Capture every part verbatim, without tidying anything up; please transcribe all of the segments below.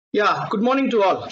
Yeah, good morning to all.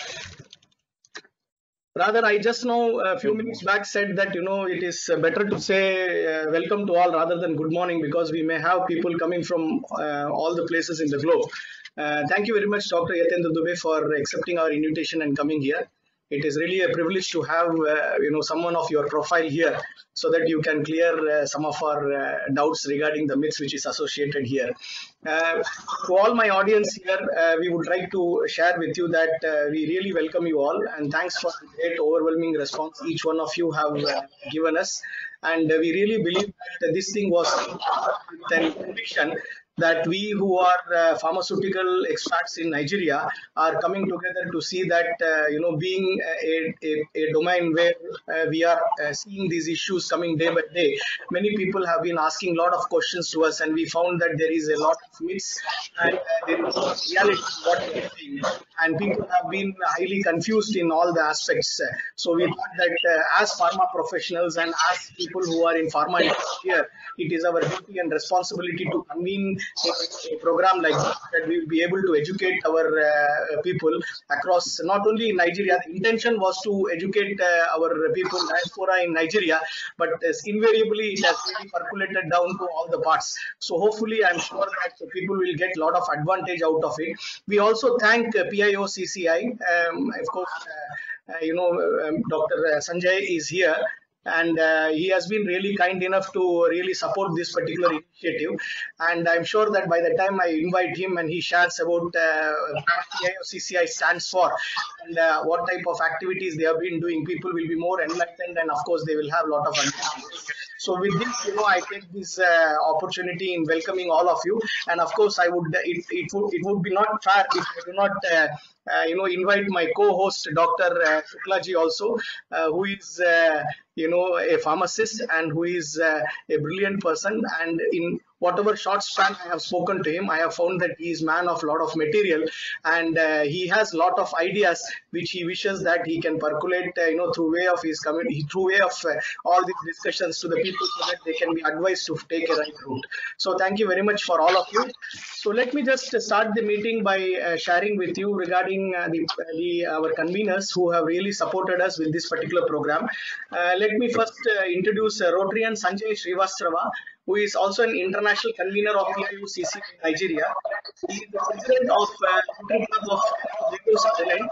Rather, I just know a few minutes back said that you know it is uh, better to say uh, welcome to all rather than good morning because we may have people coming from uh, all the places in the globe. Uh, thank you very much, Doctor Yatendra Dubey, for accepting our invitation and coming here. It is really a privilege to have uh, you know someone of your profile here, so that you can clear uh, some of our uh, doubts regarding the myths which is associated here. Uh, to all my audience here, uh, we would like to share with you that uh, we really welcome you all and thanks for the great overwhelming response each one of you have uh, given us. And uh, we really believe that this thing was with an conviction that we who are uh, pharmaceutical experts in Nigeria are coming together to see that uh, you know being a, a, a domain where uh, we are uh, seeing these issues coming day by day. Many people have been asking a lot of questions to us, and we found that there is a lot of myths and uh, there is reality what we are seeing, and people have been highly confused in all the aspects. So we thought that uh, as pharma professionals and as people who are in pharma industry here, it is our duty and responsibility to convene a, a program like this, that we will be able to educate our uh, people across not only in Nigeria. The intention was to educate uh, our people diaspora in Nigeria, but uh, invariably it has really percolated down to all the parts. So hopefully, I'm sure that people will get a lot of advantage out of it. We also thank uh, P I O C C I, um, of course. Uh, uh, you know, um, Doctor Sanjay is here, and uh, he has been really kind enough to really support this particular initiative. And I'm sure that by the time I invite him and he shares about uh, what P I O C C I stands for and uh, what type of activities they have been doing, people will be more enlightened, and of course they will have a lot of understanding. So with this, you know, I take this uh, opportunity in welcoming all of you. And of course, I would it, it would it would be not fair if I do not uh, uh, you know invite my co-host Doctor Uh, Shuklaji also, uh, who is uh, you know a pharmacist and who is uh, a brilliant person. And in whatever short span I have spoken to him, I have found that he is man of lot of material, and uh, he has lot of ideas which he wishes that he can percolate, uh, you know, through way of his community, through way of uh, all these discussions to the people, so that they can be advised to take a right route. So thank you very much for all of you. So let me just start the meeting by uh, sharing with you regarding uh, the, the our conveners who have really supported us with this particular program. Uh, let me first uh, introduce uh, Rotarian Sanjay Srivastrava, who is also an international convener of P I O C C in Nigeria. He is the president of uh, Rotary Club of Lagos Island,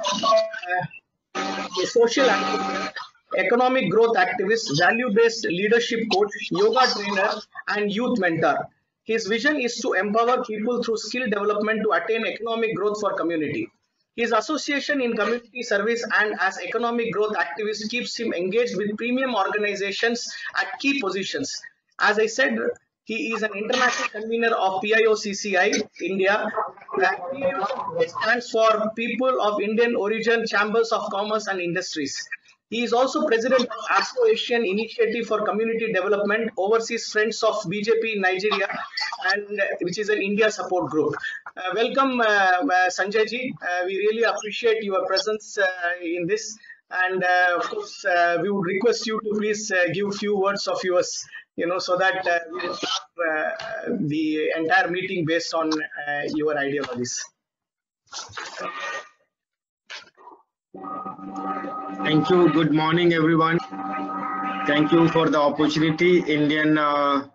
uh, a social activist, economic growth activist, value-based leadership coach, yoga trainer, and youth mentor. His vision is to empower people through skill development to attain economic growth for community. His association in community service and as economic growth activist keeps him engaged with premium organizations at key positions. As I said, he is an international convener of P I O C C I India. And P I O C C I stands for People of Indian Origin Chambers of Commerce and Industries. He is also president of Afro-Asian Initiative for Community Development, oversees Friends of B J P in Nigeria, and uh, which is an India support group. Uh, welcome, uh, uh, Sanjay ji. Uh, we really appreciate your presence uh, in this. And uh, of course, uh, we would request you to please uh, give few words of yours, you know, so that uh, we will have uh, the entire meeting based on uh, your ideologies. Thank you. Good morning, everyone. Thank you for the opportunity. Indian uh,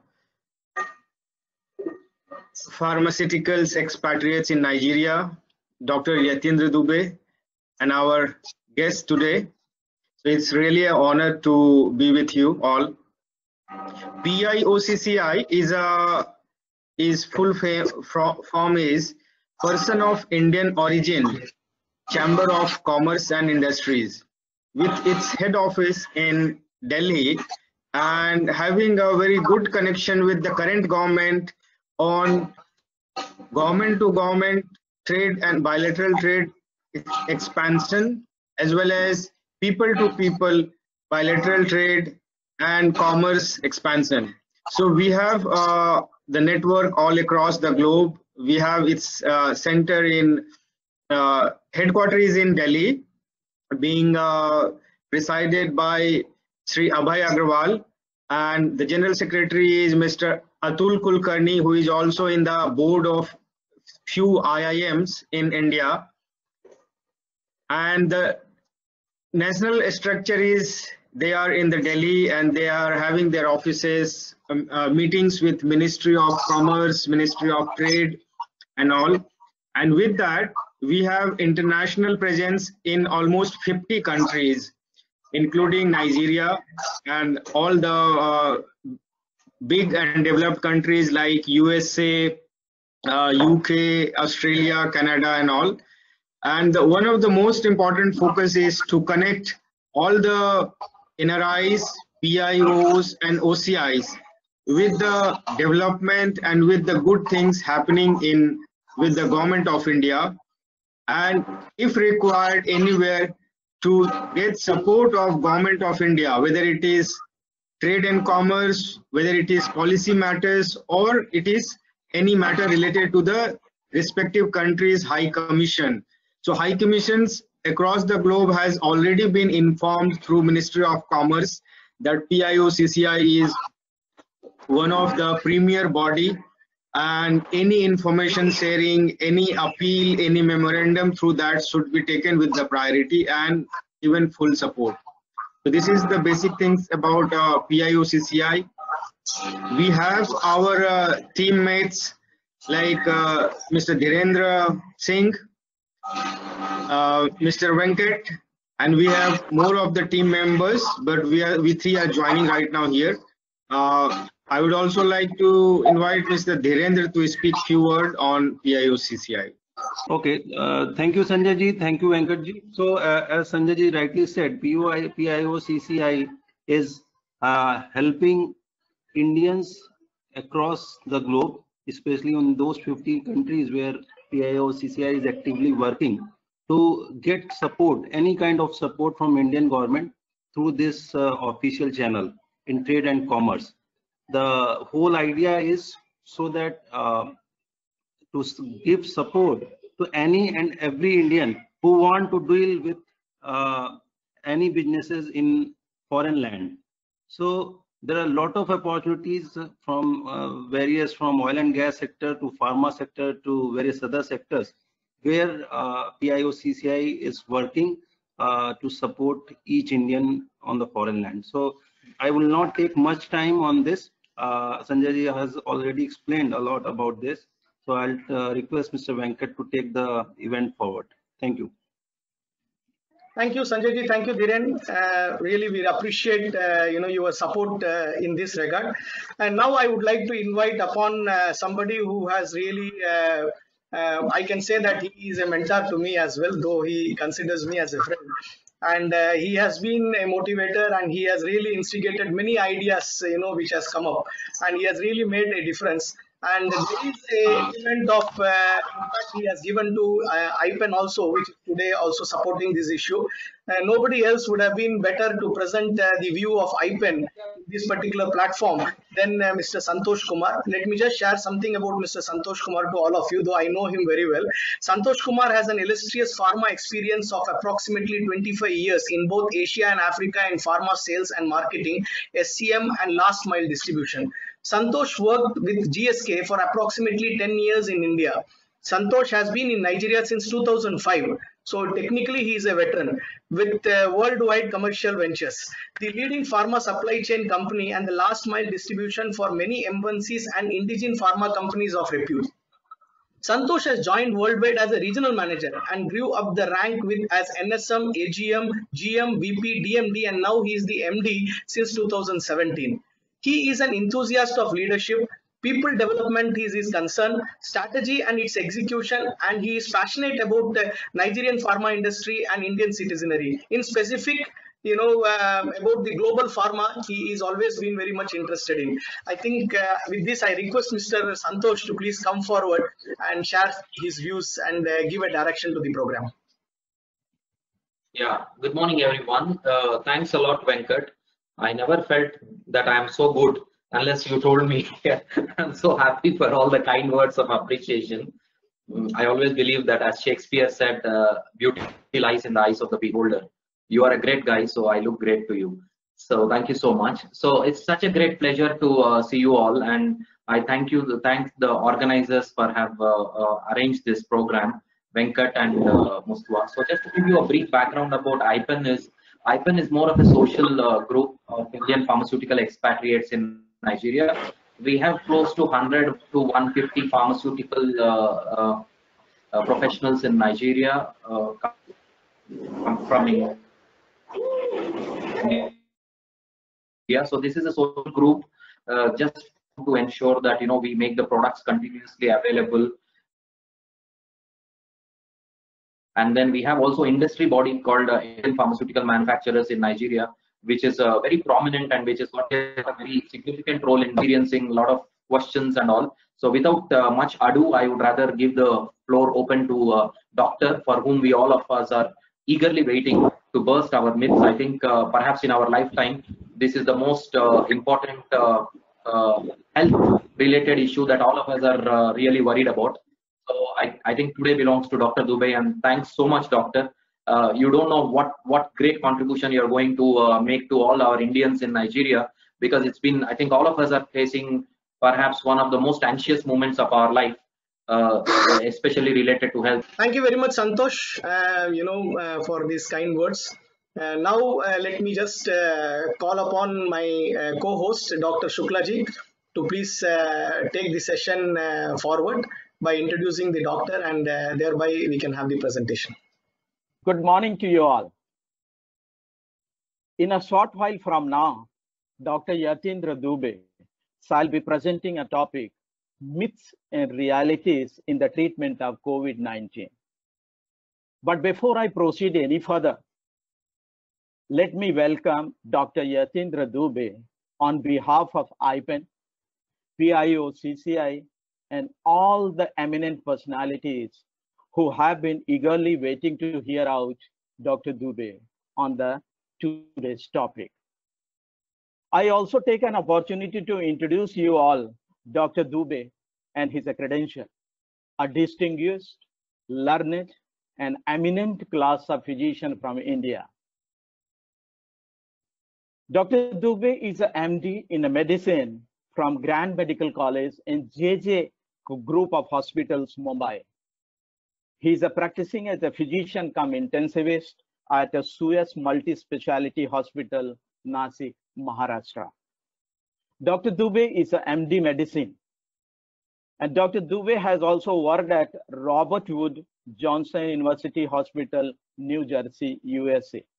pharmaceuticals expatriates in Nigeria, Doctor Yatendra Dubey, and our guest today. So it's really an honor to be with you all. P I O C C I is a is full form is Person of Indian Origin, Chamber of Commerce and Industries, with its head office in Delhi and having a very good connection with the current government on government to government trade and bilateral trade expansion, as well as people to people bilateral trade and commerce expansion. So we have uh, the network all across the globe. We have its uh, center in uh, headquarters in Delhi, being uh, presided by Sri Abhay Agrawal, and the General Secretary is Mister Atul Kulkarni, who is also in the board of few I I Ms in India. And the national structure is they are in the Delhi and they are having their offices, um, uh, meetings with Ministry of Commerce, Ministry of Trade and all. And with that, we have international presence in almost fifty countries, including Nigeria and all the uh, big and developed countries like U S A, uh, U K, Australia, Canada and all. And the, one of the most important focus is to connect all the N R Is, P I Os and O C Is with the development and with the good things happening in with the government of India, and if required anywhere to get support of government of India, whether it is trade and commerce, whether it is policy matters, or it is any matter related to the respective countries' high commission. So high commissions across the globe has already been informed through Ministry of Commerce that P I O C C I is one of the premier body, and any information sharing, any appeal, any memorandum through that should be taken with the priority and given full support. So this is the basic things about uh, P I O C C I. We have our uh, teammates like uh, Mister Dhirendra Singh, uh, Mister Venkat, and we have more of the team members, but we are we three are joining right now here. Uh, I would also like to invite Mister Dhirendra to speak few words on P I O C C I. Okay, uh, thank you, Sanjay ji. Thank you, Venkat ji. So, uh, as Sanjay ji rightly said, P I O C C I is uh, helping Indians across the globe, especially in those fifty countries where P I O C C I is actively working, to get support, any kind of support from Indian government through this uh, official channel in trade and commerce. The whole idea is so that uh, to give support to any and every Indian who want to deal with uh, any businesses in foreign land. So there are a lot of opportunities from uh, various, from oil and gas sector to pharma sector to various other sectors where uh, P I O C C I is working uh, to support each Indian on the foreign land. So I will not take much time on this. Uh, Sanjay ji has already explained a lot about this. So I'll uh, request Mister Venkat to take the event forward. Thank you. Thank you, Sanjay ji. Thank you, Dhiren. Uh, really, we appreciate uh, you know your support uh, in this regard. And now I would like to invite upon uh, somebody who has really, uh, uh, I can say that he is a mentor to me as well, though he considers me as a friend. And uh, he has been a motivator, and he has really instigated many ideas, you know, which has come up, and he has really made a difference. And there is a element of uh, impact he has given to uh, I P E N also, which is today also supporting this issue. Uh, nobody else would have been better to present uh, the view of I P E N this particular platform than uh, Mister Santosh Kumar. Let me just share something about Mister Santosh Kumar to all of you, though I know him very well. Santosh Kumar has an illustrious pharma experience of approximately twenty-five years in both Asia and Africa in pharma sales and marketing, S C M and last mile distribution. Santosh worked with G S K for approximately ten years in India. Santosh has been in Nigeria since two thousand five. So technically he is a veteran with uh, worldwide commercial ventures. The leading pharma supply chain company and the last mile distribution for many M N Cs and indigenous pharma companies of repute. Santosh has joined worldwide as a regional manager and grew up the rank with as N S M, A G M, G M, V P, D M D, and now he is the M D since two thousand seventeen. He is an enthusiast of leadership, people development is his concern, strategy and its execution, and he is passionate about the Nigerian pharma industry and Indian citizenry. In specific, you know, uh, about the global pharma, he is always been very much interested in. I think uh, with this, I request Mister Santosh to please come forward and share his views and uh, give a direction to the program. Yeah, good morning, everyone. Uh, thanks a lot, Venkat. I never felt that I am so good unless you told me. I'm so happy for all the kind words of appreciation. I always believe that, as Shakespeare said, uh, beauty lies in the eyes of the beholder. You are a great guy, so I look great to you. So thank you so much. So it's such a great pleasure to uh, see you all, and I thank you, thank the organizers for have uh, uh, arranged this program. Venkat and uh, Mustwa. So just to give you a brief background about I P E N is, I P E N is more of a social uh, group of Indian pharmaceutical expatriates in Nigeria. We have close to one hundred to one hundred fifty pharmaceutical uh, uh, uh, professionals in Nigeria uh, from India. So this is a social group uh, just to ensure that you know we make the products continuously available. And then we have also industry body called uh, Indian Pharmaceutical Manufacturers in Nigeria, which is uh, very prominent and which is got a very significant role in experiencing a lot of questions and all. So without uh, much ado, I would rather give the floor open to uh, Doctor, for whom we all of us are eagerly waiting to burst our myths. I think uh, perhaps in our lifetime, this is the most uh, important uh, uh, health-related issue that all of us are uh, really worried about. So I, I think today belongs to Doctor Dubey, and thanks so much, Doctor. Uh, you don't know what what great contribution you're going to uh, make to all our Indians in Nigeria, because it's been, I think all of us are facing perhaps one of the most anxious moments of our life, uh, especially related to health. Thank you very much, Santosh, uh, you know, uh, for these kind words. Uh, now, uh, let me just uh, call upon my uh, co-host, Doctor Shuklaji, to please uh, take the session uh, forward by introducing the doctor, and uh, thereby we can have the presentation. Good morning to you all. In a short while from now, Doctor Yatindra Dubey shall be presenting a topic, myths and realities in the treatment of COVID nineteen. But before I proceed any further, let me welcome Doctor Yatindra Dubey on behalf of I P E N, P I O C C I, and all the eminent personalities who have been eagerly waiting to hear out Doctor Dubey on the today's topic. I also take an opportunity to introduce you all Doctor Dubey and his credential, a distinguished, learned, and eminent class of physician from India. Doctor Dubey is a M D in medicine from Grand Medical College in J J Group of Hospitals, Mumbai. He is a practicing as a physician cum intensivist at a Suez Multi-Speciality Hospital, Nasik, Maharashtra. Doctor Dubey is a M D medicine. And Doctor Dubey has also worked at Robert Wood Johnson University Hospital, New Jersey, U S A.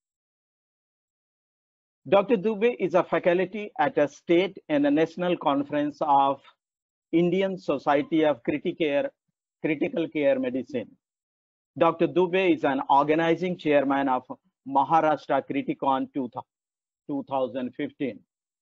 Doctor Dubey is a faculty at a state and a national conference of Indian Society of Critical Care, Critical Care Medicine. Doctor Dubey is an organizing chairman of Maharashtra Criticon two thousand fifteen.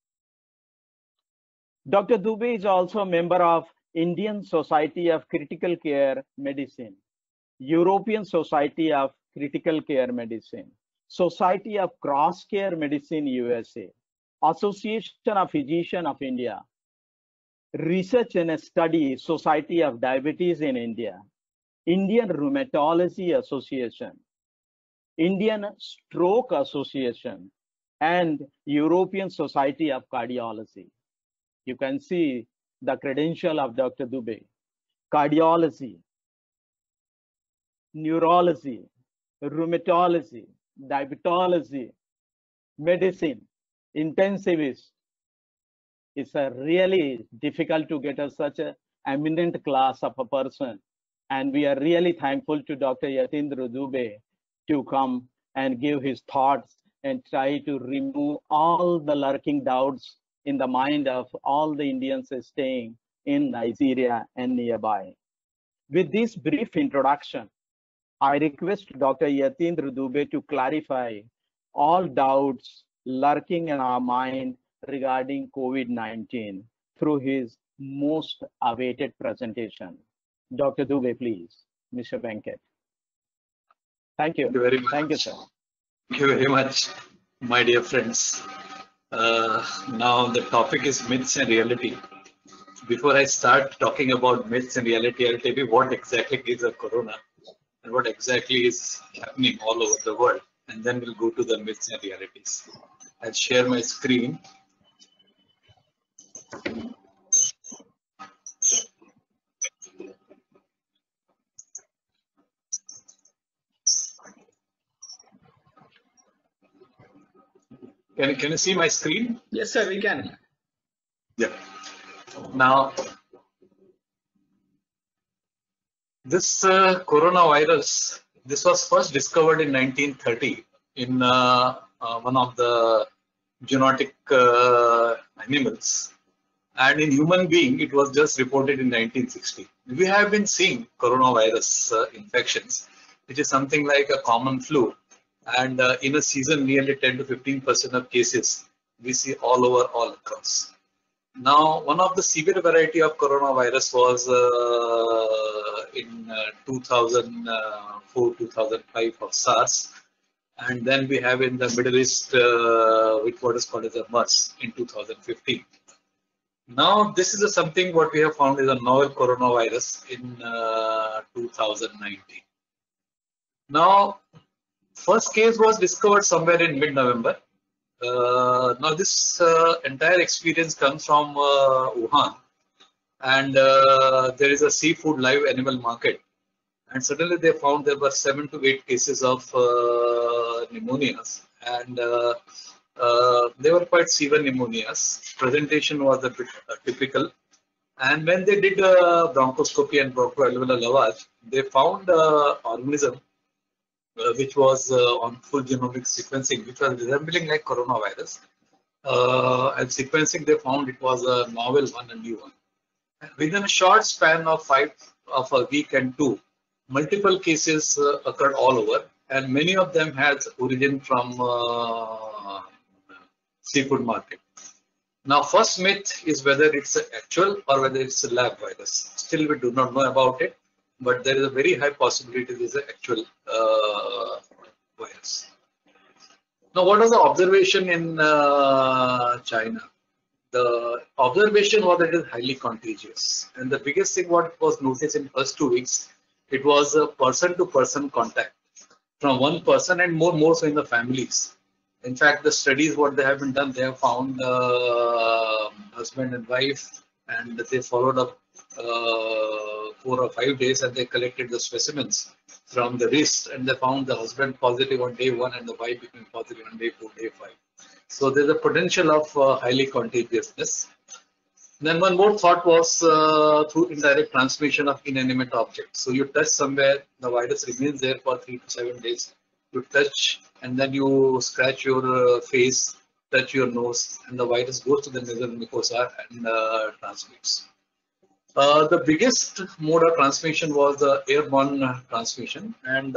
Doctor Dubey is also a member of Indian Society of Critical Care Medicine, European Society of Critical Care Medicine, Society of Cross Care Medicine U S A, Association of Physicians of India, Research and Study Society of Diabetes in India, Indian Rheumatology Association, Indian Stroke Association, and European Society of Cardiology. You can see the credential of Doctor Dubey: cardiology, neurology, rheumatology, diabetology, medicine, intensivist. It's a really difficult to get a, such an eminent class of a person. And we are really thankful to Doctor Yatindra Dubey to come and give his thoughts and try to remove all the lurking doubts in the mind of all the Indians staying in Nigeria and nearby. With this brief introduction, I request Doctor Yatindra Dubey to clarify all doubts lurking in our mind regarding COVID nineteen through his most awaited presentation. Doctor Dubey, please. Mister Venkat. Thank you. Thank you very much. Thank you, sir. Thank you very much, my dear friends. Uh, now the topic is myths and reality. Before I start talking about myths and reality, I'll tell you what exactly is a corona and what exactly is happening all over the world. And then we'll go to the myths and realities. I'll share my screen. Can, can you see my screen? Yes, sir, we can. Yeah. Now, this uh, coronavirus, this was first discovered in nineteen thirty in uh, uh, one of the zoonotic uh, animals. And in human being, it was just reported in nineteen sixty. We have been seeing coronavirus uh, infections, which is something like a common flu. And uh, in a season, nearly ten to fifteen percent of cases we see all over, all across. Now, one of the severe variety of coronavirus was uh, in uh, two thousand four, two thousand five of SARS. And then we have in the Middle East, uh, with what is called as a MERS in two thousand fifteen. Now, this is a something what we have found is a novel coronavirus in uh, two thousand nineteen. Now, first case was discovered somewhere in mid-November. Uh, now, this uh, entire experience comes from uh, Wuhan, and uh, there is a seafood live animal market. And suddenly they found there were seven to eight cases of uh, pneumonias, and uh, uh, they were quite severe pneumonias. Presentation was a bit uh, typical. And when they did uh, bronchoscopy and bronchoalveolar lavage, they found uh, organism uh, which was uh, on full genomic sequencing, which was resembling like coronavirus. Uh, and sequencing, they found it was a novel one and new one. And within a short span of five of a week and two, multiple cases uh, occurred all over, and many of them had origin from uh, seafood market. Now, first myth is whether it's an actual or whether it's a lab virus. Still, we do not know about it, but there is a very high possibility it is an actual uh, virus. Now, what was the observation in uh, China? The observation was that it is highly contagious, and the biggest thing what was noticed in first two weeks, it was a person-to-person contact from one person, and more more so in the families. In fact, the studies what they have been done, they have found uh, husband and wife, and they followed up uh, four or five days, and they collected the specimens from the wrist, and they found the husband positive on day one and the wife became positive on day four, day five. So there's a potential of uh, highly contagiousness. Then one more thought was uh, through indirect transmission of inanimate objects. So you touch somewhere, the virus remains there for three to seven days. You touch, and then you scratch your uh, face, touch your nose, and the virus goes to the nasal mucosa and uh, transmits. Uh, the biggest mode of transmission was the airborne transmission, and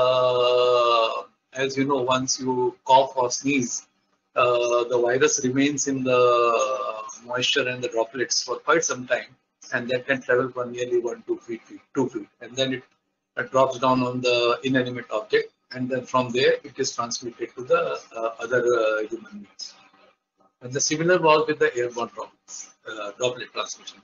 uh, as you know, once you cough or sneeze, uh, the virus remains in the moisture and the droplets for quite some time, and that can travel for nearly one two feet, two feet, and then it uh, drops down on the inanimate object, and then from there it is transmitted to the uh, other uh, human beings. And the similar was with the airborne droplets, uh, droplet transmission.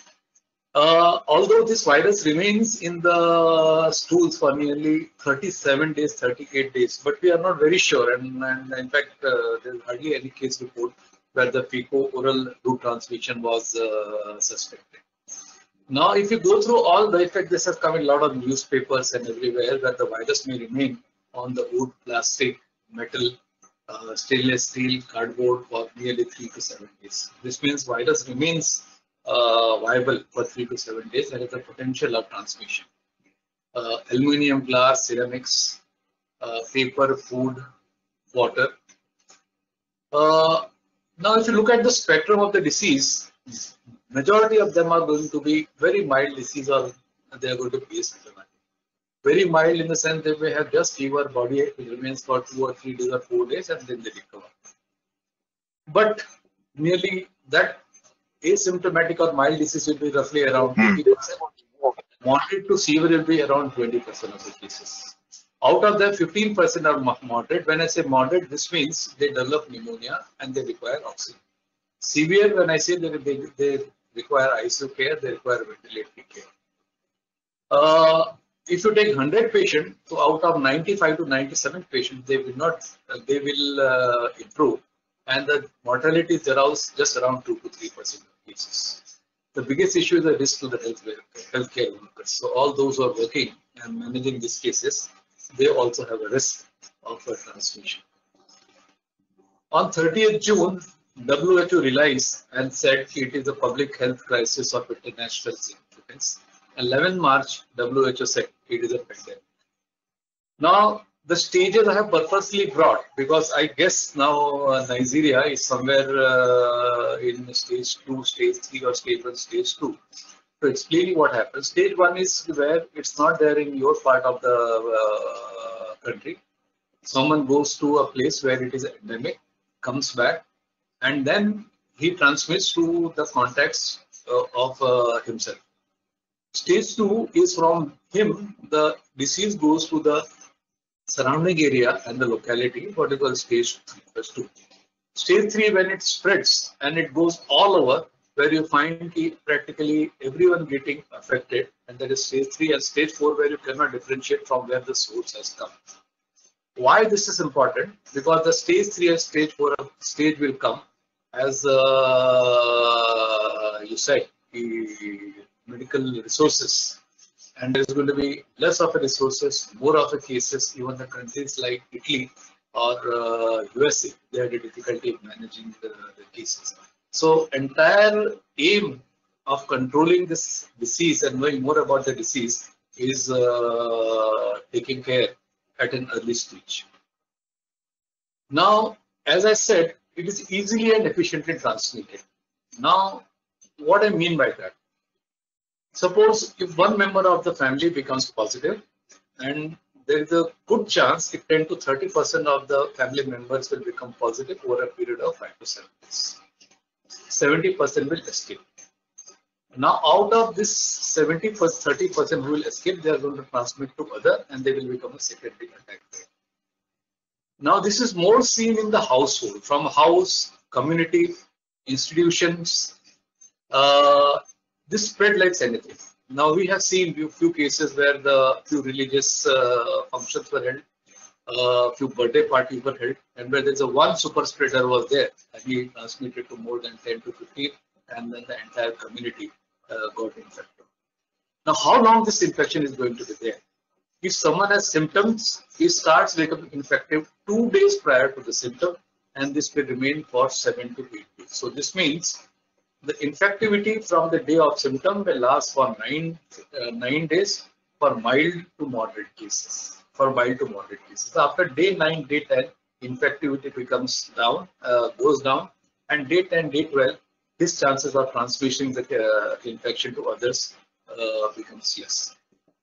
Uh, although this virus remains in the stools for nearly thirty-seven days, thirty-eight days, but we are not very sure, and, and in fact uh, there is hardly any case report where the fecal-oral route transmission was uh, suspected. Now, if you go through all the effects, this has come in a lot of newspapers and everywhere, that the virus may remain on the wood, plastic, metal, uh, stainless steel, cardboard for nearly three to seven days. This means virus remains uh, viable for three to seven days. There is a potential of transmission. Uh, aluminium, glass, ceramics, uh, paper, food, water. Uh, Now, if you look at the spectrum of the disease, majority of them are going to be very mild disease, or they are going to be asymptomatic. Very mild in the sense they may have just fever, body ache, which remains for two or three days or four days, and then they recover. But nearly that asymptomatic or mild disease will be roughly around fifty percent. Moderate to severe will be around twenty percent of the cases. Out of them, fifteen percent are moderate. When I say moderate, this means they develop pneumonia and they require oxygen. Severe, when I say they, they, they require I C U care, they require ventilatory care. Uh, if you take one hundred patients, so out of ninety-five to ninety-seven patients, they will not, uh, they will uh, improve, and the mortality is around just around two to three percent of cases. The biggest issue is the risk to the health healthcare workers. So all those who are working and managing these cases, they also have a risk of a transmission. On thirtieth June, W H O realized and said it is a public health crisis of international significance. eleventh March, W H O said it is a pandemic. Now, the stages I have purposely brought because I guess now uh, Nigeria is somewhere uh, in stage two, stage three, or stage one, stage two. To explain what happens, stage one is where it's not there in your part of the uh, country. Someone goes to a place where it is endemic, comes back, and then he transmits to the contacts uh, of uh, himself. Stage two is from him, the disease goes to the surrounding area and the locality, what is called stage two. Stage three, when it spreads and it goes all over, where you find practically everyone getting affected, and that is stage three, and stage four, where you cannot differentiate from where the source has come. Why this is important? Because the stage three and stage four stage will come as uh, you said, the medical resources, and there is going to be less of a resources, more of a cases. Even the countries like Italy or uh, U S A, they had a difficulty in managing the, the cases. So entire aim of controlling this disease and knowing more about the disease is uh, taking care at an early stage. Now, as I said, it is easily and efficiently transmitted. Now, what I mean by that? Suppose if one member of the family becomes positive, and there is a good chance if ten to thirty percent of the family members will become positive over a period of five to seven days. seventy percent will escape. Now, out of this seventy percent, thirty percent who will escape, they are going to transmit to other, and they will become a secondary attack. Now, this is more seen in the household, from house, community, institutions. Uh, this spread like anything. Now, we have seen few, few cases where the few religious uh, functions were held, a uh, few birthday parties were held, and where there's a one super spreader was there, and he transmitted to more than ten to fifteen, and then the entire community uh, got infected. Now, how long this infection is going to be there? If someone has symptoms, he starts becoming infective two days prior to the symptom, and this will remain for seven to eight days. So this means the infectivity from the day of symptom will last for nine uh, nine days for mild to moderate cases. For mild to moderate cases, after day nine, day ten, infectivity becomes down, uh, goes down, and day ten, day twelve, his chances of transmitting the uh, infection to others uh, becomes less.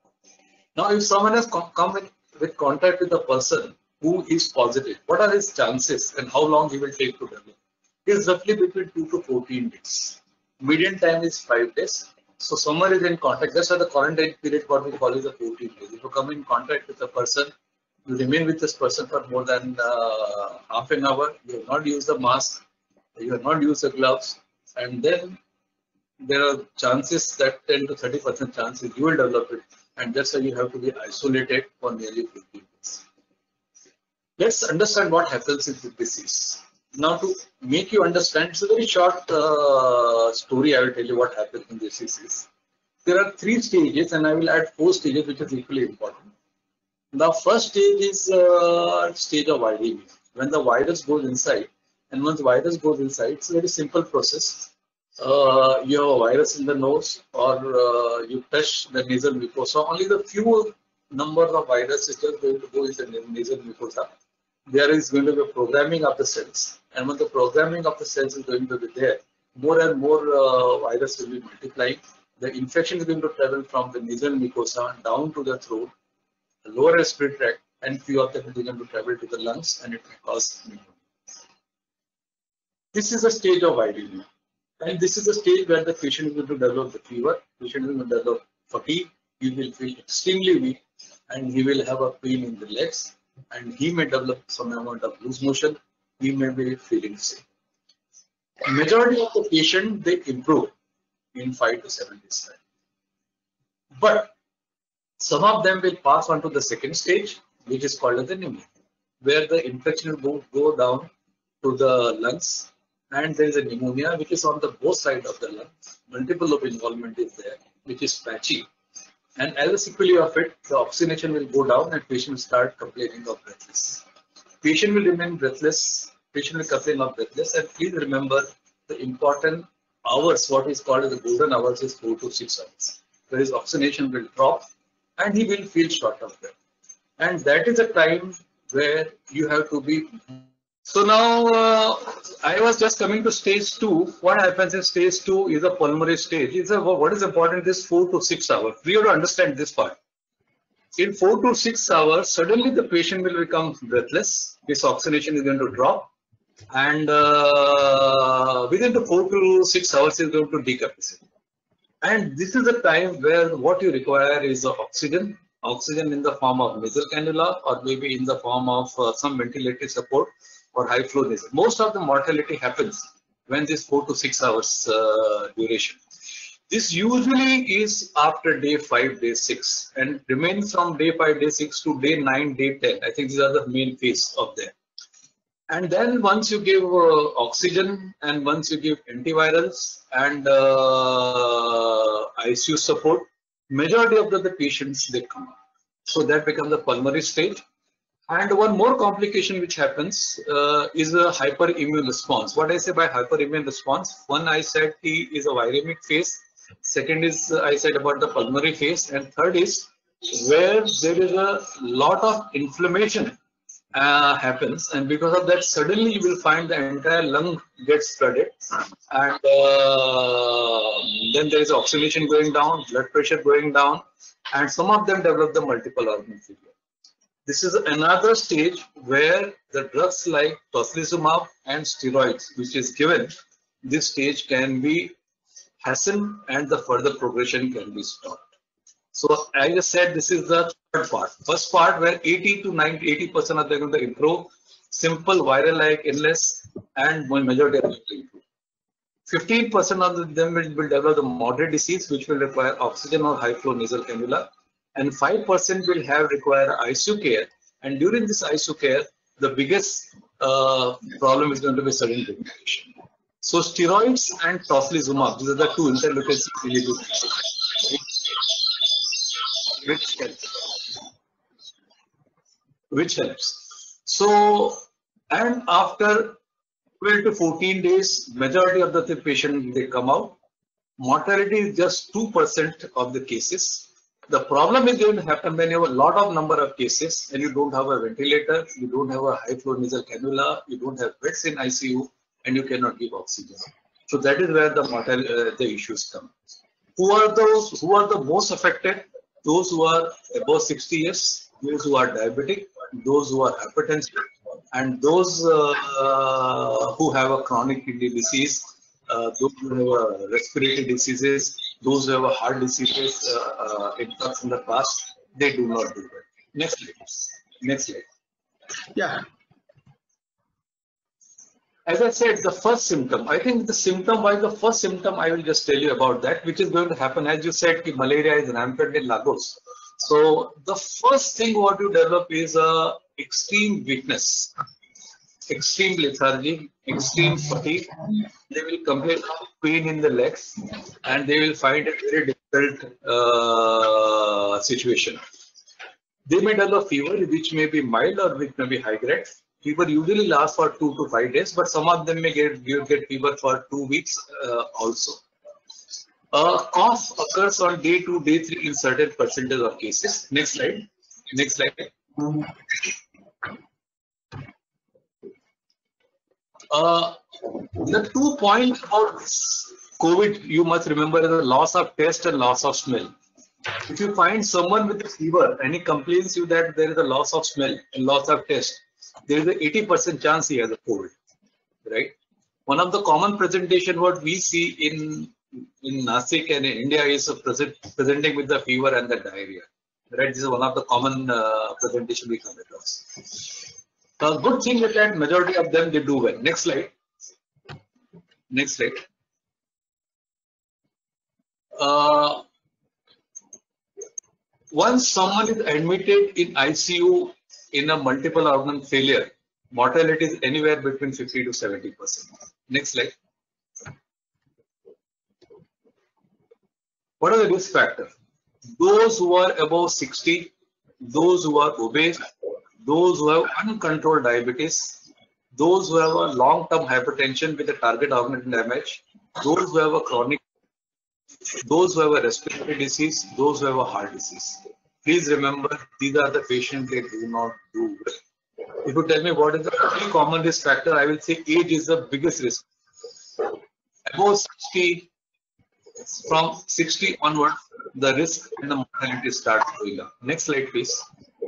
Now, if someone has come in with contact with a person who is positive, what are his chances and how long he will take to develop? It is roughly between two to fourteen days. Median time is five days. So, someone is in contact. That's why the quarantine period, what we call is a fourteen days. If you come in contact with a person, you remain with this person for more than uh, half an hour. You have not used the mask, you have not used the gloves, and then there are chances that ten to thirty percent chances you will develop it. And that's why you have to be isolated for nearly fifteen days. Let's understand what happens in the disease. Now, to make you understand, it's a very short uh, story. I will tell you what happens in this disease. There are three stages, and I will add four stages, which is equally important. The first stage is uh, stage of I D V, when the virus goes inside, and once the virus goes inside, it's a very simple process. Uh, you have a virus in the nose, or uh, you touch the nasal mucosa. Only the few number of viruses just going to go in the nasal mucosa. There is going to be a programming of the cells, and when the programming of the cells is going to be there, more and more uh, virus will be multiplying. The infection is going to travel from the nasal mucosa down to the throat, the lower respiratory tract, and few of them are going to travel to the lungs, and it may cause pneumonia. This is a stage of I D V. And this is the stage where the patient is going to develop the fever, patient is going to develop fatigue, he will feel extremely weak, and he will have a pain in the legs, and he may develop some amount of loose motion, he may be feeling sick. Majority of the patient, they improve in five to seven days time. But some of them will pass on to the second stage, which is called as the pneumonia, where the infection will go down to the lungs, and there is a pneumonia which is on the both sides of the lungs. Multiple lobe involvement is there, which is patchy. And as a sequelae of it, the oxygenation will go down and patient will start complaining of breathlessness. Patient will remain breathless patient will complain of breathless. And please remember the important hours, what is called as the golden hours, is four to six hours. Where his oxygenation will drop and he will feel short of breath. And that is a time where you have to be. So now uh, I was just coming to stage two. What happens in stage two is a pulmonary stage. Is a, what is important is four to six hours. We have to understand this part. In four to six hours, suddenly the patient will become breathless. His oxygenation is going to drop, and uh, within the four to six hours, he is going to decapacitate. And this is a time where what you require is oxygen, oxygen in the form of nasal cannula, or maybe in the form of uh, some ventilative support or high flow nasal. Most of the mortality happens when this four to six hours uh, duration. This usually is after day five, day six, and remains from day five, day six to day nine, day ten. I think these are the main phase of them. And then once you give uh, oxygen, and once you give antivirals and uh, I C U support, majority of the, the patients, they come up. So that becomes the pulmonary stage. And one more complication which happens uh, is a hyperimmune response. What I say by hyperimmune response, one I said T is a viremic phase. Second is uh, I said about the pulmonary phase, and third is where there is a lot of inflammation uh, happens, and because of that suddenly you will find the entire lung gets flooded, and uh, then there is oxygenation going down, blood pressure going down, and some of them develop the multiple organ failure. This is another stage where the drugs like tocilizumab and steroids which is given, this stage can be hastened and the further progression can be stopped. So I just said this is the third part. First part where eighty to ninety, eighty percent of them going to improve, simple viral like illness, and one majority of them will improve. fifteen percent of them will, will develop the moderate disease which will require oxygen or high flow nasal cannula, and five percent will have require I C U care, and during this I C U care the biggest uh, problem is going to be sudden deterioration. So steroids and tocilizumab, these are the two interleukins really good, which helps. Which helps. So, and after twelve to fourteen days, majority of the patient they come out. Mortality is just two percent of the cases. The problem is going to happen when you have a lot of number of cases and you don't have a ventilator, you don't have a high flow nasal cannula, you don't have beds in I C U, and you cannot give oxygen. So that is where the mortal, uh, the issues come. Who are those who are the most affected? Those who are above sixty years, those who are diabetic, those who are hypertensive, and those uh, uh, who have a chronic kidney disease, uh, those who have uh, respiratory diseases, those who have a heart diseases, uh, uh, infections in the past, they do not do that. Next slide. Next slide. Yeah. As I said, the first symptom, I think the symptom wise, the first symptom I will just tell you about that, which is going to happen. As you said, malaria is rampant in Lagos. So the first thing what you develop is a extreme weakness, extreme lethargy, extreme fatigue. They will complain of pain in the legs, and they will find a very difficult uh, situation. They may develop fever, which may be mild or which may be high grade. Fever usually lasts for two to five days, but some of them may get, get fever for two weeks uh, also. Uh, cough occurs on day two, day three in certain percentage of cases. Next slide. Next slide. Uh, the two points about COVID you must remember is the loss of taste and loss of smell. If you find someone with a fever and he complains you that there is a loss of smell and loss of taste, there is a eighty percent chance he has a COVID, right? One of the common presentation what we see in in Nasik and in India is a present, presenting with the fever and the diarrhea, right? This is one of the common uh, presentation we come across. The good thing is that majority of them they do well. Next slide. Next slide. Uh, once someone is admitted in I C U in a multiple organ failure, mortality is anywhere between fifty to seventy percent. Next slide. What are the risk factors? Those who are above sixty, those who are obese, those who have uncontrolled diabetes, those who have a long-term hypertension with a target organ damage, those who have a chronic, those who have a respiratory disease, those who have a heart disease. Please remember, these are the patients they do not do well. If you tell me what is the only common risk factor, I will say age is the biggest risk. Above sixty, from sixty onwards, the risk and the mortality starts going up. Next slide, please.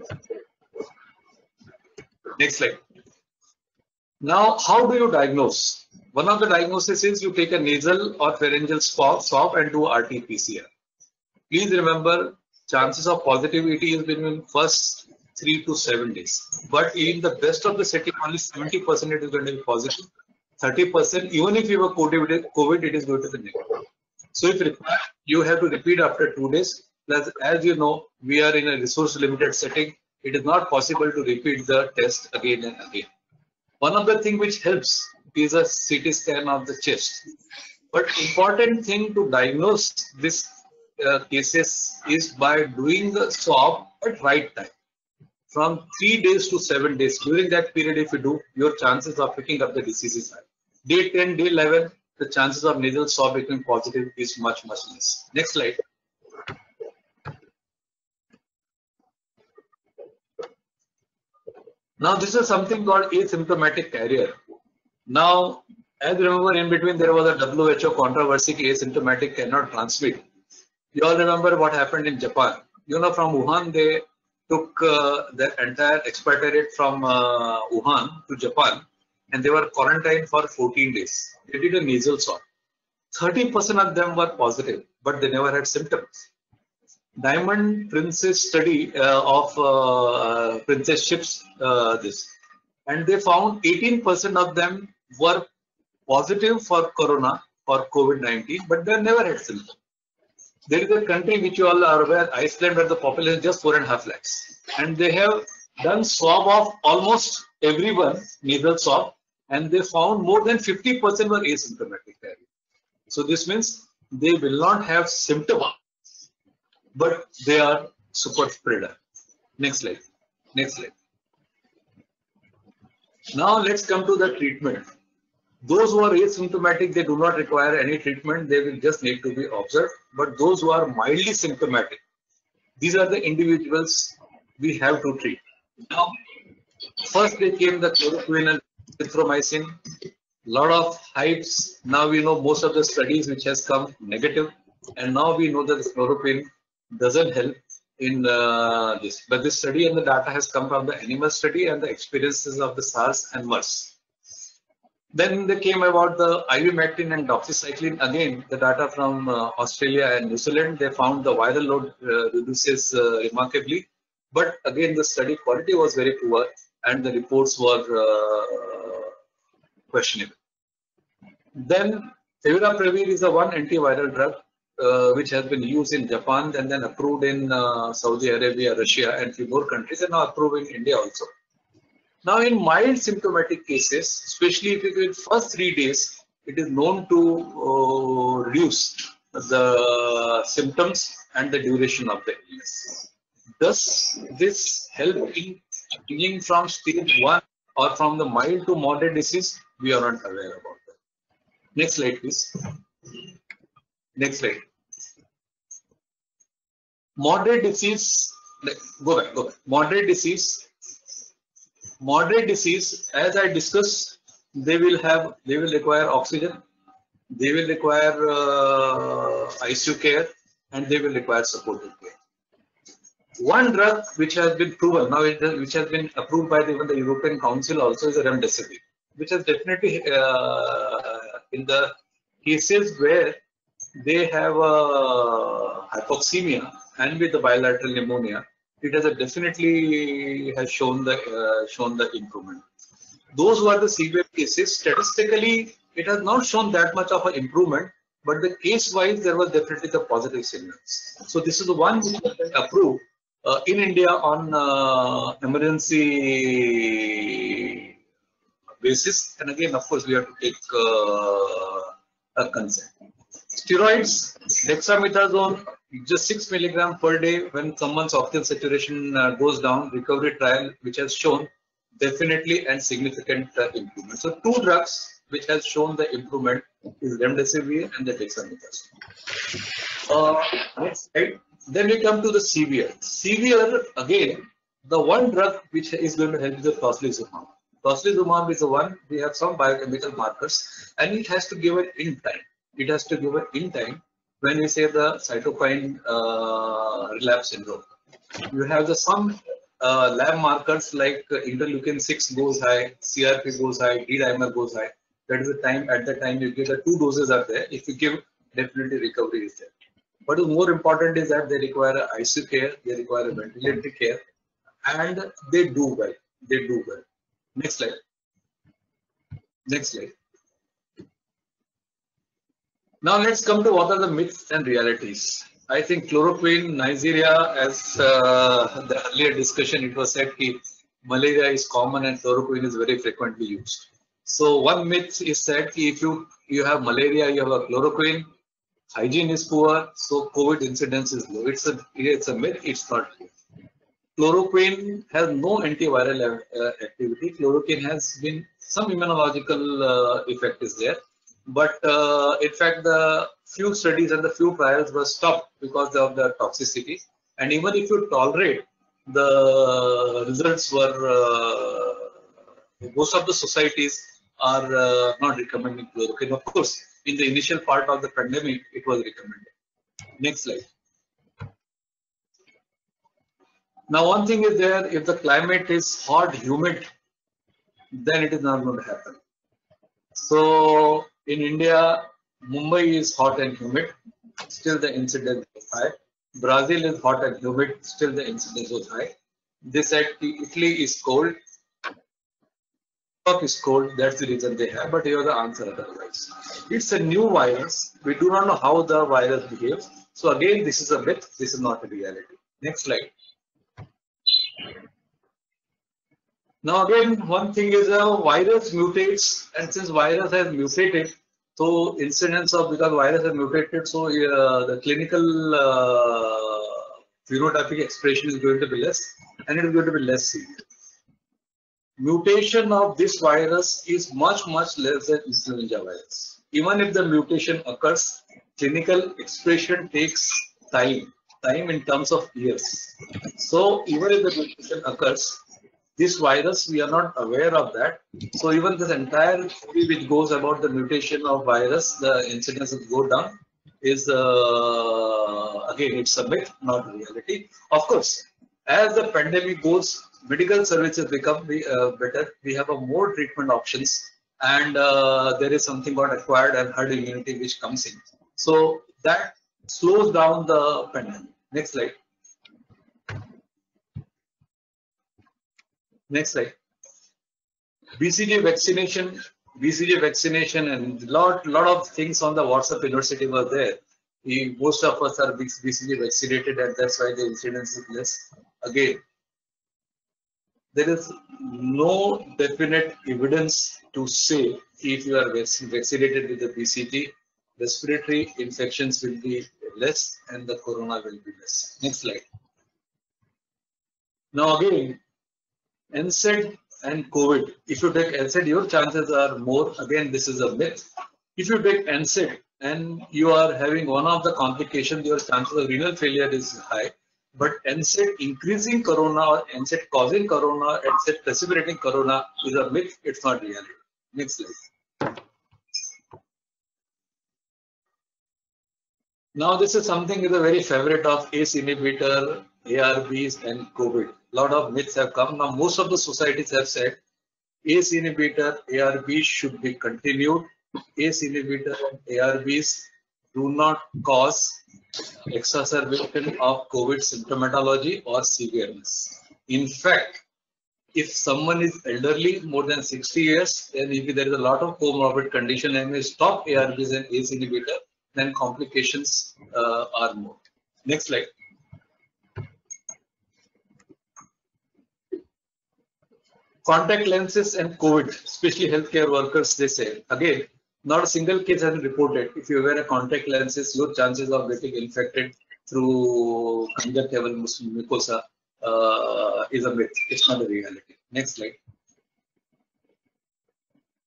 Next slide. Now, how do you diagnose? One of the diagnoses is you take a nasal or pharyngeal swab, swab and do R T P C R. Please remember, chances of positivity is between first three to seven days. But in the best of the setting, only seventy percent it is going to be positive. thirty percent, even if you have COVID, it is going to be negative. So if required, you have to repeat after two days. Plus, as you know, we are in a resource limited setting. It is not possible to repeat the test again and again. One of the things which helps is a C T scan of the chest. But important thing to diagnose this uh, cases is by doing the swab at right time. From three days to seven days. During that period, if you do, your chances of picking up the disease is high. Day ten, day eleven, the chances of nasal swab becoming positive is much, much less. Next slide. Now, this is something called asymptomatic carrier. Now, as you remember, in between there was a W H O controversy, asymptomatic cannot transmit. You all remember what happened in Japan. You know, from Wuhan, they took uh, the entire expatriate from uh, Wuhan to Japan, and they were quarantined for fourteen days. They did a nasal swab. thirty percent of them were positive, but they never had symptoms. Diamond Princess study uh, of uh, princess ships, uh, this, and they found eighteen percent of them were positive for corona, for COVID nineteen, but they never had symptoms. There is a country which you all are aware, Iceland, where the population is just four and a half lakhs, and they have done swab of almost everyone, nasal swab, and they found more than fifty percent were asymptomatic. So this means they will not have symptoms, but they are super spreader. Next slide. Next slide. Now let's come to the treatment. Those who are asymptomatic, they do not require any treatment. They will just need to be observed. But those who are mildly symptomatic, these are the individuals we have to treat. Now, first they came the chloroquine and azithromycin. Lot of hypes. Now we know most of the studies which has come negative, and now we know that the chloroquine doesn't help in uh, this. But this study and the data has come from the animal study and the experiences of the SARS and MERS. Then they came about the ivermectin and doxycycline. Again, the data from uh, Australia and New Zealand, they found the viral load uh, reduces uh, remarkably. But again, the study quality was very poor and the reports were uh, questionable. Then Favipiravir is the one antiviral drug uh, which has been used in Japan and then approved in uh, Saudi Arabia, Russia, and few more countries, and now approved in India also. Now, in mild symptomatic cases, especially if you give first three days, it is known to uh, reduce the symptoms and the duration of the illness. Does this help in changing from stage one or from the mild to moderate disease? We are not aware about that. Next slide, please. Next slide. Moderate disease. Go back. Go back. Moderate disease. Moderate disease, as I discussed, they will have, they will require oxygen, they will require uh, I C U care, and they will require supportive care. One drug which has been proven now, it, which has been approved by the, even the European Council also, is a remdesivir, which has definitely uh, in the cases where they have uh, hypoxemia and with the bilateral pneumonia, it has a definitely has shown the uh, shown the improvement. Those who are the severe cases, statistically, it has not shown that much of an improvement, but the case-wise, there was definitely the positive signals. So this is the one which has been approved uh, in India on uh, emergency basis, and again, of course, we have to take uh, a consent. Steroids, dexamethasone, just six milligram per day when someone's oxygen saturation uh, goes down. Recovery trial which has shown definitely and significant uh, improvement. So two drugs which has shown the improvement is remdesivir and the dexamethasone. Uh, next slide. Then we come to the severe. Severe, again, the one drug which is going to help is the tocilizumab. Tocilizumab is the one, we have some biochemical markers, and it has to give it in time. It has to give it in time when we say the cytokine uh, relapse syndrome. You have the some uh, lab markers like uh, interleukin six goes high, C R P goes high, D dimer goes high. That is the time, at the time you give the two doses are there. If you give, definitely recovery is there. What is more important is that they require I C U care, they require ventilator care, and they do well. They do well. Next slide. Next slide. Now let's come to what are the myths and realities. I think chloroquine, Neisseria, as uh, the earlier discussion, it was said that malaria is common and chloroquine is very frequently used. So one myth is said that if you, you have malaria, you have a chloroquine, hygiene is poor, so COVID incidence is low. It's a, it's a myth, it's not true. Chloroquine has no antiviral uh, activity. Chloroquine has been some immunological uh, effect is there. But uh, in fact, the few studies and the few trials were stopped because of the toxicity. And even if you tolerate, the results were, uh, most of the societies are uh, not recommending chloroquine. Of course, in the initial part of the pandemic, it was recommended. Next slide. Now, one thing is there, if the climate is hot, humid, then it is not going to happen. So, in India, Mumbai is hot and humid, still the incidence is high. Brazil is hot and humid, still the incidence was high. They said Italy is cold, Europe is cold, that's the reason they have, but here the answer otherwise. It's a new virus, we do not know how the virus behaves. So again, this is a myth, this is not a reality. Next slide. Now again, one thing is a virus mutates, and since virus has mutated, so incidence of, because virus has mutated, so uh, the clinical uh, phenotypic expression is going to be less, and it is going to be less severe. Mutation of this virus is much, much less than influenza virus. Even if the mutation occurs, clinical expression takes time, time in terms of years. So even if the mutation occurs, this virus, we are not aware of that. So even this entire theory which goes about the mutation of virus, the incidence will go down, is uh, again, it's a myth, not a reality. Of course, as the pandemic goes, medical services become uh, better. We have a more treatment options, and uh, there is something called acquired and herd immunity which comes in. So that slows down the pandemic. Next slide. Next slide. B C G vaccination, B C G vaccination, and lot lot of things on the WhatsApp University were there. We, most of us are B C G vaccinated, and that's why the incidence is less. Again, there is no definite evidence to say if you are vaccinated with the B C G, respiratory infections will be less and the corona will be less. Next slide. Now again, N SAID and COVID. If you take N SAID, your chances are more. Again, this is a myth. If you take N SAID and you are having one of the complications, your chances of renal failure is high. But N SAID increasing corona or N SAID causing corona, N SAID precipitating corona is a myth. It's not reality. Next slide. Now this is something is a very favorite of A C E inhibitor, A R Bs, and COVID. Lot of myths have come. Now most of the societies have said A C E inhibitor, A R Bs should be continued. A C E inhibitor and A R Bs do not cause exacerbation of COVID symptomatology or severeness. In fact, if someone is elderly, more than sixty years, then if there is a lot of comorbid condition and we stop A R Bs and A C E inhibitor, then complications uh, are more. Next slide. Contact lenses and COVID, especially healthcare workers, they say. Again, not a single case has been reported. If you wear a contact lenses, your chances of getting infected through conjunctival mucosa uh, is a myth. It's not a reality. Next slide.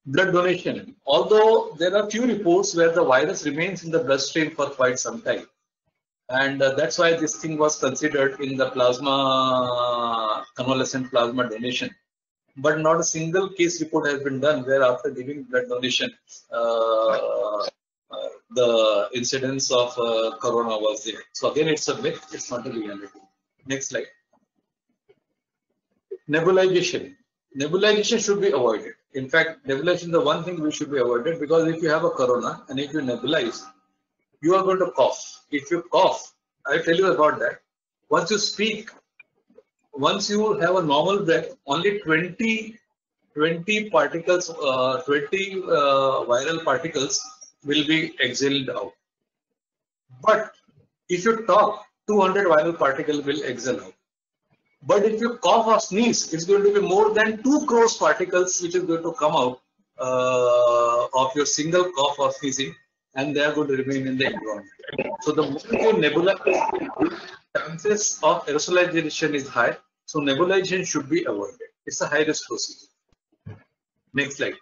Blood donation. Although there are few reports where the virus remains in the bloodstream for quite some time. And uh, that's why this thing was considered in the plasma, convalescent plasma donation. But not a single case report has been done where after giving blood donation, uh, uh, the incidence of uh, corona was there. So again, it's a myth, it's not a reality. Next slide. Nebulization. Nebulization should be avoided. In fact, nebulization is the one thing we should be avoided, because if you have a corona and if you nebulize, you are going to cough. If you cough, I'll tell you about that. Once you speak, once you have a normal breath, only twenty, twenty particles, uh, twenty uh, viral particles will be exhaled out. But if you talk, two hundred viral particles will exhale out. But if you cough or sneeze, it's going to be more than two crores particles which is going to come out uh, of your single cough or sneezing, and they are going to remain in the environment. So the more you nebulize, chances of aerosolization is high. So nebulization should be avoided. It's a high risk procedure. Next slide.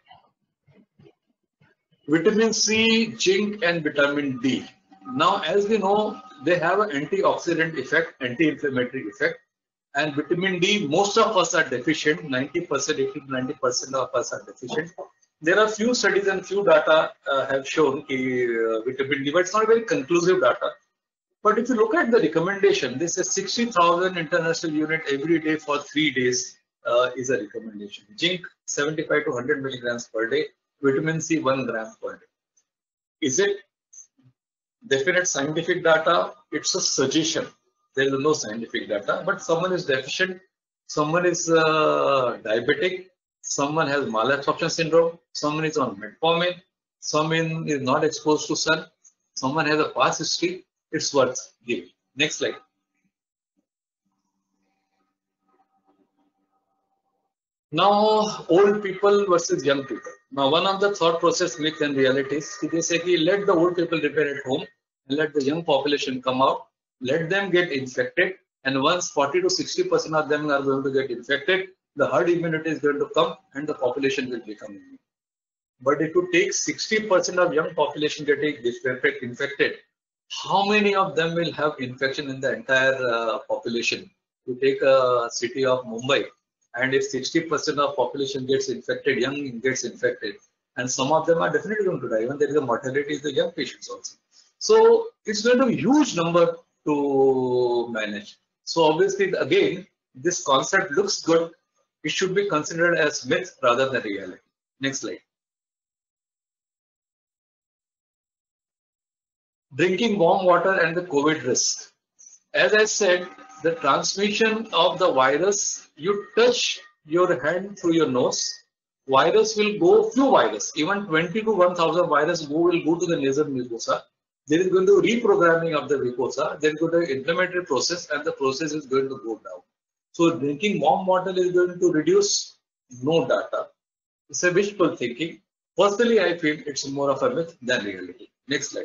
Vitamin C, zinc, and vitamin D. Now, as we know, they have an antioxidant effect, anti-inflammatory effect. And vitamin D, most of us are deficient. ninety percent, eighty to ninety percent of us are deficient. There are few studies and few data uh, have shown uh, vitamin D, but it's not very conclusive data. But if you look at the recommendation, this is sixty thousand international unit every day for three days uh, is a recommendation. Zinc, seventy-five to one hundred milligrams per day. Vitamin C, one gram per day. Is it definite scientific data? It's a suggestion. There is no scientific data, but someone is deficient, someone is uh, diabetic, someone has malabsorption syndrome, someone is on metformin, someone is not exposed to sun, someone has a past history, it's worth giving. Next slide. Now, old people versus young people. Now, one of the thought process myth and realities, they say, let the old people remain at home and let the young population come out. Let them get infected, and once forty to sixty percent of them are going to get infected, the herd immunity is going to come and the population will become immune. But if you take sixty percent of young population getting infected, how many of them will have infection in the entire uh, population? You take a city of Mumbai, and if sixty percent of population gets infected, young gets infected, and some of them are definitely going to die. Even there is a mortality in the young patients also. So it's going to be a huge number to manage. So obviously, again, this concept looks good. It should be considered as myth rather than reality. Next slide. Drinking warm water and the COVID risk. As I said, the transmission of the virus, you touch your hand through your nose, virus will go, few virus, even twenty to one thousand virus go, will go to the nasal mucosa. There is going to be reprogramming of the mucosa, there is going to be inflammatory process, and the process is going to go down. So drinking warm water is going to reduce, no data. It's a wishful thinking. Personally, I feel it's more of a myth than reality. Next slide.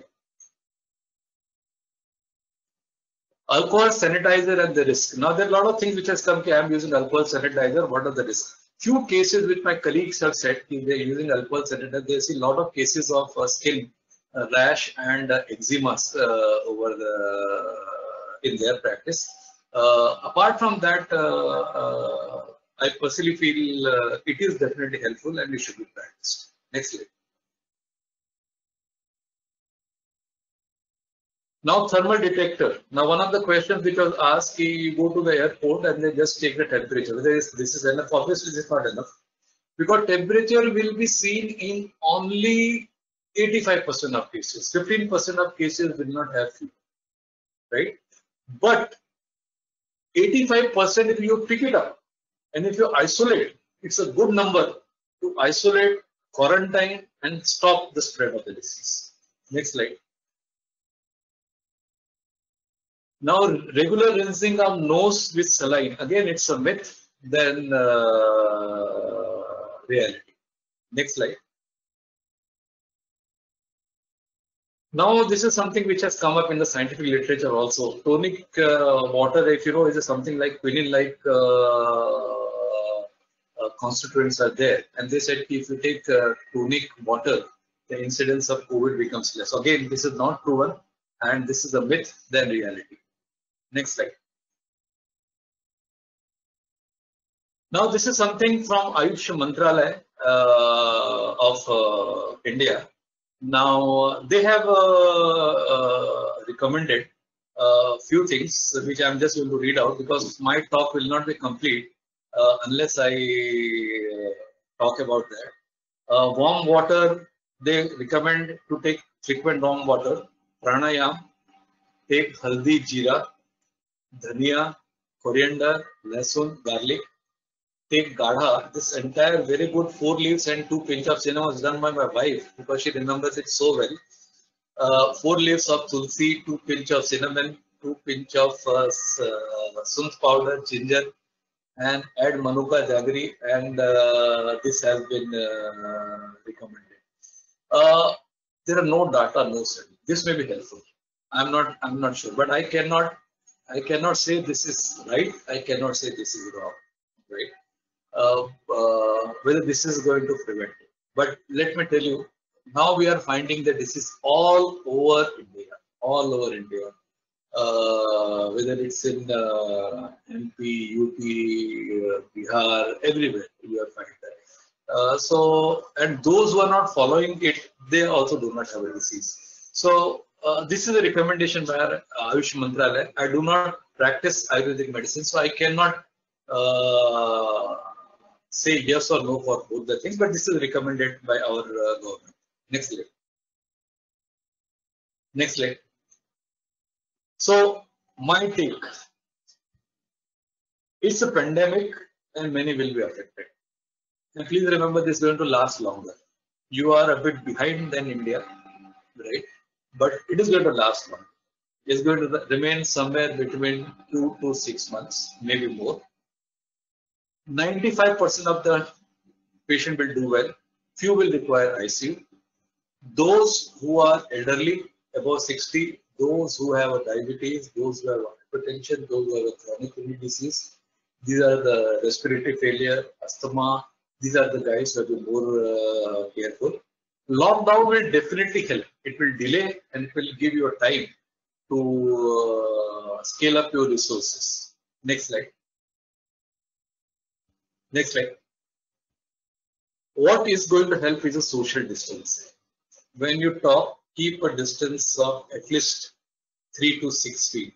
Alcohol sanitizer and the risk. Now there are a lot of things which has come. I am using alcohol sanitizer. What are the risks? Few cases which my colleagues have said they are using alcohol sanitizer. They see a lot of cases of uh, skin uh, rash and uh, eczema uh, over the in their practice. Uh, apart from that, uh, uh, I personally feel uh, it is definitely helpful and it should be practiced. Next slide. Now thermal detector. Now one of the questions which was asked, you go to the airport and they just take the temperature. This, this is enough. Obviously, this is not enough because temperature will be seen in only eighty-five percent of cases. fifteen percent of cases will not have fever, right? But eighty-five percent if you pick it up and if you isolate, it's a good number to isolate, quarantine, and stop the spread of the disease. Next slide. Now, regular rinsing of nose with saline. Again, it's a myth than uh, reality. Next slide. Now, this is something which has come up in the scientific literature also. Tonic uh, water, if you know, is something like quinine-like uh, uh, constituents are there, and they said if you take uh, tonic water, the incidence of COVID becomes less. Again, this is not proven, and this is a myth than reality. Next slide. Now, this is something from Ayush Mantralaya uh, of uh, India. Now, they have uh, uh, recommended a few things which I'm just going to read out, because my talk will not be complete uh, unless I uh, talk about that. Uh, warm water, they recommend to take frequent warm water. Pranayam, take haldi, jeera, dhania, coriander, lasun, garlic. Take gadha. This entire very good four leaves and two pinch of cinnamon was done by my wife because she remembers it so well. Uh, four leaves of tulsi, two pinch of cinnamon, two pinch of uh, sundh powder, ginger, and add manuka jaggery, and uh, this has been uh, recommended. Uh, there are no data, no study. This may be helpful. I'm not. I'm not sure, but I cannot. I cannot say this is right. I cannot say this is wrong. Right. Uh, uh, whether this is going to prevent it. But let me tell you, now we are finding that this is all over India, all over India. Uh, whether it's in uh, M P, U P, uh, Bihar, everywhere you are finding that. Uh, so, and those who are not following it, they also do not have a disease. So, uh, this is a recommendation by Ayush Mantralaya. I do not practice Ayurvedic medicine, so I cannot uh, say yes or no for both the things, but this is recommended by our uh, government. Next slide. Next slide. So, my take, it's a pandemic and many will be affected. And please remember, this is going to last longer. You are a bit behind than India, right? But it is going to last long. It's going to remain somewhere between two to six months, maybe more. ninety-five percent of the patient will do well. Few will require I C U. Those who are elderly, above sixty, those who have a diabetes, those who have hypertension, those who have a chronic kidney disease, these are the respiratory failure, asthma, these are the guys who have to be more uh, careful. Lockdown will definitely help. It will delay and it will give you a time to uh, scale up your resources. Next slide. Next slide. What is going to help is a social distance. When you talk, keep a distance of at least three to six feet.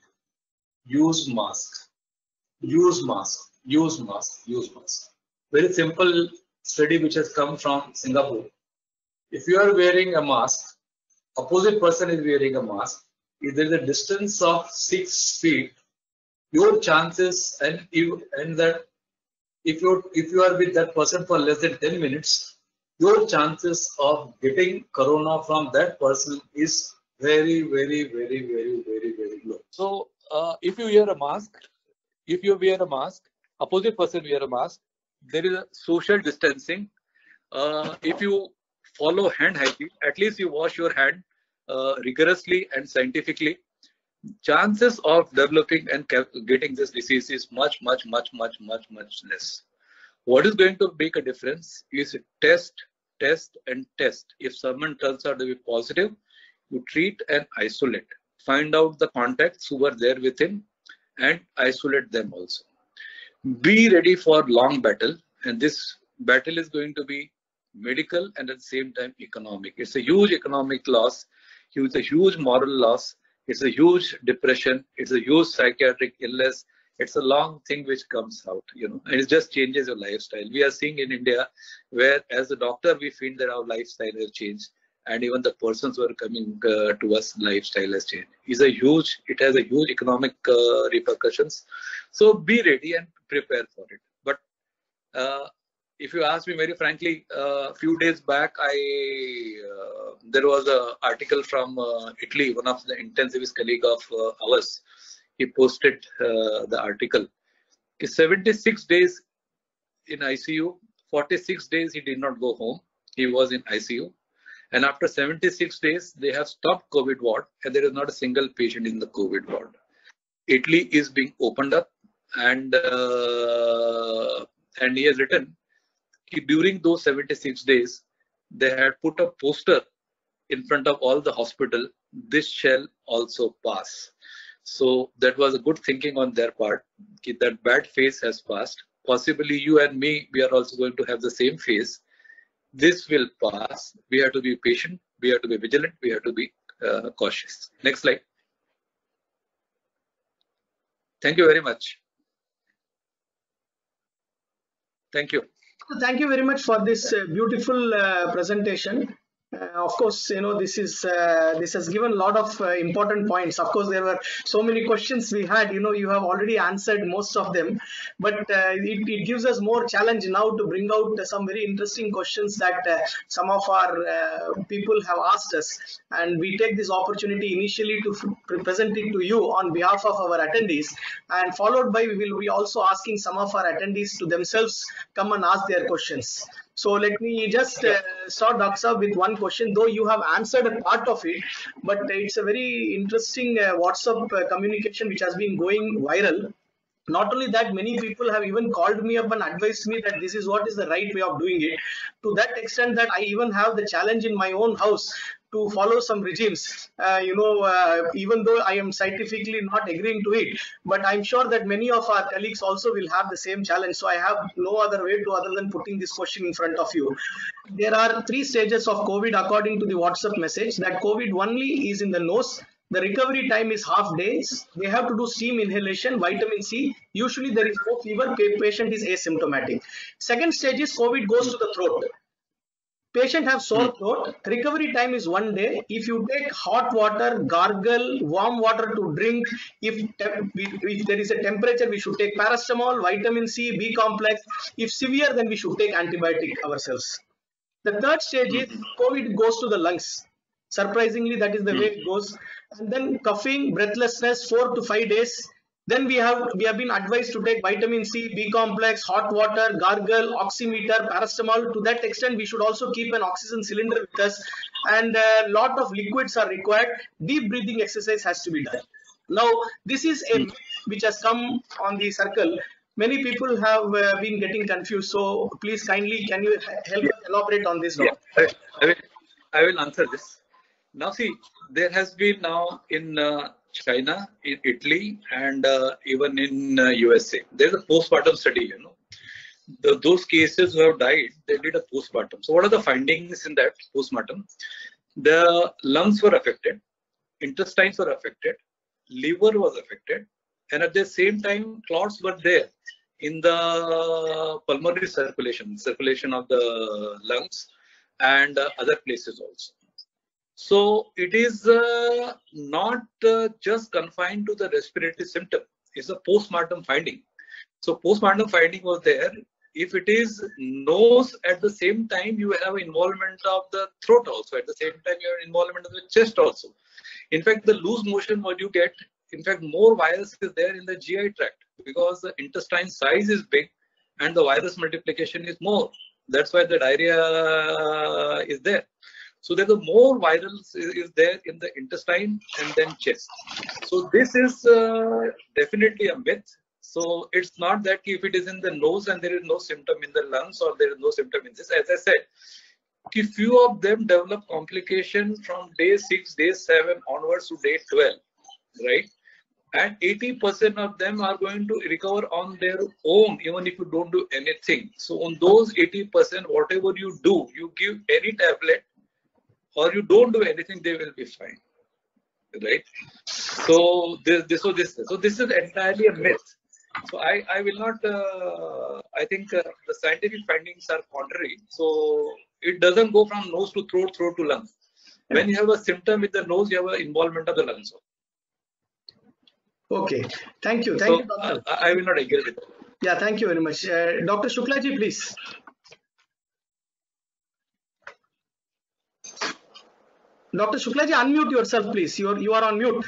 Use mask. Use mask. Use mask. Use mask. Very simple study which has come from Singapore. If you are wearing a mask, opposite person is wearing a mask. If there is a distance of six feet, your chances and you and that if you if you are with that person for less than ten minutes, your chances of getting corona from that person is very, very, very, very, very, very low. So uh, if you wear a mask, if you wear a mask, opposite person wear a mask, there is a social distancing. Uh, if you follow hand hygiene, at least you wash your hand uh, rigorously and scientifically, chances of developing and getting this disease is much, much, much, much, much, much less. What is going to make a difference is test, test, and test. If someone turns out to be positive, you treat and isolate. Find out the contacts who were there with him and isolate them also. Be ready for long battle, and this battle is going to be medical and at the same time economic. It's a huge economic loss. It's a huge moral loss. It's a huge depression. It's a huge psychiatric illness. It's a long thing which comes out, you know, and it just changes your lifestyle. We are seeing in India where as a doctor, we feel that our lifestyle has changed, and even the persons who are coming uh, to us, lifestyle has changed. It's a huge, it has a huge economic uh, repercussions. So be ready and prepare for it. But uh, if you ask me very frankly, a uh, few days back, I uh, there was an article from uh, Italy, one of the intensivist colleague of uh, ours. He posted uh, the article. seventy-six days in I C U, forty-six days he did not go home. He was in I C U. And after seventy-six days, they have stopped COVID ward, and there is not a single patient in the COVID ward. Italy is being opened up, and uh, and he has written during those seventy-six days, they had put a poster in front of all the hospital, this shall also pass. So that was a good thinking on their part. That bad phase has passed. Possibly you and me, we are also going to have the same phase. This will pass. We have to be patient. We have to be vigilant. We have to be uh, cautious. Next slide. Thank you very much. Thank you. Thank you very much for this uh, beautiful uh, presentation. Uh, of course, you know, this is uh, this has given a lot of uh, important points. Of course, there were so many questions we had. You know, you have already answered most of them, but uh, it, it gives us more challenge now to bring out uh, some very interesting questions that uh, some of our uh, people have asked us, and we take this opportunity initially to present it to you on behalf of our attendees, and followed by we will be also asking some of our attendees to themselves come and ask their questions. So let me just uh, start, Doctor Saab, with one question, though you have answered a part of it, but it's a very interesting uh, WhatsApp uh, communication which has been going viral. Not only that, many people have even called me up and advised me that this is what is the right way of doing it, to that extent that I even have the challenge in my own house to follow some regimes, uh, you know, uh, even though I am scientifically not agreeing to it, but I'm sure that many of our colleagues also will have the same challenge. So I have no other way to other than putting this question in front of you. There are three stages of COVID according to the WhatsApp message. That COVID only is in the nose. The recovery time is half days. They have to do steam inhalation, vitamin C. Usually there is no fever, patient is asymptomatic. Second stage is COVID goes to the throat. Patient have sore throat. Recovery time is one day. If you take hot water, gargle, warm water to drink, if, if there is a temperature, we should take paracetamol, vitamin C, B complex. If severe, then we should take antibiotic ourselves. The third stage is COVID goes to the lungs. Surprisingly, that is the way it goes. And then coughing, breathlessness, four to five days. Then we have we have been advised to take vitamin C, B complex, hot water, gargle, oximeter, paracetamol. To that extent, we should also keep an oxygen cylinder with us, and a lot of liquids are required. Deep breathing exercise has to be done. Now, this is a myth which has come on the circle. Many people have uh, been getting confused. So please kindly, can you help us elaborate on this? Yeah, I, I, will, I will answer this. Now, see, there has been now in uh, China, in Italy, and uh, even in uh, U S A, there's a postpartum study. You know, the, those cases who have died, they did a postpartum. So, what are the findings in that postmortem? The lungs were affected, intestines were affected, liver was affected, and at the same time, clots were there in the pulmonary circulation, circulation of the lungs, and uh, other places also. So it is uh, not uh, just confined to the respiratory symptom. It's a postmortem finding. So postmortem finding was there. If it is nose, at the same time you have involvement of the throat also. At the same time you have involvement of the chest also. In fact, the loose motion what you get, in fact, more virus is there in the G I tract because the intestine size is big and the virus multiplication is more. That's why the diarrhea is there. So there's a more virus is, is there in the intestine and then chest. So this is uh, definitely a myth. So it's not that if it is in the nose and there is no symptom in the lungs or there is no symptom in this. As I said, a few of them develop complication from day six, day seven onwards to day twelve, right? And eighty percent of them are going to recover on their own, even if you don't do anything. So on those eighty percent, whatever you do, you give any tablet, or you don't do anything, they will be fine, right? So this, this, so this, so this is entirely a myth. So I, I will not. Uh, I think uh, the scientific findings are contrary. So it doesn't go from nose to throat, throat to lungs. When you have a symptom with the nose, you have an involvement of the lungs. Okay, thank you, thank so, you, Doctor. Uh, I will not agree with that. Yeah, thank you very much, uh, Doctor Shuklaji, please. Doctor Shuklaji, unmute yourself, please. You are, you are on mute.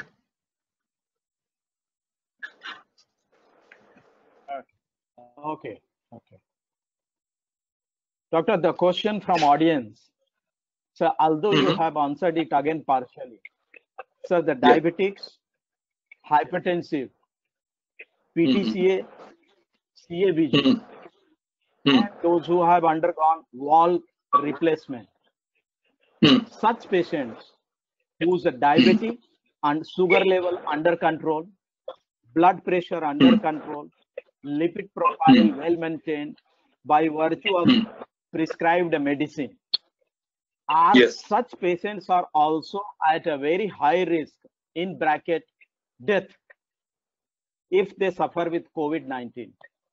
Okay, okay. Doctor, the question from audience. So, although mm-hmm. you have answered it again partially. So, the diabetics, yeah. hypertensive, P T C A, mm-hmm. C A B G, mm-hmm. Hmm. and those who have undergone wall replacement. Hmm. Such patients whose diabetes and sugar level under control, blood pressure under Hmm. control, lipid profile Hmm. well maintained by virtue of Hmm. prescribed medicine, are Yes. such patients are also at a very high risk, in bracket death, if they suffer with COVID nineteen.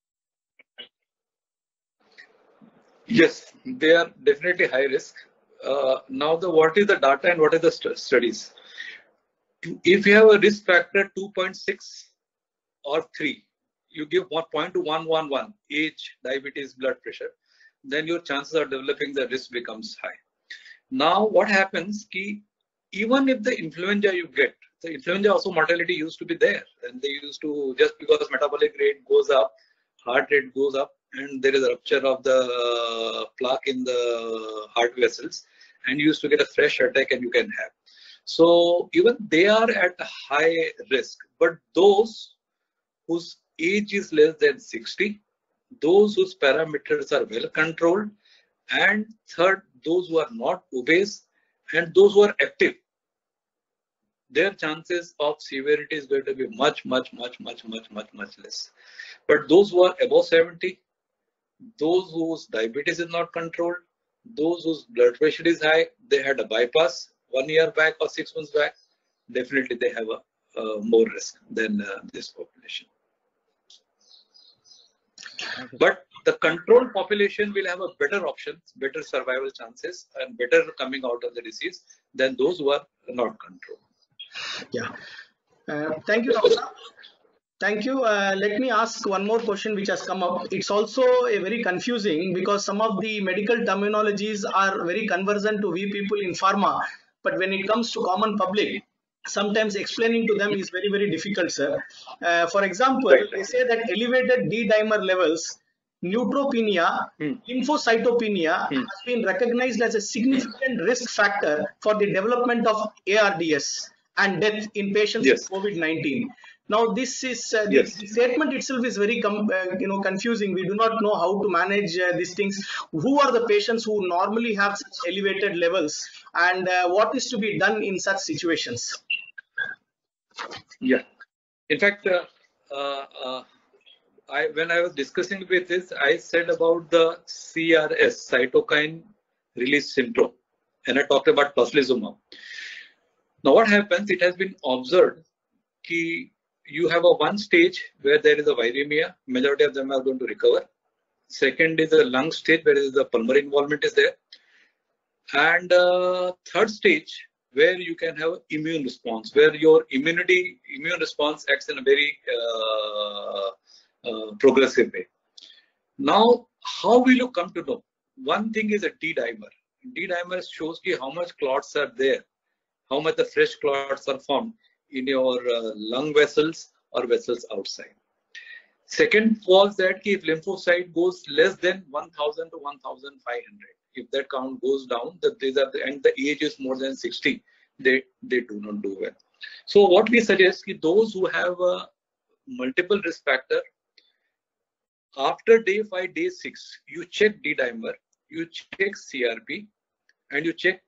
Yes, they are definitely high risk. Uh, now, the what is the data and what are the st studies? If you have a risk factor two point six or three, you give one point to one one one, age, diabetes, blood pressure, then your chances of developing the risk becomes high. Now, what happens? Ki, even if the influenza you get, the influenza also mortality used to be there, and they used to, just because metabolic rate goes up, heart rate goes up, and there is a rupture of the plaque in the heart vessels, and you used to get a fresh attack and you can have. So even they are at a high risk, but those whose age is less than sixty, those whose parameters are well controlled, and third, those who are not obese and those who are active, their chances of severity is going to be much, much, much, much, much, much, much less. But those who are above seventy, those whose diabetes is not controlled, those whose blood pressure is high, they had a bypass one year back or six months back, definitely they have a, a more risk than uh, this population. But the controlled population will have a better options, better survival chances, and better coming out of the disease than those who are not controlled. Yeah. Uh, thank you, Doctor Thank you. Uh, let me ask one more question which has come up. It's also a very confusing because some of the medical terminologies are very conversant to we people in pharma, but when it comes to common public, sometimes explaining to them is very, very difficult, sir. Uh, for example, they say that elevated D-dimer levels, neutropenia, Hmm. lymphocytopenia Hmm. has been recognized as a significant risk factor for the development of A R D S and death in patients Yes. with COVID nineteen. Now, this is uh, Yes. the statement itself is very com uh, you know confusing. We do not know how to manage uh, these things. Who are the patients who normally have such elevated levels, and uh, what is to be done in such situations? Yeah. In fact, uh, uh, uh, I, when I was discussing with this, I said about the C R S, cytokine release syndrome, and I talked about tocilizumab. Now, what happens? It has been observed that you have a one stage where there is a viremia, majority of them are going to recover. Second is a lung stage where the pulmonary involvement is there. And uh, third stage where you can have immune response, where your immunity, immune response acts in a very uh, uh, progressive way. Now, how will you come to know? One thing is a D-dimer. D-dimer shows you how much clots are there, how much the fresh clots are formed in your uh, lung vessels or vessels outside. Second was that if lymphocyte goes less than one thousand to one thousand five hundred, if that count goes down, that these are the, and the age is more than sixty, they they do not do well. So what we suggest is those who have a multiple risk factor, after day five, day six, you check D-dimer, you check C R P, and you check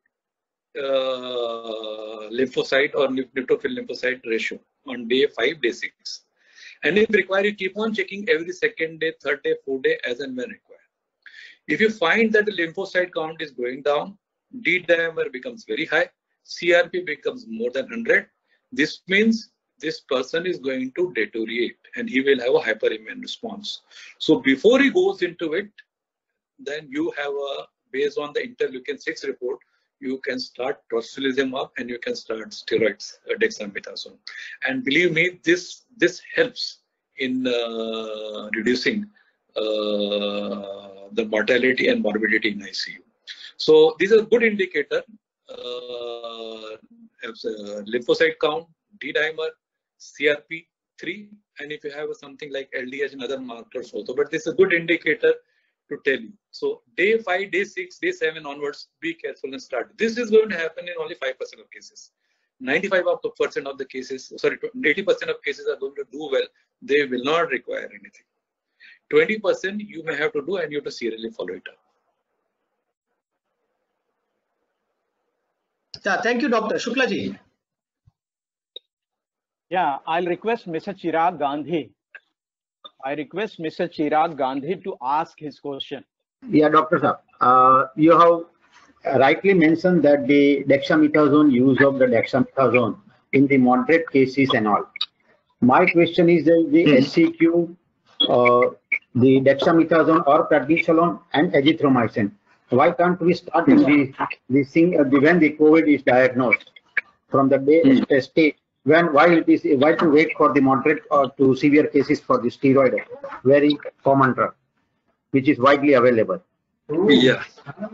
uh, lymphocyte or neutrophil lymphocyte ratio on day five, day six. And if required, you keep on checking every second day, third day, fourth day, as and when required. If you find that the lymphocyte count is going down, D-dimer becomes very high, C R P becomes more than one hundred, this means this person is going to deteriorate and he will have a hyperimmune response. So before he goes into it, then you have a, based on the interleukin six report, you can start tocilizumab and you can start steroids, uh, dexamethasone. And believe me, this this helps in uh, reducing uh, the mortality and morbidity in I C U. So these are good indicator. Uh, uh, lymphocyte count, D-dimer, C R P three, and if you have something like L D H and other markers also. But this is a good indicator to tell you. So day five, day six, day seven onwards, be careful and start. This is going to happen in only five percent of cases. ninety-five percent of the cases, sorry, eighty percent of cases are going to do well. They will not require anything. twenty percent you may have to do and you have to serially follow it up. Yeah, thank you, Doctor Shukla ji. Yeah, I'll request Mister Chirag Gandhi. I request Mister Chirag Gandhi to ask his question. Yeah, Doctor Sir, uh, you have rightly mentioned that the dexamethasone, use of the dexamethasone in the moderate cases and all. My question is that the S C Q, uh, the dexamethasone or prednisolone and azithromycin. Why can't we start the, the thing uh, when the COVID is diagnosed from the day mm. stage? When why it is why to wait for the moderate or to severe cases for the steroid, very common drug, which is widely available. Yeah,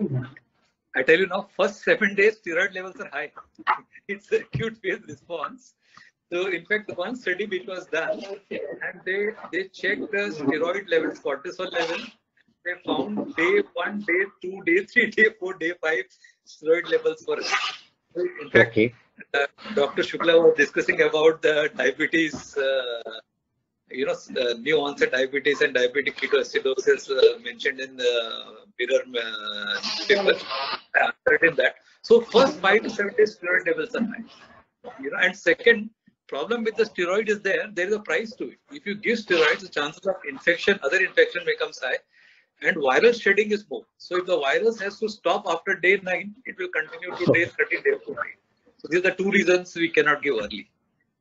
I tell you now, first seven days steroid levels are high. It's an acute phase response. So in fact, one study which was done, and they they checked the steroid levels, cortisol level. They found day one, day two, day three, day four, day five steroid levels were high. In fact, okay. uh, Doctor Shukla was discussing about the diabetes. Uh, you know, uh, new onset diabetes and diabetic ketoacidosis uh, mentioned in the mirror uh, paper. I answered in that. So first five to seven days steroid levels are high. You know, and second problem with the steroid is there, there is a price to it. If you give steroids, the chances of infection, other infection becomes high, and viral shedding is more. So if the virus has to stop after day nine, it will continue to day thirty, day forty. So these are the two reasons we cannot give early.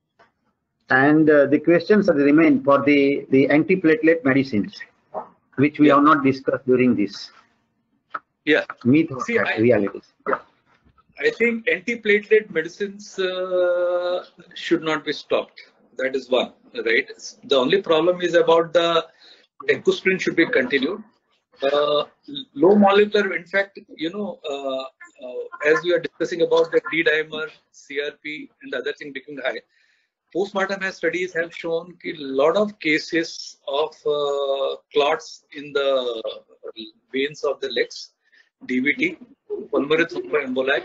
And uh, the questions remain for the, the antiplatelet medicines, which we yeah. have not discussed during this. Yeah. Myth or See, I, realities. Yeah. I think antiplatelet medicines uh, should not be stopped. That is one, right? The only problem is about the ecosprin should be continued. Uh, low molecular, in fact, you know, uh, uh, as we are discussing about the D-dimer, C R P, and the other thing becoming high. Postmortem studies have shown a lot of cases of uh, clots in the veins of the legs, D V T, pulmonary thromboemboli,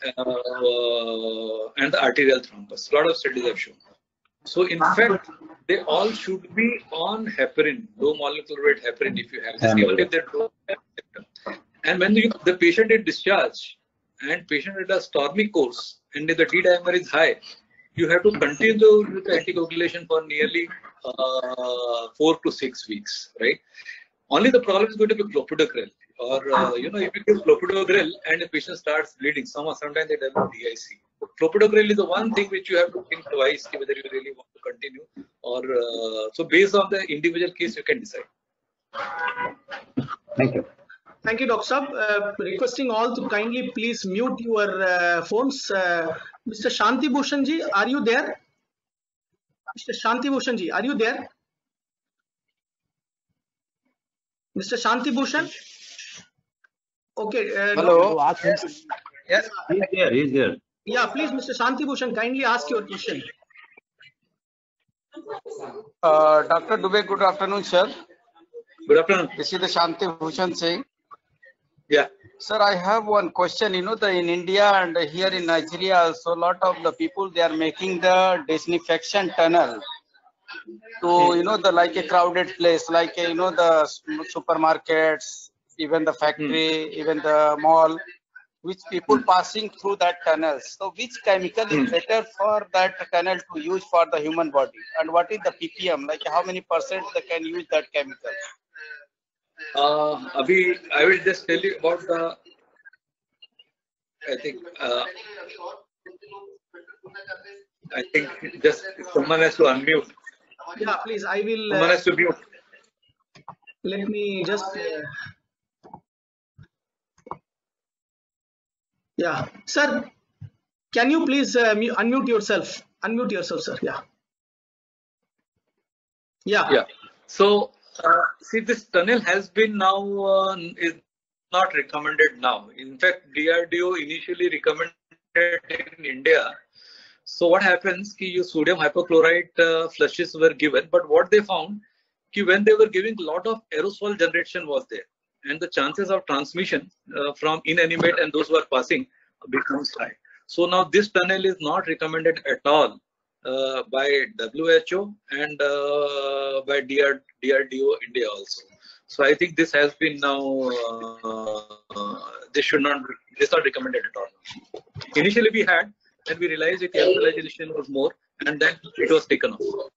uh, and the arterial thrombus. A lot of studies have shown. So, in fact, they all should be on heparin, low molecular weight heparin, if you have this, even if they don't have. And when you, the patient is discharged and patient at a stormy course, and if the D-dimer is high, you have to continue with the anticoagulation for nearly uh, four to six weeks, right? Only the problem is going to be clopidogrel, or uh, you know, if you give clopidogrel and the patient starts bleeding, sometimes they develop D I C. Clopidogrel is the one thing which you have to think twice whether you really want to continue, or uh, so based on the individual case you can decide. Thank you. Thank you, Doctor Saab. Uh, requesting all to kindly please mute your uh, phones. Uh, Mister Shanti Bhushan ji, are you there? Mister Shanti Bhushan ji, are you there? Mister Shanti Bhushan? Okay. Uh, Hello. No. Yes. He's there. He's there. Yeah, please, Mister Shanti Bhushan, kindly ask your question. Uh, Doctor Dubey, good afternoon, sir. Good afternoon. This is the Shanti Bhushan Singh. Yeah. Sir, I have one question. You know, the in India and here in Nigeria, so a lot of the people, they are making the disinfection tunnel to, you know, the like a crowded place, like a, you know, the supermarkets, even the factory, hmm. even the mall, which people passing through that tunnel. So which chemical hmm. is better for that tunnel to use for the human body? And what is the P P M? Like how many percent they can use that chemical? Uh, Abhi, I will just tell you about the, I think, uh, I think just someone has to unmute. Yeah, please, I will. Someone uh, has to mute. Let me just. Uh, yeah, sir, can you please uh, unmute yourself? Unmute yourself, sir. Yeah. Yeah. Yeah. So, uh, see, this tunnel has been now uh, is not recommended now. In fact, D R D O initially recommended in India. So what happens? Ki you sodium hypochlorite uh, flushes were given, but what they found, ki when they were giving, a lot of aerosol generation was there, and the chances of transmission uh, from inanimate and those who are passing becomes high. So now this tunnel is not recommended at all uh, by W H O and uh, by D R D O India also. So I think this has been now, uh, this should not, this is not recommended at all. Initially we had, and we realized the aerosolization was more, and then it was taken off.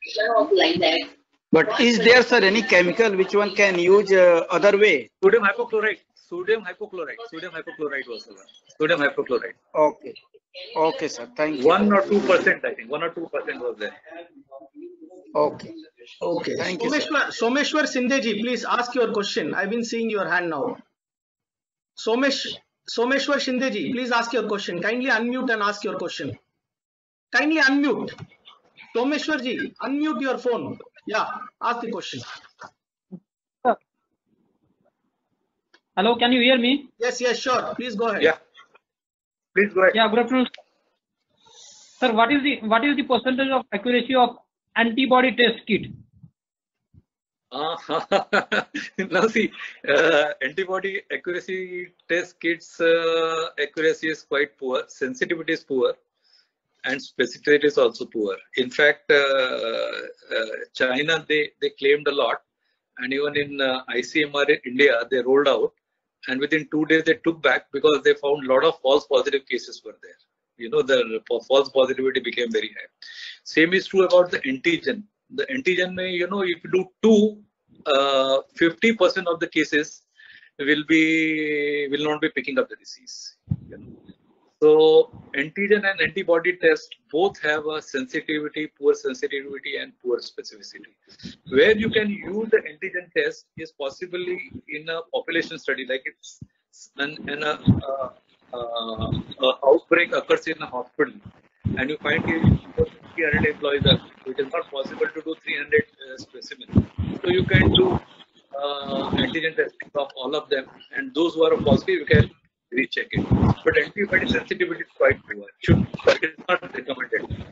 But is there, sir, any chemical which one can use uh, other way? Sodium hypochlorite. Sodium hypochlorite. Sodium hypochlorite was the one. Sodium hypochlorite. Okay. Okay, sir. Thank you. One or two percent, I think. One or two percent was there. Okay. Okay. Thank you, sir. Someshwar, Someshwar Sindeji, please ask your question. I've been seeing your hand now. Somesh, Someshwar Sindeji, please ask your question. Kindly unmute and ask your question. Kindly unmute. Someshwarji, unmute your phone. Yeah, ask the question. Hello, can you hear me? Yes, yes, sure. Please go ahead. Yeah. Please go ahead. Yeah, good afternoon. Sir, what is the what is the percentage of accuracy of antibody test kit? Uh, now see, uh, antibody accuracy test kits uh, accuracy is quite poor, sensitivity is poor, and specificity is also poor. In fact, uh, uh, China, they, they claimed a lot, and even in uh, I C M R in India, they rolled out, and within two days they took back because they found a lot of false positive cases were there. You know, the false positivity became very high. Same is true about the antigen. The antigen, you know, if you do two, uh, fifty percent of the cases will be will not be picking up the disease. You know? So antigen and antibody test both have a sensitivity, poor sensitivity, and poor specificity. Where you can use the antigen test is possibly in a population study, like it's an, an a, uh, uh, uh, outbreak occurs in a hospital, and you find three hundred employees are, it is not possible to do three hundred uh, specimens. So you can do uh, antigen testing of all of them, and those who are positive, you can recheck it. But antibody sensitivity is quite poor. Should, it is not recommended.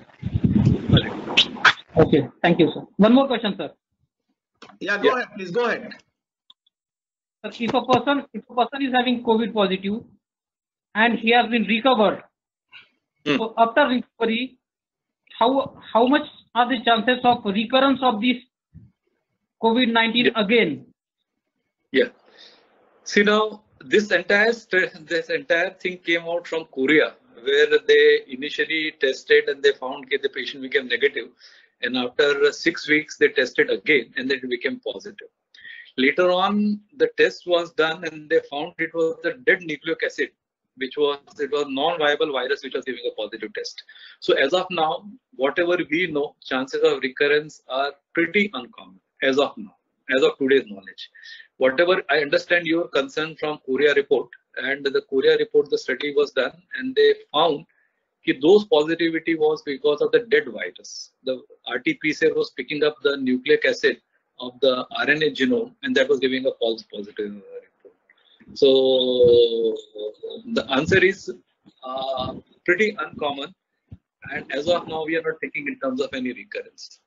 Okay, thank you, sir. One more question, sir. Yeah, go Yeah. ahead, please go ahead. Sir, if a person if a person is having COVID positive and he has been recovered, Hmm. so after recovery, how how much are the chances of recurrence of this COVID nineteen Yeah. again? Yeah. See now, this entire st- this entire thing came out from Korea, where they initially tested and they found that the patient became negative, and after six weeks they tested again and then it became positive. Later on, the test was done and they found it was the dead nucleic acid, which was it was non-viable virus which was giving a positive test. So as of now, whatever we know, chances of recurrence are pretty uncommon as of now, as of today's knowledge. Whatever I understand your concern from Korea report, and the Korea report, the study was done and they found that those positivity was because of the dead virus. The R T P C R was picking up the nucleic acid of the R N A genome, and that was giving a false positive report. So the answer is uh, pretty uncommon, and as of now we are not thinking in terms of any recurrence.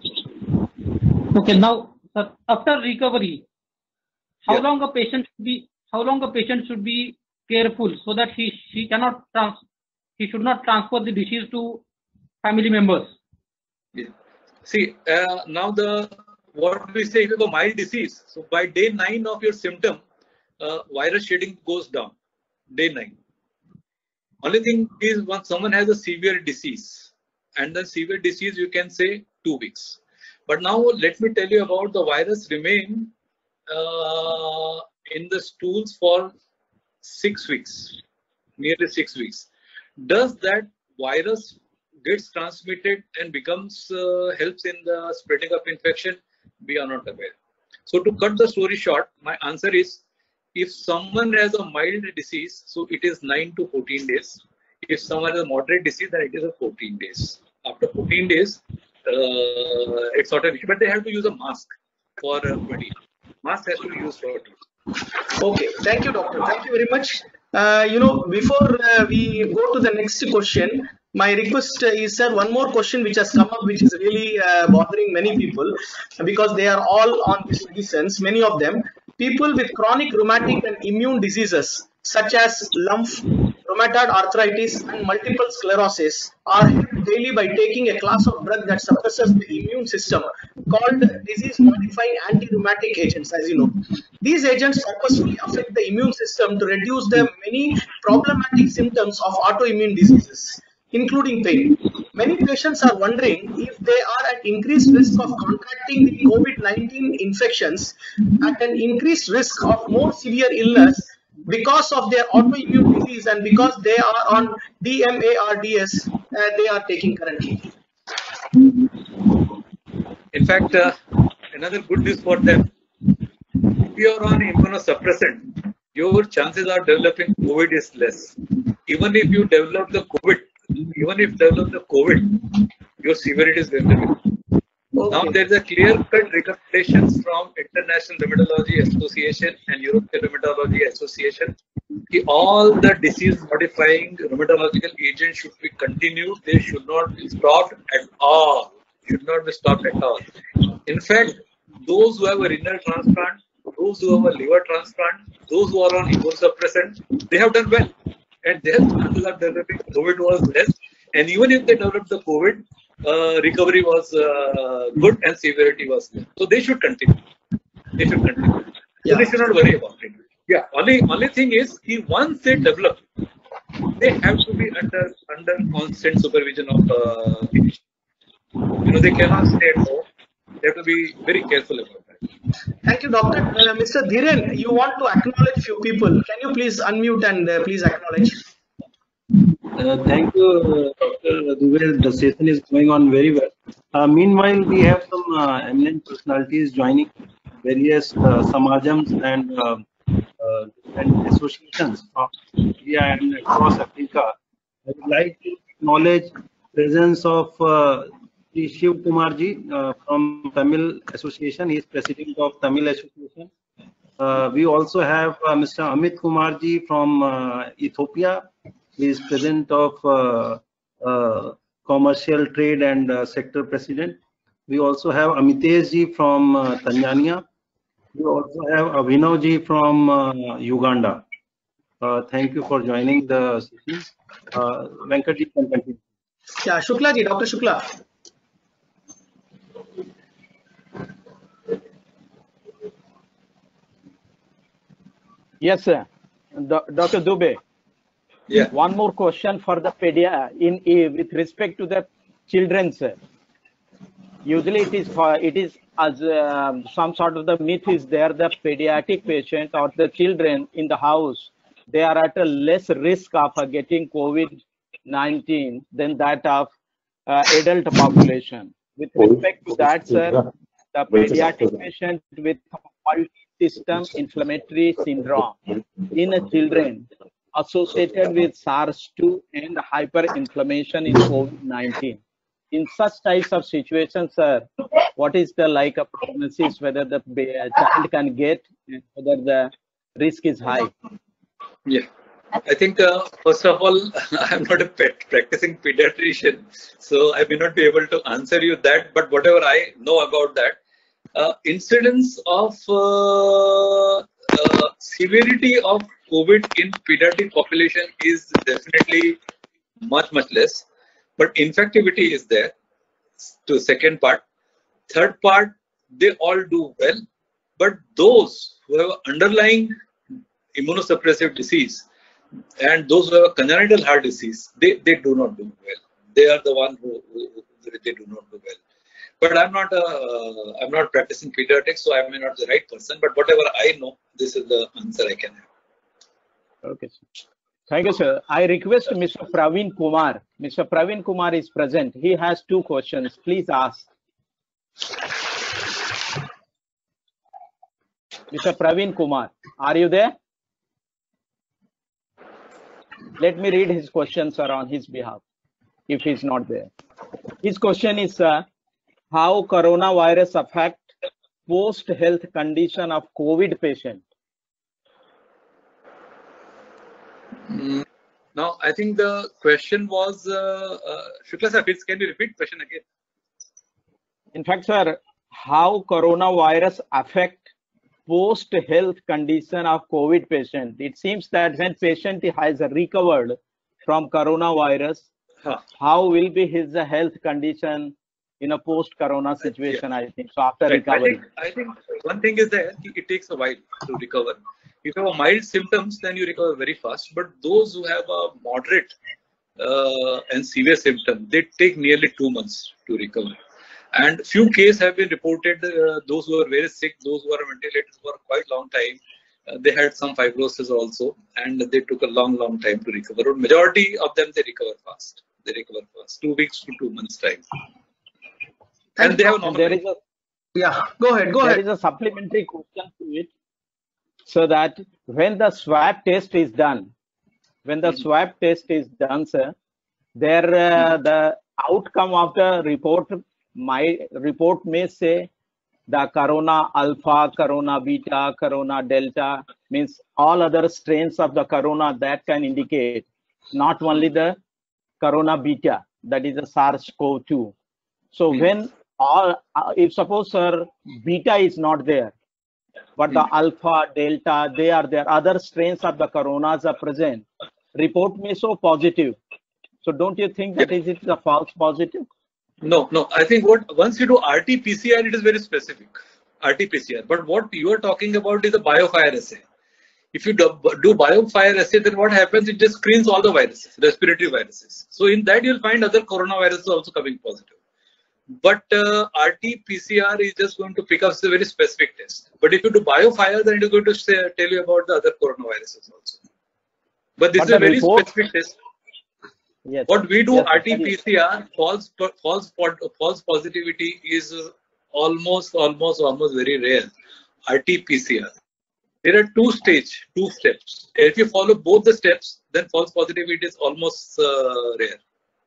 Okay, now sir, after recovery, how Yeah. long a patient should be how long a patient should be careful so that he she cannot trans he should not transfer the disease to family members? Yeah. See, uh, now the what we say is a mild disease. So by day nine of your symptom, uh, virus shedding goes down. Day nine. Only thing is when someone has a severe disease, and the severe disease you can say two weeks. But now let me tell you about the virus remain uh, in the stools for six weeks, nearly six weeks. Does that virus gets transmitted and becomes uh, helps in the spreading of infection? We are not aware. So to cut the story short, my answer is if someone has a mild disease, so it is nine to fourteen days. If someone has a moderate disease, then it is a fourteen days. After fourteen days, uh, it's not an issue, but they have to use a mask for uh, twenty. Mask has to be used for twenty. Okay, thank you, doctor. Thank you very much. Uh, you know, before uh, we go to the next question, my request is, sir, one more question which has come up, which is really uh, bothering many people because they are all on these medicines, many of them. People with chronic rheumatic and immune diseases such as lump, rheumatoid arthritis, and multiple sclerosis are helped daily by taking a class of drug that suppresses the immune system called disease-modifying anti-rheumatic agents, as you know. These agents purposefully affect the immune system to reduce the many problematic symptoms of autoimmune diseases, including pain. Many patients are wondering if they are at increased risk of contracting the COVID nineteen infections, at an increased risk of more severe illness because of their autoimmune disease and because they are on D M A R D S uh, they are taking currently. In fact, uh, another good news for them, if you are on immunosuppressant, your chances of developing COVID is less. Even if you develop the COVID, even if you develop the COVID, your severity is going to be. Okay. Now there is a clear-cut recommendations from International Rheumatology Association and European Rheumatology Association. All the disease-modifying rheumatological agents should be continued. They should not be stopped at all. Should not be stopped at all. In fact, those who have a renal transplant, those who have a liver transplant, those who are on immunosuppressant, they have done well, and their chances of developing COVID was less. And even if they developed the COVID, uh, recovery was uh, good and severity was good. So they should continue. They should continue. Yeah. So they should not worry about it. Yeah. Only only thing is, if once they develop, they have to be under under constant supervision of uh, physician. You know, they cannot stay at home. They have to be very careful about that. Thank you, Doctor. Uh, Mister Dhiren, you want to acknowledge few people. Can you please unmute and uh, please acknowledge? Uh, thank you, Doctor Dubey. The session is going on very well. Uh, meanwhile, we have some uh, eminent personalities joining various uh, samajams and uh, uh, different associations from India and across Africa. I would like to acknowledge presence of uh, Shiv Kumar ji uh, from Tamil Association. He is president of Tamil Association. Uh, we also have uh, Mister Amit Kumar ji from uh, Ethiopia. He is president of uh, uh, Commercial Trade and uh, Sector President. We also have Amitesh ji from uh, Tanzania. We also have Abhinav ji from uh, Uganda. Uh, thank you for joining the session. Uh, Venkat ji can continue. Yeah, Shukla ji, Doctor Shukla. Yes, sir. Doctor Dubey. Yeah. One more question for the pedia in with respect to the children, sir. Usually, it is for it is as uh, some sort of the myth is there. The pediatric patient or the children in the house, they are at a less risk of uh, getting COVID nineteen than that of uh, adult population. With respect to that, sir, the pediatric patient with multi-system inflammatory syndrome in a children associated with SARS two and hyperinflammation in COVID nineteen. In such types of situations, sir, what is the like a prognosis, whether the child can get, and whether the risk is high? Yeah, I think uh, first of all, I'm not a pet practicing pediatrician, so I may not be able to answer you that. But whatever I know about that, uh, incidence of uh, uh, severity of COVID in pediatric population is definitely much much less, but infectivity is there. To second part, third part, they all do well, but those who have underlying immunosuppressive disease and those who have congenital heart disease, they, they do not do well. They are the ones who, who, who they do not do well. But I'm not a, uh, I'm not practicing pediatrics, so I may not be the right person. But whatever I know, this is the answer I can have. Okay, sir. Thank you, sir. I request Mister Praveen Kumar. Mister Praveen Kumar is present. He has two questions. Please ask. Mister Praveen Kumar, are you there? Let me read his question, sir, on his behalf, if he's not there. His question is, uh, how coronavirus affect post-health condition of COVID patient? Mm, now, I think the question was, uh, uh, Shukla sir, please can you repeat question again? In fact, sir, how coronavirus affect post-health condition of COVID patient? It seems that when patient has recovered from coronavirus, Huh. how will be his uh, health condition in a post-corona situation? Yeah. I think so. After Right. I recovery, think I think one thing is that it takes a while to recover. If you have mild symptoms, then you recover very fast. But those who have a moderate uh, and severe symptom, they take nearly two months to recover. And few cases have been reported. Uh, those who are very sick, those who are ventilated for quite long time, uh, they had some fibrosis also, and they took a long, long time to recover. But majority of them they recover fast. They recover fast, two weeks to two months time. And, and they have and there is a yeah. Go ahead. Go there ahead. is a supplementary question to it, so that when the swab test is done, when the swab test is done, sir, there uh, the outcome of the report, my report may say the corona alpha, corona beta, corona delta, means all other strains of the corona that can indicate, not only the corona beta, that is the SARS CoV two. So mm. when all, uh, if suppose sir, beta is not there, but the alpha, delta, they are there, other strains of the coronas are present, report may show positive. So don't you think that is it a false positive? No, no. I think what once you do R T P C R, it is very specific, R T P C R. But what you are talking about is a biofire assay. If you do, do biofire assay, then what happens? It just screens all the viruses, respiratory viruses. So in that you'll find other coronaviruses also coming positive. But uh, R T P C R is just going to pick up a very specific test. But if you do biofire, then it is going to say, tell you about the other coronaviruses also. But this but is a very report, specific test. Yes. What we do, yes, R T P C R, false, false, false positivity is almost, almost, almost very rare. R T P C R. There are two stage, two steps. If you follow both the steps, then false positivity is almost uh, rare.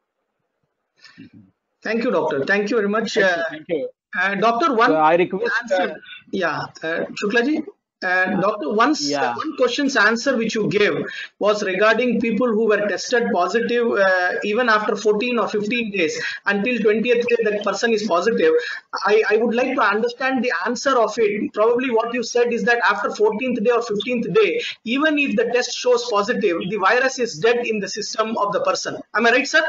Thank you, doctor. Thank you very much. Thank uh, you. Thank you. Uh, doctor, one so I request. answer, uh, yeah, uh, Shuklaji. Uh, doctor, once yeah. uh, one question's answer which you gave was regarding people who were tested positive uh, even after fourteen or fifteen days until twentieth day that person is positive. I, I would like to understand the answer of it. Probably what you said is that after fourteenth day or fifteenth day, even if the test shows positive, the virus is dead in the system of the person. Am I right, sir?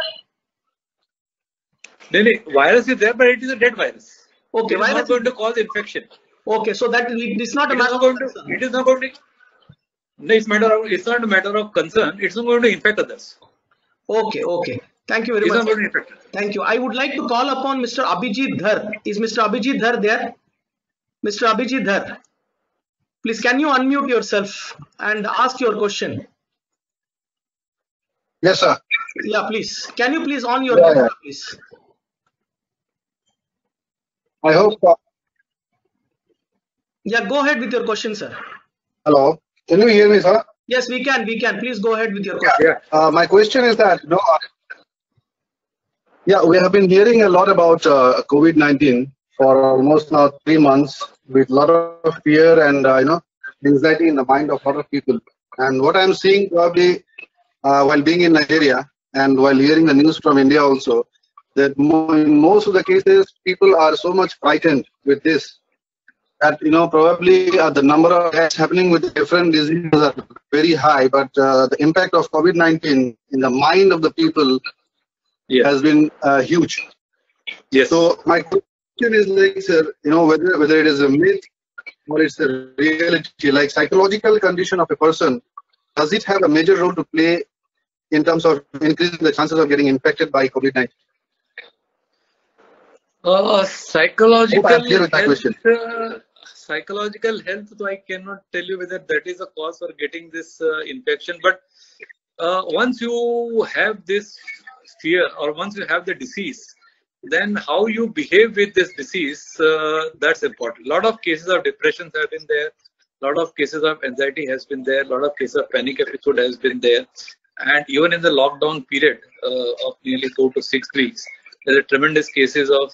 No, no, virus is there, but it is a dead virus. Okay, it is virus not going to cause infection. Okay, so that it is not a it matter is not of going concern. to, It is not going to. No, it's matter of. It's not a matter of concern. It's not going to infect others. Okay, okay. Thank you very it's much. Not going to infect. Thank you. I would like to call upon Mister Abhijit Dhar. Is Mister Abhijit Dhar there? Mister Abhijit Dhar, please can you unmute yourself and ask your question? Yes, sir. Yeah, please. Can you please on your yeah, camera, yeah. please? I hope. Uh, Yeah, go ahead with your question, sir. Hello. Can you hear me, sir? Yes, we can. We can. Please go ahead with your question. Yeah. Uh, my question is that, you know, yeah, we have been hearing a lot about uh, COVID nineteen for almost now three months with a lot of fear and, uh, you know, anxiety in the mind of a lot of people. And what I'm seeing probably uh, while being in Nigeria and while hearing the news from India also, that mo in most of the cases, people are so much frightened with this. That, you know, probably uh, the number of deaths happening with different diseases are very high, but uh, the impact of COVID nineteen in the mind of the people yeah. has been uh, huge. Yes. So my question is, like, sir, you know, whether whether it is a myth or it's a reality, like psychological condition of a person, does it have a major role to play in terms of increasing the chances of getting infected by COVID nineteen? Uh, psychological health, uh, psychological health, so I cannot tell you whether that is a cause for getting this uh, infection. But uh, once you have this fear or once you have the disease, then how you behave with this disease, uh, that's important. A lot of cases of depressions have been there. A lot of cases of anxiety has been there. A lot of cases of panic episode has been there. And even in the lockdown period uh, of nearly four to six weeks, there are tremendous cases of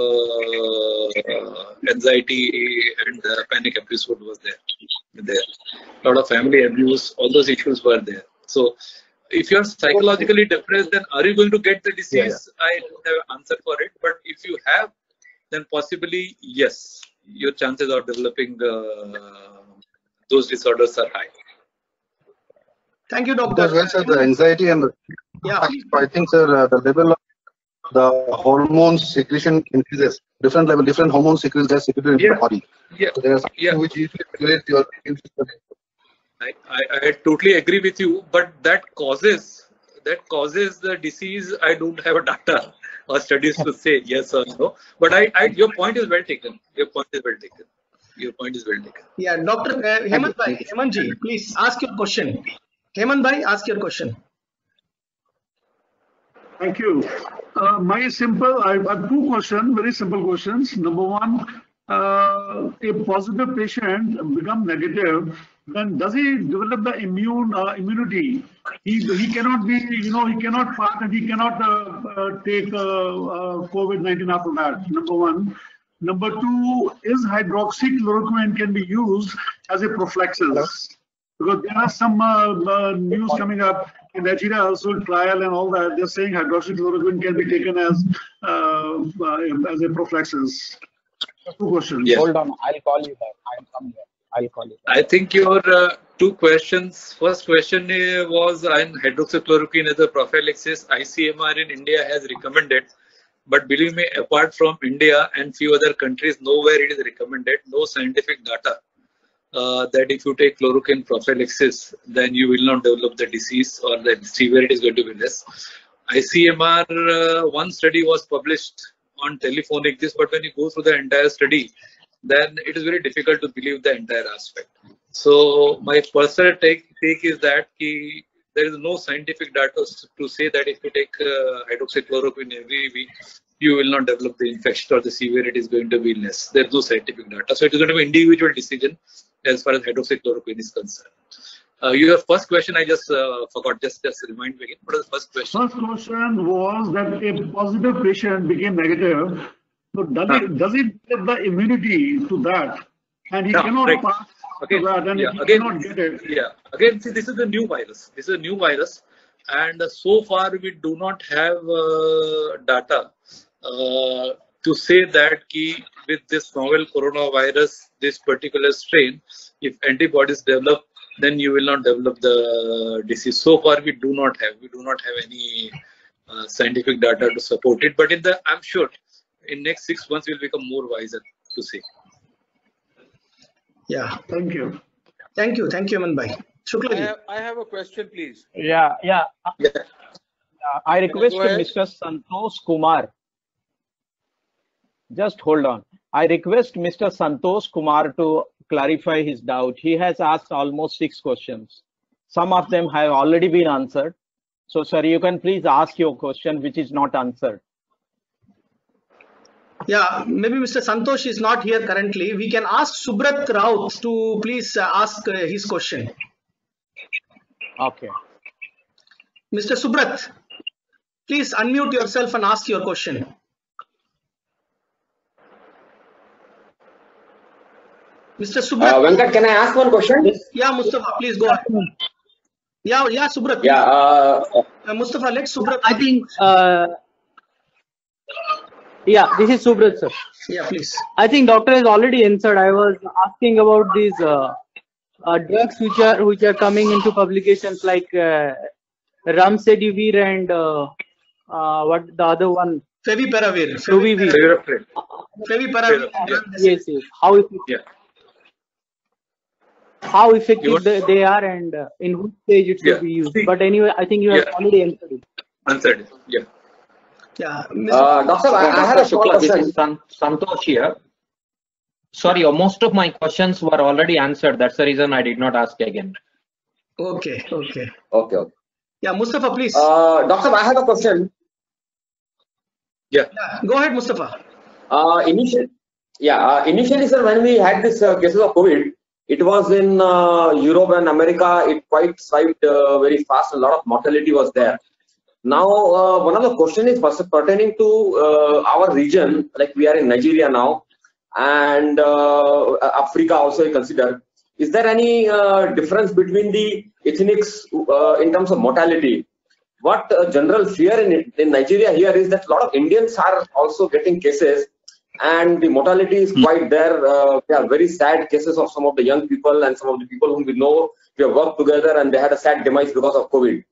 uh, anxiety and uh, panic episode was there. There, a lot of family abuse, all those issues were there. So, if you are psychologically depressed, then are you going to get the disease? Yeah, yeah. I don't have an answer for it. But if you have, then possibly yes, your chances of developing uh, those disorders are high. Thank you, doctor. Because well said, the anxiety and the Yeah. I think, sir, uh, the level of the hormone secretion increases. Different level, different hormone secretions are secreted in Yeah. the body. Yeah. So there are something Yeah. which usually regulates your immune system. I, I, I totally agree with you, but that causes that causes the disease. I don't have a data or studies to say yes or no. But I, I your point is well taken. Your point is well taken. Your point is well taken. Yeah, Doctor Uh, Hemant Bhai, Hemant ji, please ask your question. Hemant Bhai, ask your question. Thank you. Uh, my simple, I have two questions, very simple questions. Number one, uh, a positive patient become negative, then does he develop the immune uh, immunity? He he cannot be, you know, he cannot pass and he cannot uh, uh, take uh, uh, COVID nineteen after that. Number one. Number two, is hydroxychloroquine can be used as a prophylaxis? Because there are some uh, uh, news coming up in Nigeria also trial and all that. They're saying hydroxychloroquine can be taken as uh, uh, as a prophylaxis. Two questions. Yes. Hold on, I'll call you back. I'll come here. I'll call you back. I think your uh, two questions. First question uh, was on hydroxychloroquine as a prophylaxis. I C M R in India has recommended, but believe me, apart from India and few other countries, nowhere it is recommended. No scientific data uh, that if you take chloroquine prophylaxis, then you will not develop the disease or the severity is going to be less. I C M R, uh, one study was published on telephonic this, but when you go through the entire study, then it is very difficult to believe the entire aspect. So my personal take, take is that ki, there is no scientific data to say that if you take uh, hydroxychloroquine every week, you will not develop the infection or the severity is going to be less. There is no scientific data. So it is going to be an individual decision as far as hydroxychloroquine is concerned. Uh, your first question, I just uh, forgot. Just, just remind me again. What was the first question? First question was that a positive patient became negative. So does Huh. it does it get the immunity to that? And he Yeah, cannot right. pass Okay. to that, and Yeah. he Again, cannot get it. yeah. Again, see, this is a new virus. This is a new virus, and uh, so far we do not have uh, data uh, to say that key with this novel coronavirus, this particular strain, if antibodies develop, then you will not develop the disease. So far, we do not have. We do not have any uh, scientific data to support it. But in the, I'm sure, in next six months, we'll become more wiser to see. Yeah. Thank you. Thank you. Thank you, Hemant Bhai. Shukla I ji. have, I have a question, please. Yeah, yeah. Uh, Yeah. I request go ahead? Mister Santosh Kumar. Just hold on. I request Mister Santosh Kumar to clarify his doubt. He has asked almost six questions. Some of them have already been answered. So, sir, you can please ask your question which is not answered. Yeah, maybe Mister Santosh is not here currently. We can ask Subrat Raut to please uh, ask uh, his question. Okay. Mister Subrat, please unmute yourself and ask your question. Mister Subrat. Uh, Venkat, can I ask one question? Yeah, Mustafa, please go ahead. Yeah, yeah, Subrat. Yeah, uh, Uh, Mustafa, let Subrat. I think, uh, yeah, this is Subrat, sir. Yeah, please. I think doctor has already answered. I was asking about these uh, uh, drugs which are which are coming into publications like uh, Remdesivir and uh, uh, what the other one? Favipiravir. Fluvivi. Favorite. Favipiravir. Yeah. Yes, yes. How effective, Yeah. how effective You want- they, they are and uh, in which stage it should Yeah. be used. See- But anyway, I think you have Yeah. already answered it. Answered. it. Yeah. Yeah. uh, Doctor, I, I had a small Shukla, this question. is San- Santosh here. Sorry, uh, most of my questions were already answered. That's the reason I did not ask again. Okay, okay. Okay, okay. Yeah, Mustafa, please. Uh, Doctor, I have a question. Yeah. Yeah, go ahead, Mustafa. Uh, initially, yeah, uh, initially, sir, when we had this uh, cases of COVID, it was in uh, Europe and America. It quite spiked uh, very fast. A lot of mortality was there. Now, uh, one of the question is pertaining to uh, our region, like we are in Nigeria now, and uh, Africa also you consider. Is there any uh, difference between the ethnics uh, in terms of mortality? What uh, general fear in, in Nigeria here is that a lot of Indians are also getting cases, and the mortality is quite there. Uh, there are very sad cases of some of the young people and some of the people whom we know. We have worked together and they had a sad demise because of COVID.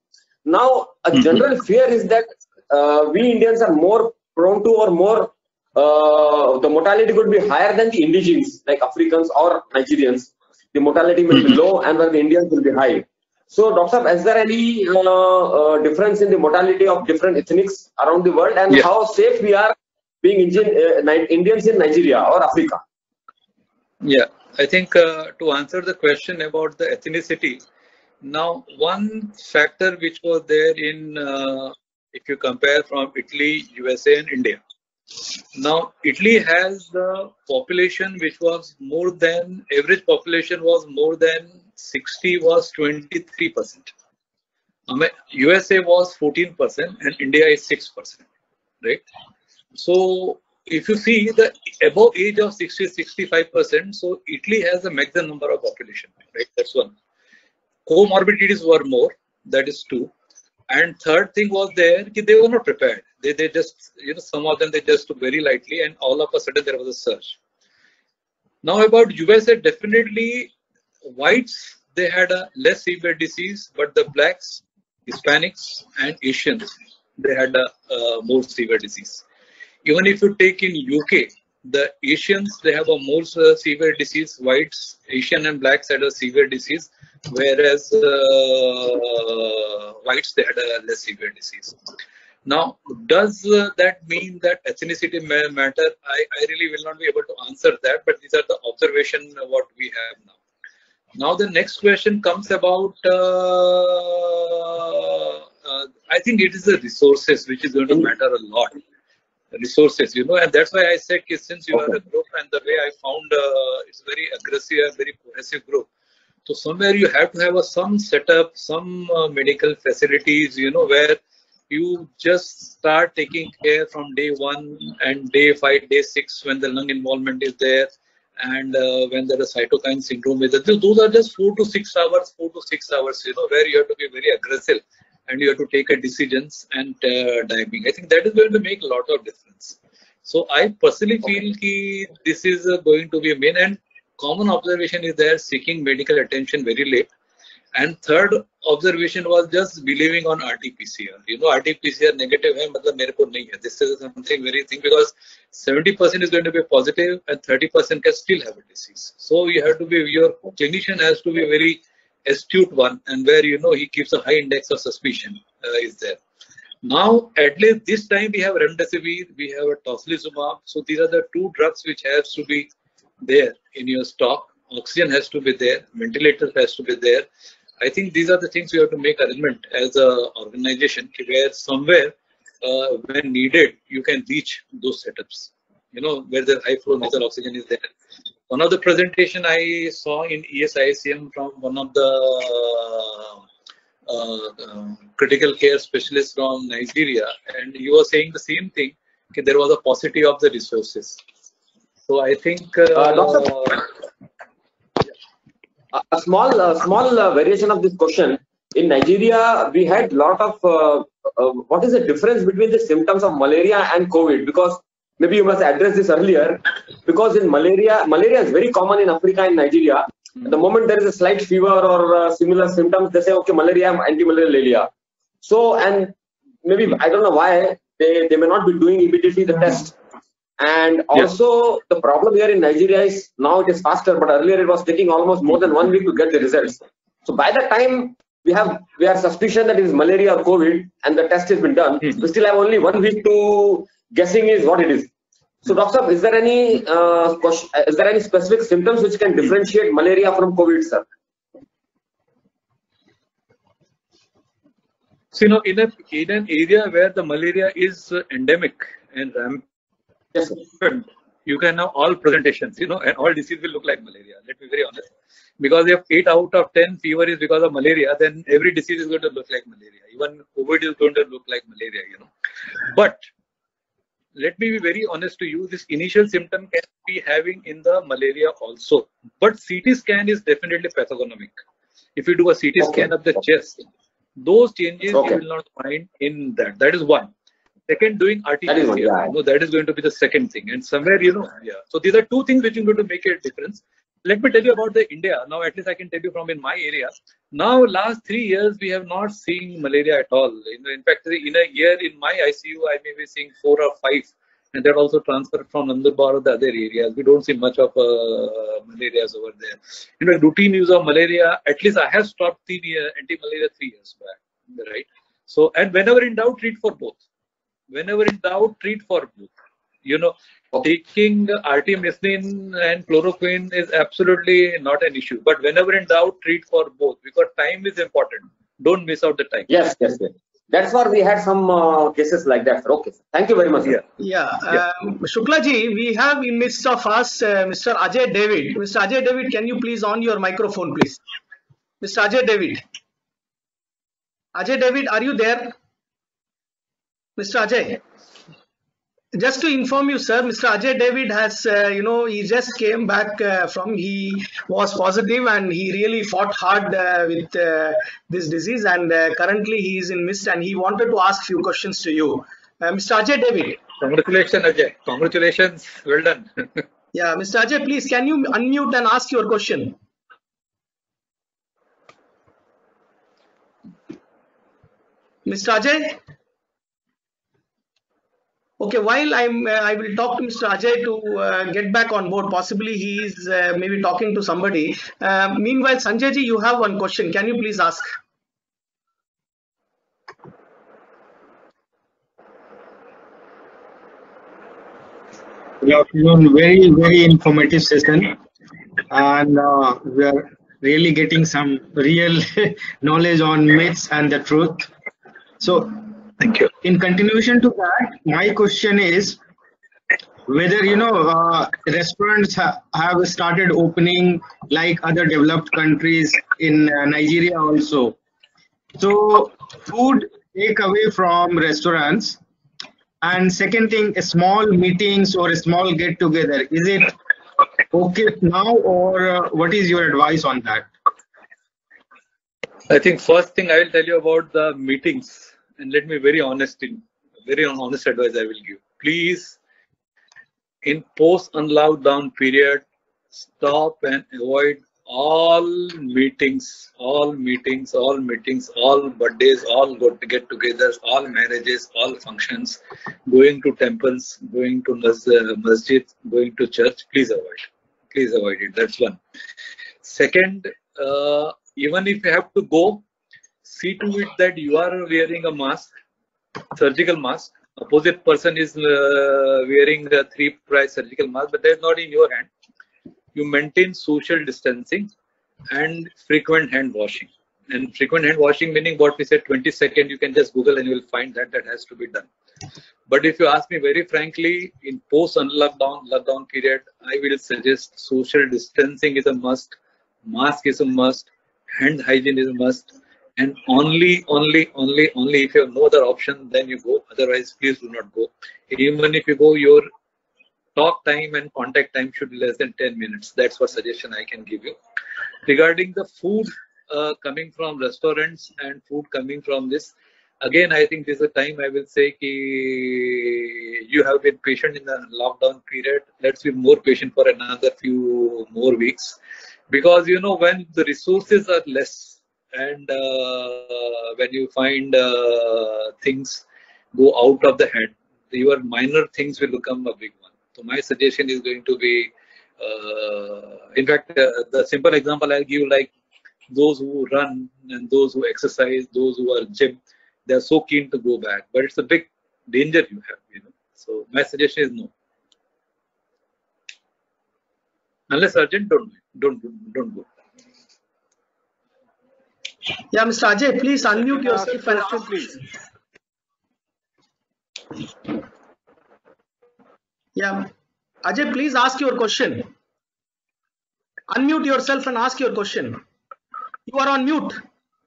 Now, a general fear is that uh, we Indians are more prone to or more, uh, the mortality could be higher than the indigenes, like Africans or Nigerians. The mortality may be low and where the Indians will be high. So, Doctor Saab, is there any uh, uh, difference in the mortality of different ethnics around the world, and yeah. how safe we are being Indian, uh, Indians in Nigeria or Africa? Yeah, I think uh, to answer the question about the ethnicity, now one factor which was there in, uh, if you compare from Italy, U S A and India. Now, Italy has the population which was more than, average population was more than sixty, was twenty-three percent. U S A was fourteen percent and India is six percent, right? So, if you see the above age of sixty, sixty-five percent, so Italy has a maximum number of population, right? That's one. Comorbidities were more, that is two. And third thing was there, they were not prepared. They, they just, you know, some of them they just took very lightly, and all of a sudden there was a surge. Now about U S A, definitely whites, they had a less severe disease, but the blacks, Hispanics and Asians, they had a uh, more severe disease. Even if you take in U K, the Asians, they have a more uh, severe disease, whites, Asian and blacks had a severe disease, whereas uh, whites, they had a less severe disease. Now, does uh, that mean that ethnicity may matter? I, I really will not be able to answer that, but these are the observation what we have now. Now, the next question comes about, uh, uh, I think it is the resources which is going to matter a lot. Resources, you know, and that's why I said, since you are a group, and the way I found uh, it's very aggressive, very cohesive group. So somewhere you have to have a, some setup, some uh, medical facilities, you know, where you just start taking care from day one and day five, day six, when the lung involvement is there, and uh, when there is cytokine syndrome is there. Those are just four to six hours, four to six hours, you know, where you have to be very aggressive and you have to take a decisions and uh, diving. I think that is going to make a lot of difference. So I personally feel ki this is uh, going to be a main, and common observation is there, seeking medical attention very late. And third observation was just believing on R T P C R. You know, R T P C R negative hai, matlab mere ko nahi hai. This is something very thing, because seventy percent is going to be positive and thirty percent can still have a disease. So you have to be, your clinician has to be very astute one, and where, you know, he keeps a high index of suspicion uh, is there. Now, at least this time we have remdesivir, we have a tocilizumab. So these are the two drugs which has to be there in your stock. Oxygen has to be there, ventilator has to be there. I think these are the things we have to make arrangement as a organization, where somewhere uh, when needed you can reach those setups, you know, where the high flow nasal oxygen is there. One of the presentation I saw in E S I C M from one of the uh, uh, critical care specialists from Nigeria, and he was saying the same thing, okay, there was a paucity of the resources. So I think uh, uh, a small uh, small uh, variation of this question. In Nigeria, we had lot of uh, uh, what is the difference between the symptoms of malaria and COVID? Because maybe you must address this earlier. Because in malaria, malaria is very common in Africa and Nigeria. At the moment there is a slight fever or uh, similar symptoms, they say, okay, malaria, anti-malaria. So, and maybe I don't know why they they may not be doing immediately the test. And also, the problem here in Nigeria is now it is faster, but earlier it was taking almost more than one week to get the results. So by the time we have we have suspicion that it is malaria or COVID, and the test has been done, mm-hmm. we still have only one week to guessing is what it is. So, Doctor, is there any uh, question, is there any specific symptoms which can differentiate malaria from COVID, sir? So, you know, in a in an area where the malaria is uh, endemic and rampant. Yes, sir. You can have all presentations, you know, and all disease will look like malaria. Let me be very honest. Because if eight out of ten fever is because of malaria, then every disease is going to look like malaria. Even COVID is going to look like malaria, you know. But let me be very honest to you, this initial symptom can be having in the malaria also. But C T scan is definitely pathognomic. If you do a C T okay. scan of the chest, those changes okay. you will not find in that. That is one. Second, doing R T P C R, yeah. you know, that is going to be the second thing. And somewhere, you know, yeah. So these are two things which are going to make a difference. let me tell you about the India. Now, at least I can tell you from in my area. Now, last three years, we have not seen malaria at all. In, in fact, in a year in my I C U, I may be seeing four or five, and that also transferred from Nandurbar or the other areas. We don't see much of uh, malaria over there. You know, routine use of malaria, at least I have stopped the uh, anti-malaria three years back, right? So, and whenever in doubt, treat for both. Whenever in doubt, treat for both. You know, taking artemisinin and chloroquine is absolutely not an issue. But whenever in doubt, treat for both, because time is important. Don't miss out the time. Yes, yes, yes. That's why we had some uh, cases like that. Okay, thank you very much. Yeah, yeah. yeah. Um, Shuklaji, we have in midst of us uh, Mister Ajay David. Mister Ajay David, can you please on your microphone, please? Mister Ajay David. Ajay David, are you there? Mister Ajay. Just to inform you, sir, Mister Ajay David has, uh, you know, he just came back uh, from, he was positive and he really fought hard uh, with uh, this disease, and uh, currently he is in midst and he wanted to ask few questions to you. Uh, Mister Ajay David. Congratulations, Ajay. Congratulations. Well done. Yeah, Mister Ajay, please, can you unmute and ask your question? Mister Ajay? Okay, while I'm, uh, I will talk to Mister Ajay to uh, get back on board. Possibly he is uh, maybe talking to somebody. Uh, meanwhile, Sanjay ji, you have one question. Can you please ask? Good afternoon. Very, very informative session, and uh, we are really getting some real knowledge on myths and the truth. So, thank you. In continuation to that, my question is whether, you know, uh, restaurants ha have started opening like other developed countries in uh, Nigeria also. So, food take away from restaurants. And second thing, a small meetings or a small get together, is it okay now, or uh, what is your advice on that? I think first thing I will tell you about the meetings, and let me very honest in very honest advice I will give. Please, in post unlockdown period, stop and avoid all meetings, all meetings, all meetings, all birthdays, all get-togethers, all marriages, all functions, going to temples, going to masjid, going to church. Please avoid. Please avoid it. That's one. Second, uh, even if you have to go, see to it that you are wearing a mask, surgical mask. Opposite person is uh, wearing the three-ply surgical mask, but that is not in your hand. You maintain social distancing and frequent hand washing. And frequent hand washing meaning what we said, twenty seconds, you can just Google and you will find that that has to be done. But if you ask me very frankly, in post-lockdown lockdown period, I will suggest social distancing is a must, mask is a must, hand hygiene is a must, and only, only, only, only if you have no other option, then you go. Otherwise, please do not go. Even if you go, your talk time and contact time should be less than ten minutes. That's what suggestion I can give you. Regarding the food uh, coming from restaurants and food coming from this, again, I think this is a time I will say ki you have been patient in the lockdown period. Let's be more patient for another few more weeks. Because, you know, when the resources are less and uh, when you find uh, things go out of the hand, your minor things will become a big one. So my suggestion is going to be, uh, in fact, uh, the simple example I'll give, like those who run and those who exercise, those who are gym, they are so keen to go back, but it's a big danger you have, you know. So my suggestion is no. Unless urgent, don't don't don't go. Yeah, Mister Ajay, please unmute yourself and ask, please. Yeah, Ajay, please ask your question. Unmute yourself and ask your question. You are on mute.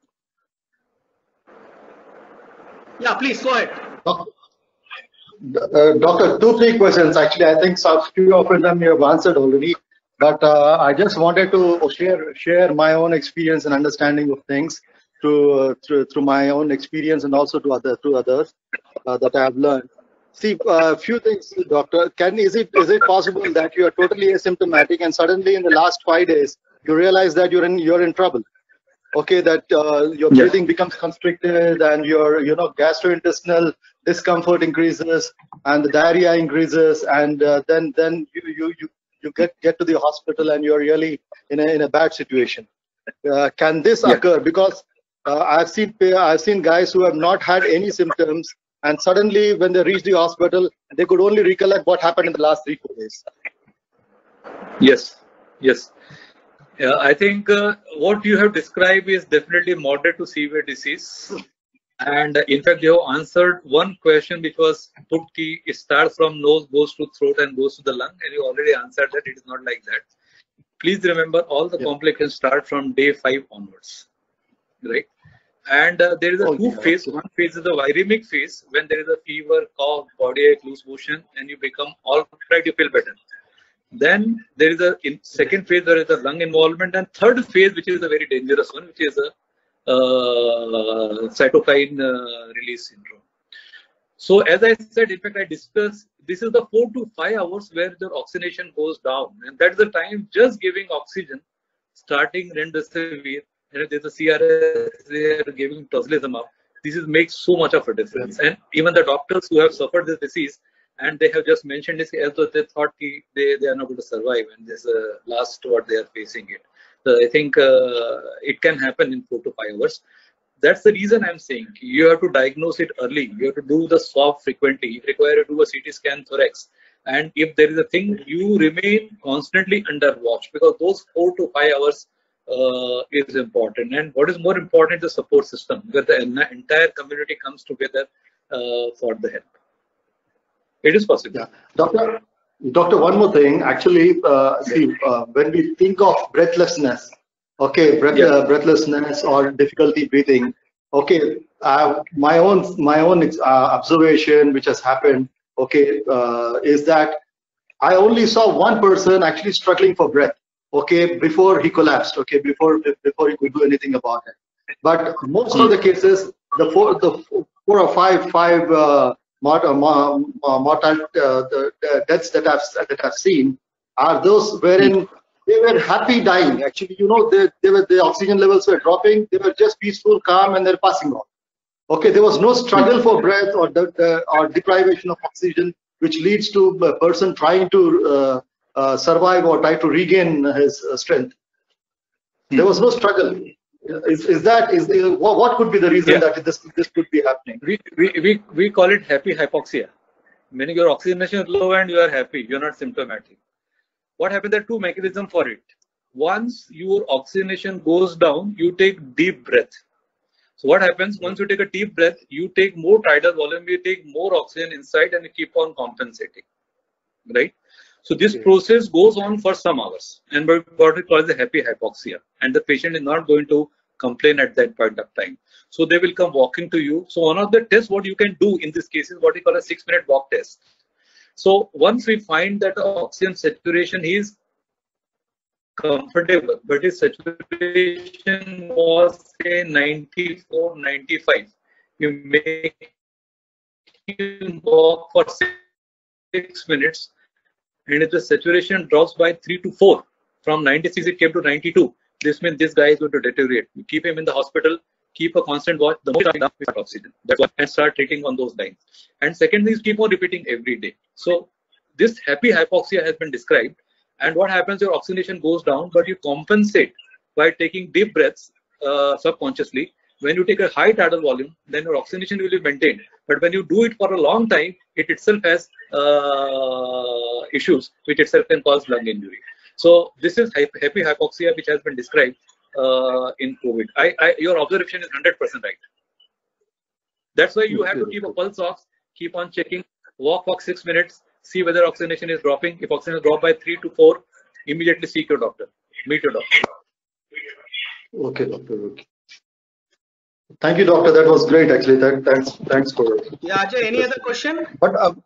Yeah, please go ahead. Uh, doctor, two, three questions. Actually, I think some few of them you have answered already. But uh, I just wanted to share share my own experience and understanding of things through uh, through through my own experience and also to other to others uh, that I have learned. See, a uh, few things, doctor. Can is it is it possible that you are totally asymptomatic and suddenly in the last five days you realize that you're in you're in trouble? Okay, that uh, your Yeah. breathing becomes constricted and your you know gastrointestinal discomfort increases and the diarrhea increases, and uh, then then you you you you get get to the hospital and you're really in a in a bad situation. Uh, can this Yeah. occur? Because uh, I've seen I've seen guys who have not had any symptoms, and suddenly when they reach the hospital, they could only recollect what happened in the last three four days. Yes, yes. Yeah, I think uh, what you have described is definitely moderate to severe disease. And uh, in fact, you have answered one question which was put key, it starts from nose, goes to throat and goes to the lung. And you already answered that it is not like that. Please remember all the Yeah. complications start from day five onwards, right? And uh, there is a Oh, two yeah. phase. One phase is the viremic phase when there is a fever, cough, body ache, loose motion, and you become all right, you feel better. Then there is a in second phase there is a lung involvement, and third phase, which is a very dangerous one, which is a uh, cytokine uh, release syndrome. So as I said, in fact, I discussed this is the four to five hours where the oxygenation goes down, and that's the time just giving oxygen, starting remdesivir, and there's a C R S, they are giving tocilizumab. This is makes so much of a difference, and even the doctors who have suffered this disease. And they have just mentioned this as though they thought they, they are not going to survive, and this is uh, last what they are facing it. So I think uh, it can happen in four to five hours. That's the reason I'm saying you have to diagnose it early. You have to do the swab frequently. If required, do a C T scan thorax. And if there is a thing, you remain constantly under watch, because those four to five hours uh, is important. And what is more important, the support system, where the entire community comes together uh, for the help. It is possible. Yeah, doctor. Doctor, one more thing. Actually, uh, see, uh, when we think of breathlessness, okay, breath, Yeah. uh, breathlessness or difficulty breathing, okay, uh, my own my own uh, observation, which has happened, okay, uh, is that I only saw one person actually struggling for breath, okay, before he collapsed, okay, before before he could do anything about it. But most of the cases, the four the four or five five. Uh, Mortal, mortal uh, the, the deaths that I've that I've seen are those wherein they were happy dying. Actually, you know, they, they were the oxygen levels were dropping. They were just peaceful, calm, and they're passing on. Okay, there was no struggle for breath or the, the or deprivation of oxygen, which leads to a person trying to uh, uh, survive or try to regain his uh, strength. There was no struggle. Is, is that is the, what, what could be the reason Yeah. that this this could be happening? We, we, we, we call it happy hypoxia. Meaning your oxygenation is low and you are happy, you're not symptomatic. What happens? There are two mechanisms for it. Once your oxygenation goes down, you take deep breath. So what happens? Once you take a deep breath, you take more tidal volume, you take more oxygen inside, and you keep on compensating, right? So this Okay. process goes on for some hours, and what we call the happy hypoxia, and the patient is not going to complain at that point of time. So they will come walking to you. So one of the tests what you can do in this case is what we call a six minute walk test. So once we find that the oxygen saturation is comfortable, but his saturation was say ninety-four, ninety-five, you make him walk for six minutes, and if the saturation drops by three to four, from ninety-six it came to ninety-two, this means this guy is going to deteriorate. You keep him in the hospital, keep a constant watch, the more time with oxygen. That's why, and start treating on those lines. And second is keep on repeating every day. So this happy hypoxia has been described. And what happens, your oxygenation goes down, but you compensate by taking deep breaths uh, subconsciously. When you take a high tidal volume, then your oxygenation will be maintained. But when you do it for a long time, it itself has uh, issues, which itself can cause lung injury. So this is happy hypoxia, which has been described uh, in COVID. I, I, your observation is one hundred percent right. That's why you have to keep a pulse off, keep on checking, walk for six minutes, see whether oxygenation is dropping. If oxygen is dropped by three to four, immediately seek your doctor, meet your doctor. Okay, doctor. Okay. Thank you, doctor. That was great, actually. That, thanks, thanks for. Yeah, Ajay, any other question? But um,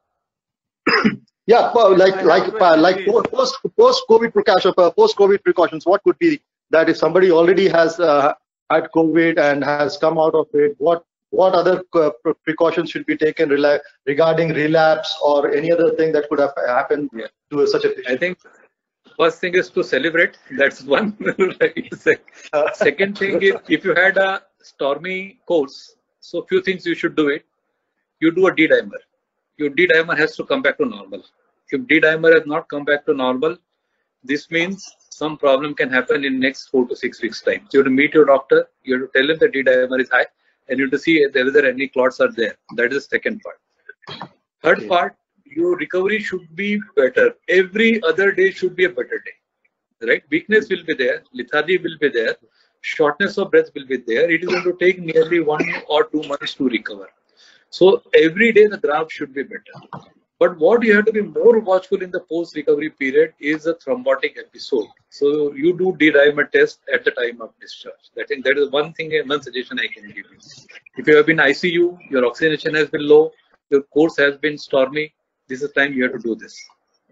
yeah, well, like like uh, like post post COVID precautions, uh, post COVID precautions. What could be that if somebody already has uh, had COVID and has come out of it? What what other uh, precautions should be taken rela regarding relapse or any other thing that could have happened yeah. to such a patient? I think first thing is to celebrate. That's one. Second thing is, if you had a stormy course, so few things you should do it. You do a D-dimer. Your D-dimer has to come back to normal. If D-dimer has not come back to normal, this means some problem can happen in next four to six weeks time. So you have to meet your doctor. You have to tell him the D-dimer is high, and you have to see whether any clots are there. That is the second part. Third okay. part, your recovery should be better. Every other day should be a better day. Right? Weakness will be there. Lethargy will be there. Shortness of breath will be there. It is going to take nearly one or two months to recover. So every day the graph should be better. But what you have to be more watchful in the post-recovery period is a thrombotic episode. So you do D-dimer test at the time of discharge. I think that is one thing, one suggestion I can give you. If you have been I C U, your oxygenation has been low, your course has been stormy, this is time you have to do this.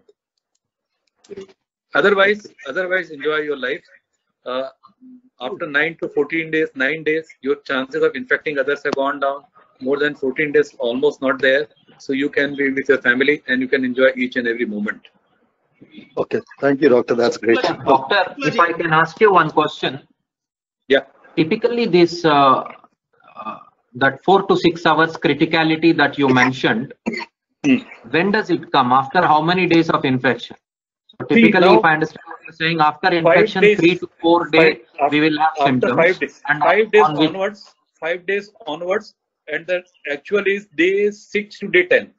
Otherwise, otherwise enjoy your life. Uh, after nine to fourteen days, nine days, your chances of infecting others have gone down. More than fourteen days, almost not there. So you can be with your family and you can enjoy each and every moment. Okay, thank you, doctor. That's great. Doctor, if I can ask you one question. Yeah. Typically, this uh, uh, that four to six hours criticality that you mentioned, when does it come? After how many days of infection? So typically, See, now, if I understand what you're saying, after infection, days, three to four days, five, we will have after symptoms. Five days, and five days on onwards, which... five days onwards. And the actual is day six to day ten.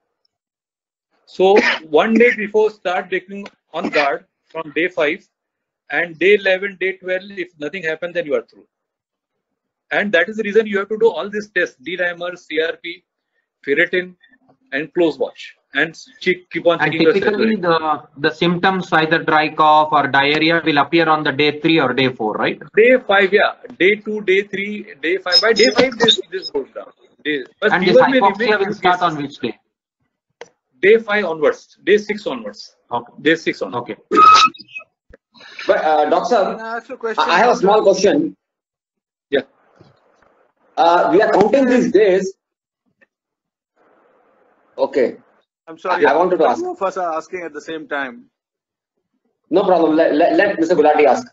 So one day before start taking on guard from day five, and day eleven, day twelve, if nothing happens, then you are through. And that is the reason you have to do all these tests: D-dimer, C R P, ferritin, and close watch, and keep on checking. And typically, the the symptoms, either dry cough or diarrhea, will appear on the day three or day four, right? Day five, yeah. Day two, day three, day five. By day five, this this goes down. Day, and this hypoxia will start cases. On which day? Day five onwards. Day six onwards. Okay. Day six onwards. Okay. But uh, doctor, I, ask a question? I have a small question. Yeah. Uh, we are counting these days. Okay. I'm sorry. I wanted to ask. Two of us are asking at the same time. No problem. Let, let, let Mister Gulati ask.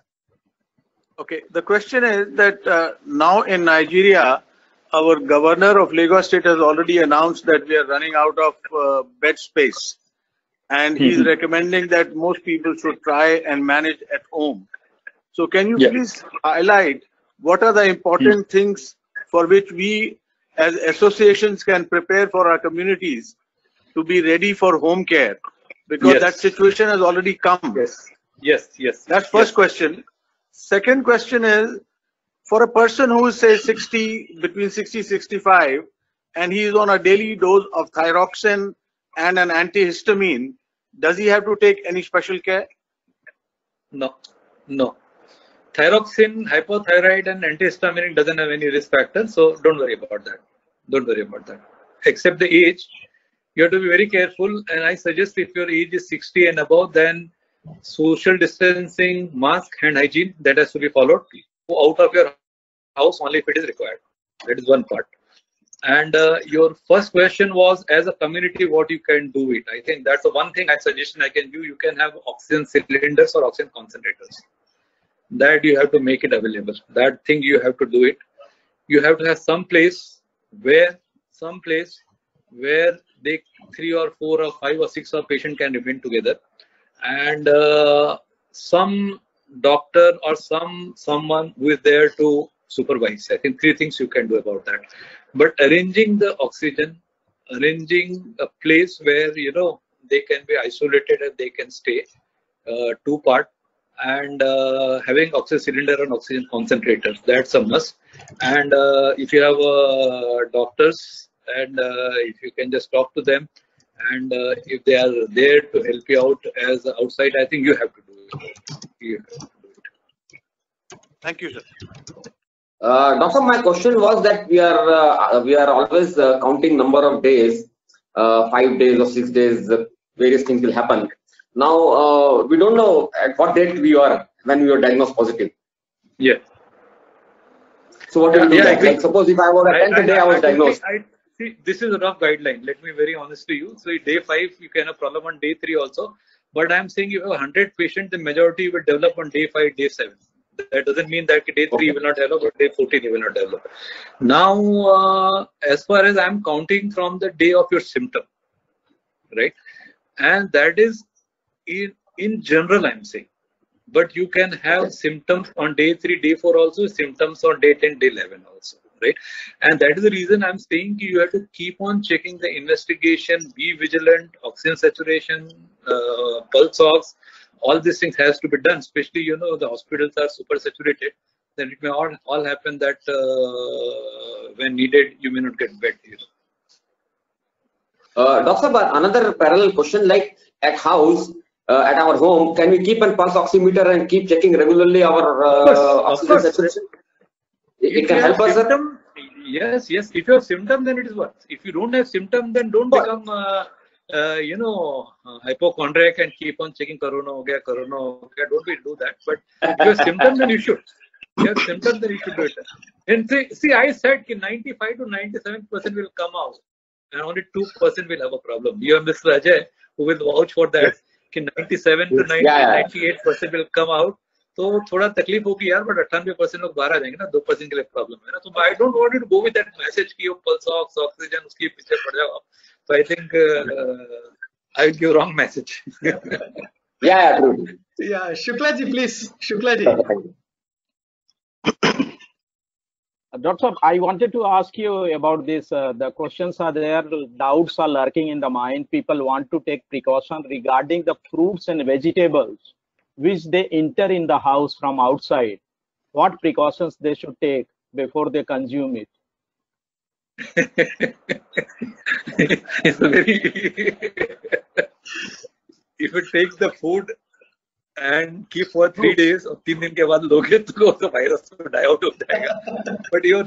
Okay. The question is that uh, now in Nigeria, our governor of Lagos State has already announced that we are running out of uh, bed space. And he's mm-hmm. recommending that most people should try and manage at home. So can you yeah. please highlight what are the important mm-hmm. things for which we as associations can prepare for our communities to be ready for home care? Because yes. that situation has already come. Yes, yes, yes. That's first yes. question. Second question is, for a person who is say sixty, between sixty, sixty-five, and he is on a daily dose of thyroxine and an antihistamine, does he have to take any special care? No, no. Thyroxine, hypothyroid, and antihistamine doesn't have any risk factor, so don't worry about that. Don't worry about that. Except the age, you have to be very careful. And I suggest if your age is sixty and above, then social distancing, mask, hand hygiene, that has to be followed. Go out of your house only if it is required. That is one part. And uh, your first question was, as a community, what you can do it. I think that's the one thing I suggestion I can do. You can have oxygen cylinders or oxygen concentrators. That you have to make it available. That thing you have to do it. You have to have some place where, some place where they three or four or five or six or patient can remain together, and uh, some doctor or some someone who is there to supervise. I think three things you can do about that. But arranging the oxygen, arranging a place where you know they can be isolated and they can stay, uh, two part, and uh, having oxygen cylinder and oxygen concentrators, that's a must. And uh, if you have uh, doctors, and uh, if you can just talk to them, and uh, if they are there to help you out as outside, I think you have to do it. You have to do it. Thank you, sir. Uh, Doctor, my question was that we are uh, we are always uh, counting number of days, uh, five days or six days, uh, various things will happen. Now uh, we don't know at what date we are when we are diagnosed positive. Yeah. So what do you do? Yeah, That? Like suppose if I was at tenth day I was diagnosed. I, see, this is a rough guideline. Let me be very honest to you. So day five, you can have problem on day three also. But I'm saying you have one hundred patients, the majority will develop on day five, day seven. That doesn't mean that day three will not develop, but day fourteen you will not develop. Now, uh, as far as I'm counting from the day of your symptom, right? And that is in, in general, I'm saying. But you can have symptoms on day three, day four also, symptoms on day ten, day eleven also, right? And that is the reason I'm saying you have to keep on checking the investigation, be vigilant, oxygen saturation, uh, pulse ox, all these things has to be done, especially, you know, the hospitals are super saturated. Then it may all, all happen that uh, when needed, you may not get bed, you know. Uh, Doctor, but another parallel question, like at house, uh, at our home, can we keep a pulse oximeter and keep checking regularly our uh, Of course, oxygen of course. saturation? It, it If can you help have us, sir? symptom, yes, yes. If you have symptom, then it is worse. If you don't have symptom, then don't become, uh, uh, you know, uh, hypochondriac and keep on checking corona, ho gaya, corona, ho gaya. Don't we do that? But if you have symptom, then you should. If you have symptom, then you should do it. And see, see I said that ninety-five to ninety-seven percent will come out, and only two percent will have a problem. You have Mister Ajay who will vouch for that. That ninety-seven to ninety, Yeah, yeah. ninety-eight percent will come out. तो थोड़ा तकलीफ होगी यार, but अट्ठानवे percent लोग बाहर आ जाएंगे ना, दो परसेंट के लिए प्रॉब्लम है ना. तो I don't want you to go with that message कि वो पल्स ऑक्स ऑक्सीजन उसके पीछे पड़ जाओ. तो I think I will give wrong message. Yeah, true. Yeah, Shukla ji, please. Shukla ji. Doctor, I wanted to ask you about this. Uh, the questions are there, doubts are lurking in the mind. People want to take precaution regarding the fruits and vegetables which they enter in the house from outside. What precautions they should take before they consume it? It's a very if you take the food and keep for three days और तीन दिन के बाद लोगे तो तो virus तो die out हो जाएगा. But you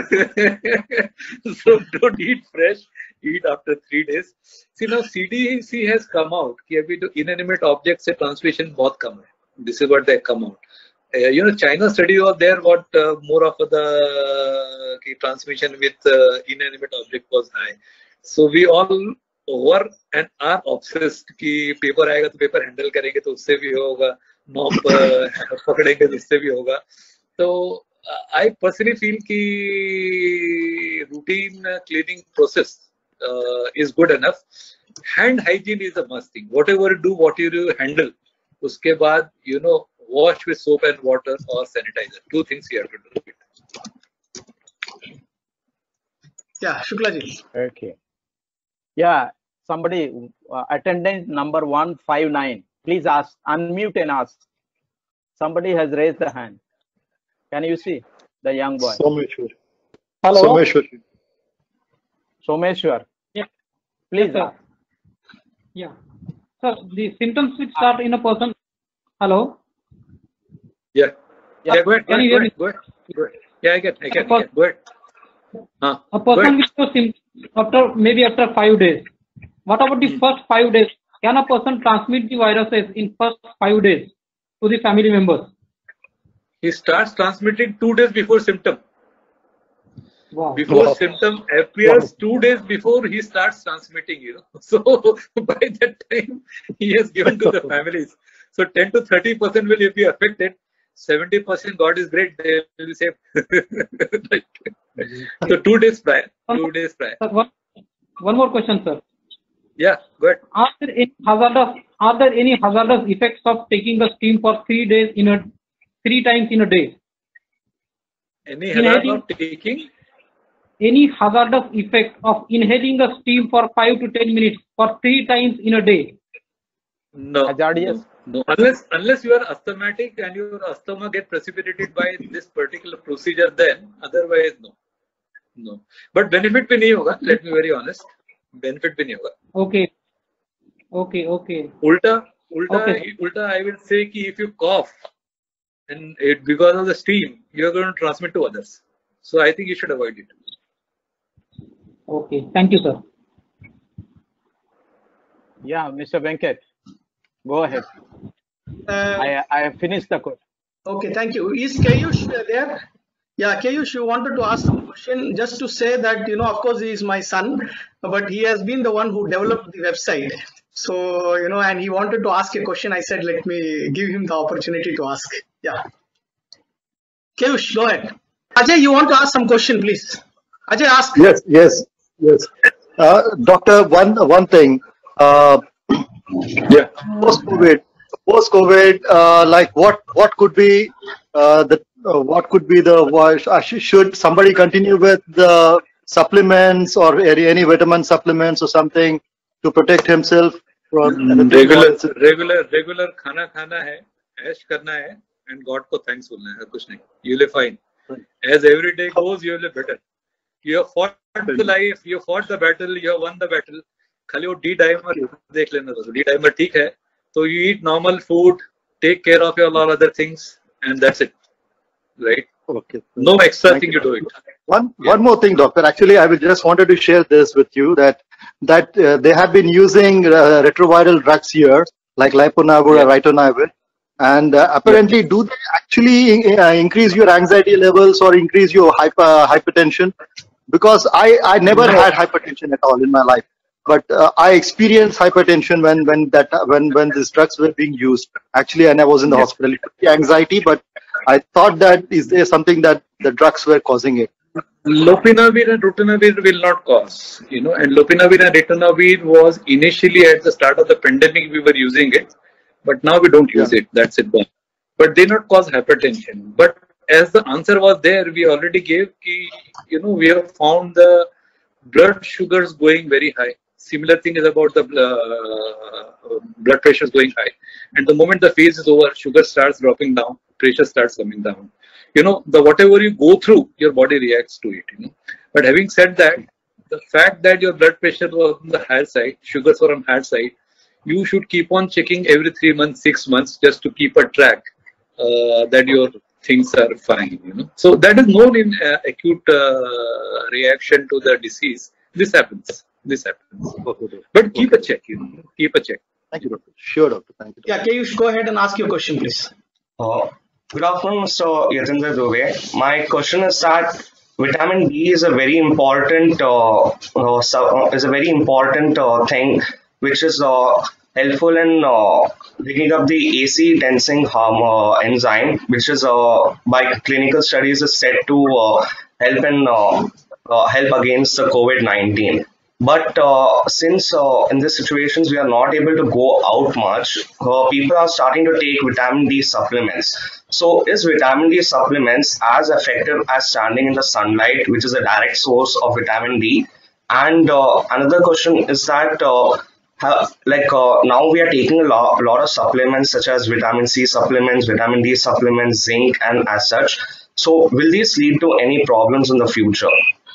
so don't eat fresh. Eat after three days. See, now C D C has come out कि अभी तो inanimate objects से transmission बहुत कम है. This is what they come out. Uh, you know, China study was there. What uh, more of the uh, transmission with uh, inanimate object was high. So we all over and are obsessed कि paper आएगा तो paper handle करेंगे तो उससे भी होगा, mop पकड़ेंगे तो उससे भी होगा. So uh, I personally feel कि routine cleaning process uh, is good enough. Hand hygiene is a must thing. Whatever you do, what you do, handle. उसके बाद, you know, wash with soap and water or sanitizer. Two things you have to do. Yeah, Shukla ji. Okay. Yeah, somebody, uh, attendant number one five nine. Please ask, unmute and ask. Somebody has raised the hand. Can you see the young boy? Someshwar. Hello. Someshwar. Someshwar. Yeah. Please Yes, sir. ask. Yeah. So the symptoms which start in a person. Hello. Yeah. Yeah, go ahead. Go Can ahead. you Go hear me? ahead. Go ahead. Go ahead. Yeah, I get. I get. I First- get. Go ahead. Huh. A Go person ahead. with the symptoms after maybe after five days. What about the first five days? Can a person transmit the viruses in first five days to the family members? He starts transmitting two days before symptom. Wow. Before Wow. symptom appears, two days before he starts transmitting, you know. So by that time, he has given to the families. So ten to thirty percent will be affected. seventy percent God is great, they will be safe. Right. So two days prior. Two days prior. Sir, one, one more question, sir. Yeah, go ahead. Are there any hazardous are there any hazardous effects of taking the steam for three days in a three times in a day? Any hazard Inhaling- of taking? Any hazardous effect of inhaling the steam for five to ten minutes for three times in a day? No. Hazardous. No, no. Unless unless you are asthmatic and your asthma get precipitated by this particular procedure, then otherwise no. No. But benefit भी नहीं होगा. Let me be very honest. Benefit भी नहीं होगा. Okay. Okay. Okay. Ulta, ulta, Okay. ulta. I will say कि if you cough and it because of the steam, you are going to transmit to others. So I think you should avoid it. Okay. Thank you, sir. Yeah, Mister Venkat, go ahead. Uh, I I have finished the question. okay, thank you. Is Kayush uh, there? Yeah, Kayush, you wanted to ask some question. Just to say that, you know, of course, he is my son, but he has been the one who developed the website. So, you know, and he wanted to ask a question. I said, let me give him the opportunity to ask. Yeah. Kayush, go ahead. Ajay, you want to ask some question, please? Ajay, ask. Yes, yes, yes. Uh, Doctor, one one thing. Uh, yeah. Post COVID, post COVID, uh, like what what could be uh, the uh, what could be the uh, should somebody continue with the supplements or any, any vitamin supplements or something to protect himself from regular regular regular khana khana hai, ऐश करना है, and God को thanks बोलना है, कुछ नहीं. You will be fine. As every day goes, you will be better. You have fought the life, you have fought the battle, you have won the battle. खाली वो D dimer देख लेना तो D dimer ठीक है. So you eat normal food, take care of your all other things, and that's it, right? Okay. No extra Thank thing you, you do it. One one more thing, doctor. Actually, I just wanted to share this with you that that uh, they have been using uh, retroviral drugs here, like Liponavir or Ritonavir, and uh, apparently, do they actually uh, increase your anxiety levels or increase your hyper hypertension? Because I I never No. had hypertension at all in my life, but uh, I experienced hypertension when when that when when these drugs were being used. Actually, and I was in the Yes. hospital. It took me anxiety, but I thought that is there something that the drugs were causing it. Lopinavir and Ritonavir will not cause, you know, and Lopinavir and Ritonavir was initially at the start of the pandemic we were using it, but now we don't use it. That's it. But they not cause hypertension. But as the answer was there, we already gave, ki, you know, we have found the blood sugars going very high. Similar thing is about the uh, blood pressures going high. And the moment the phase is over, sugar starts dropping down, pressure starts coming down. You know, the whatever you go through, your body reacts to it. You know, but having said that, the fact that your blood pressure was on the higher side, sugars were on higher side, you should keep on checking every three months, six months, just to keep a track uh, that your things are fine. You know, so that is known in uh, acute uh, reaction to the disease. This happens. This happens. Okay. But keep a check. You know, keep a check. Thank you, doctor. Sure, doctor. Thank you. Yeah, Kayush, go ahead and ask your question, please. Uh, good afternoon, Mister Yatindra Dubey. My question is that vitamin D is a very important uh, uh, sub, uh, is a very important uh, thing which is uh, helpful in uh, picking up the A C tensing harm, uh, enzyme, which is uh, by clinical studies is said to uh, help in uh, uh, help against the COVID nineteen. But uh, since uh, in these situations we are not able to go out much, uh, people are starting to take vitamin D supplements. So is vitamin D supplements as effective as standing in the sunlight, which is a direct source of vitamin D? And uh, another question is that uh, have, like uh, now we are taking a lot, a lot of supplements such as vitamin C supplements, vitamin D supplements, zinc, and as such. So will these lead to any problems in the future?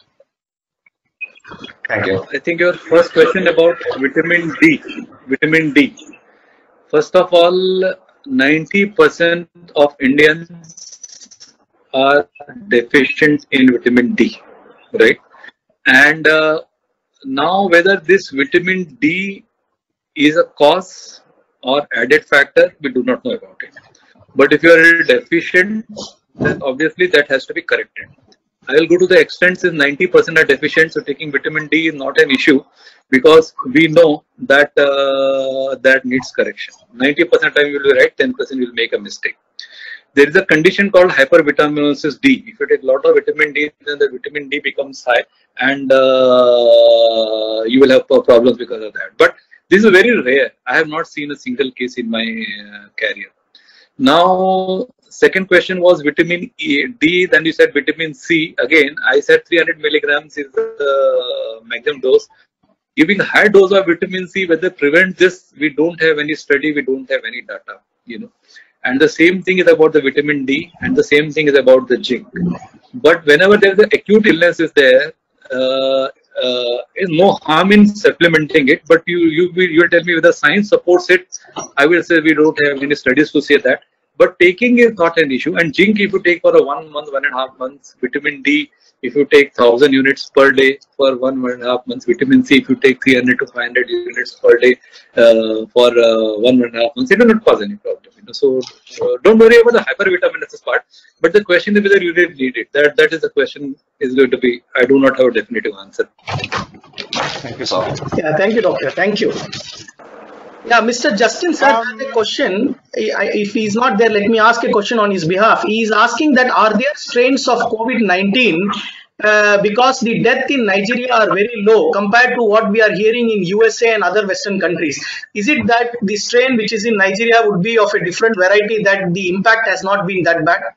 Thank you. I think your first question about vitamin D. Vitamin D. First of all, ninety percent of Indians are deficient in vitamin D, right? And uh, now whether this vitamin D is a cause or added factor, we do not know about it. But if you are deficient, then obviously that has to be corrected. I will go to the extent since ninety percent are deficient, so taking vitamin D is not an issue because we know that uh, that needs correction. ninety percent time you will be right, ten percent you will make a mistake. There is a condition called hypervitaminosis D. If you take a lot of vitamin D, then the vitamin D becomes high and uh, you will have problems because of that. But this is very rare. I have not seen a single case in my uh, career. Now, second question was vitamin E, D, then you said vitamin C. Again, I said three hundred milligrams is the maximum dose. Giving a high dose of vitamin C, whether prevent this, we don't have any study, we don't have any data, you know. And the same thing is about the vitamin D, and the same thing is about the zinc. But whenever there is an acute illness is there, uh, uh, is no harm in supplementing it. But you you will you will tell me whether science supports it. I will say we don't have any studies to say that. but taking is not an issue. And zinc, if you take for a one month, one and a half months, vitamin D, if you take thousand units per day for one, one and a half months, vitamin C, if you take three hundred to five hundred units per day uh, for uh, one, one and a half months, it will not cause any problem. You know? So uh, don't worry about the hypervitaminaceous part. But the question is whether you really need it. That that is the question is going to be. I do not have a definitive answer. Thank you, sir. Yeah, thank you, doctor. Thank you. Yeah, Mister Justin sir Um, has a question. I- I- If he is not there, let me ask a question on his behalf. He is asking that are there strains of COVID nineteen uh, because the death in Nigeria are very low compared to what we are hearing in U S A and other Western countries? Is it that the strain which is in Nigeria would be of a different variety that the impact has not been that bad?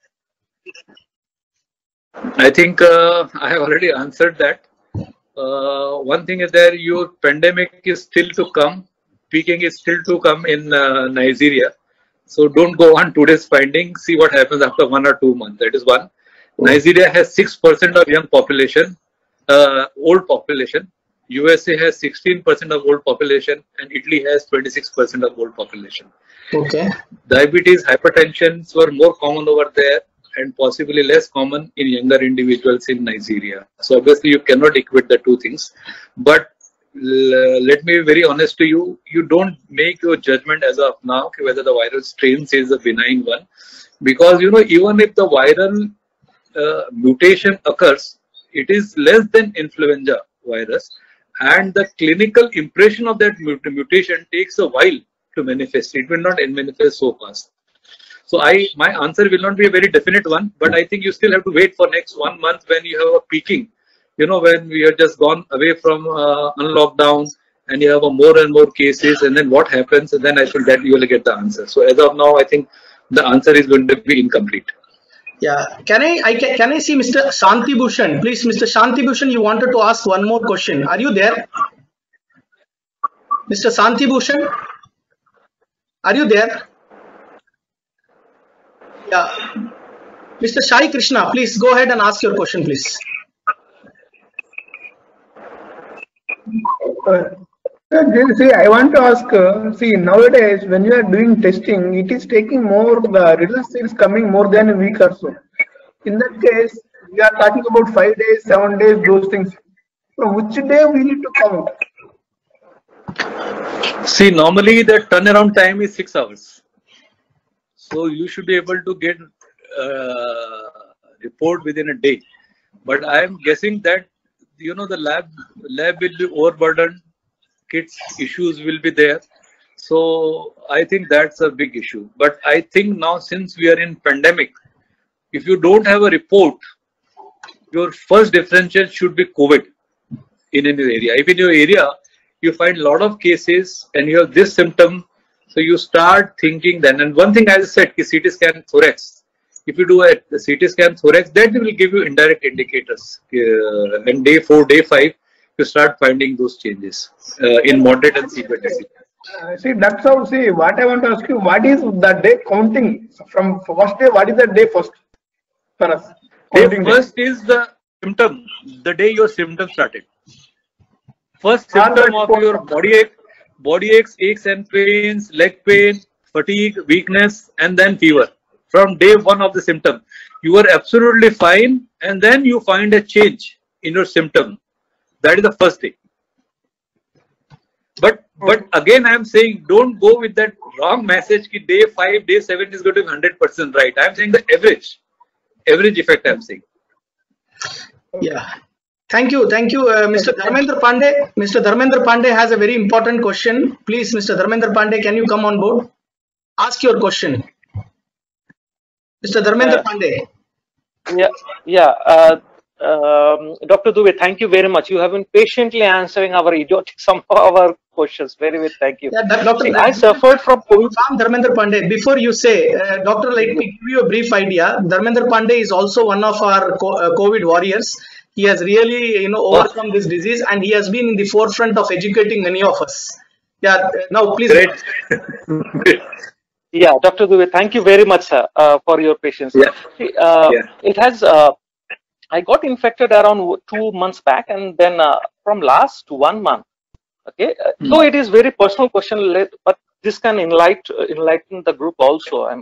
I think uh, I have already answered that. Uh, one thing is there, your pandemic is still to come. Peaking is still to come in uh, Nigeria. So don't go on today's finding. See what happens after one or two months. That is one. Nigeria has six percent of young population, uh, old population. U S A has sixteen percent of old population, and Italy has twenty-six percent of old population. Okay. Diabetes, hypertension were more common over there and possibly less common in younger individuals in Nigeria. So obviously you cannot equate the two things. But uh, let me be very honest to you, you don't make your judgment as of now whether the viral strain is a benign one. Because, you know, even if the viral uh, mutation occurs, it is less than influenza virus. And the clinical impression of that mut mutation takes a while to manifest. It will not manifest so fast. So I, my answer will not be a very definite one, but I think you still have to wait for next one month when you have a peaking. You know, when we have just gone away from uh, unlockdown and you have a more and more cases, and then what happens, and then I feel that you will get the answer. So as of now, I think the answer is going to be incomplete. Yeah, can I, I can, can I see Mister Shanti Bhushan? Please, Mister Shanti Bhushan, you wanted to ask one more question. Are you there? Mister Shanti Bhushan? Are you there? Yeah. Mister Shai Krishna, please go ahead and ask your question, please. Uh, see, I want to ask, uh, see, nowadays when you are doing testing, it is taking more, the results is coming more than a week or so. In that case, we are talking about five days, seven days, those things. So which day we need to count? See, normally the turnaround time is six hours. So you should be able to get uh, report within a day. But I am guessing that, you know, the lab lab will be overburdened, kids issues will be there. So I think that's a big issue. But I think now, since we are in pandemic, if you don't have a report, your first differential should be COVID in any area. If in your area you find a lot of cases and you have this symptom, so you start thinking then. And one thing, as I said, is C T scan thorax. If you do a the C T scan thorax, that will give you indirect indicators. Uh, and day four, day five, you start finding those changes uh, in moderate and severe disease. Uh, see, that's how, see, what I want to ask you, what is the day counting from first day, what is the day first for us? Day first is the symptom, the day your symptom started. First symptom of your body ache, body aches, aches and pains, leg pain, fatigue, weakness, and then fever. From day one of the symptom, you are absolutely fine, and then you find a change in your symptom. That is the first day. But but again, I am saying don't go with that wrong message. Ki day five, day seven is going to be one hundred percent right. I am saying the average, average effect. I am saying. Yeah. Thank you. Thank you, uh, Mister Dharmendra Pandey. Mister Dharmendra Pandey has a very important question. Please, Mister Dharmendra Pandey, can you come on board? Ask your question. Mister Dharmendra Uh, Pandey. Yeah, yeah. Uh, um, Doctor Dubey, thank you very much. You have been patiently answering our idiotic some of our questions. Very well, thank you. Yeah, that, Doctor See, I suffered from COVID. Ram Dharmendra Pandey, before you say, uh, Doctor, let me give you a brief idea. Dharmendra Pandey is also one of our co uh, COVID warriors. He has really, you know, overcome this disease, and he has been in the forefront of educating many of us. Yeah, now please. Great. Yeah, Doctor Dubey, thank you very much, sir, uh, for your patience. Yeah. See, uh, Yeah. It has. Uh, I got infected around two months back, and then uh, from last one month. Okay, uh, though it is very personal question, let- but this can enlighten enlighten the group also. I mean,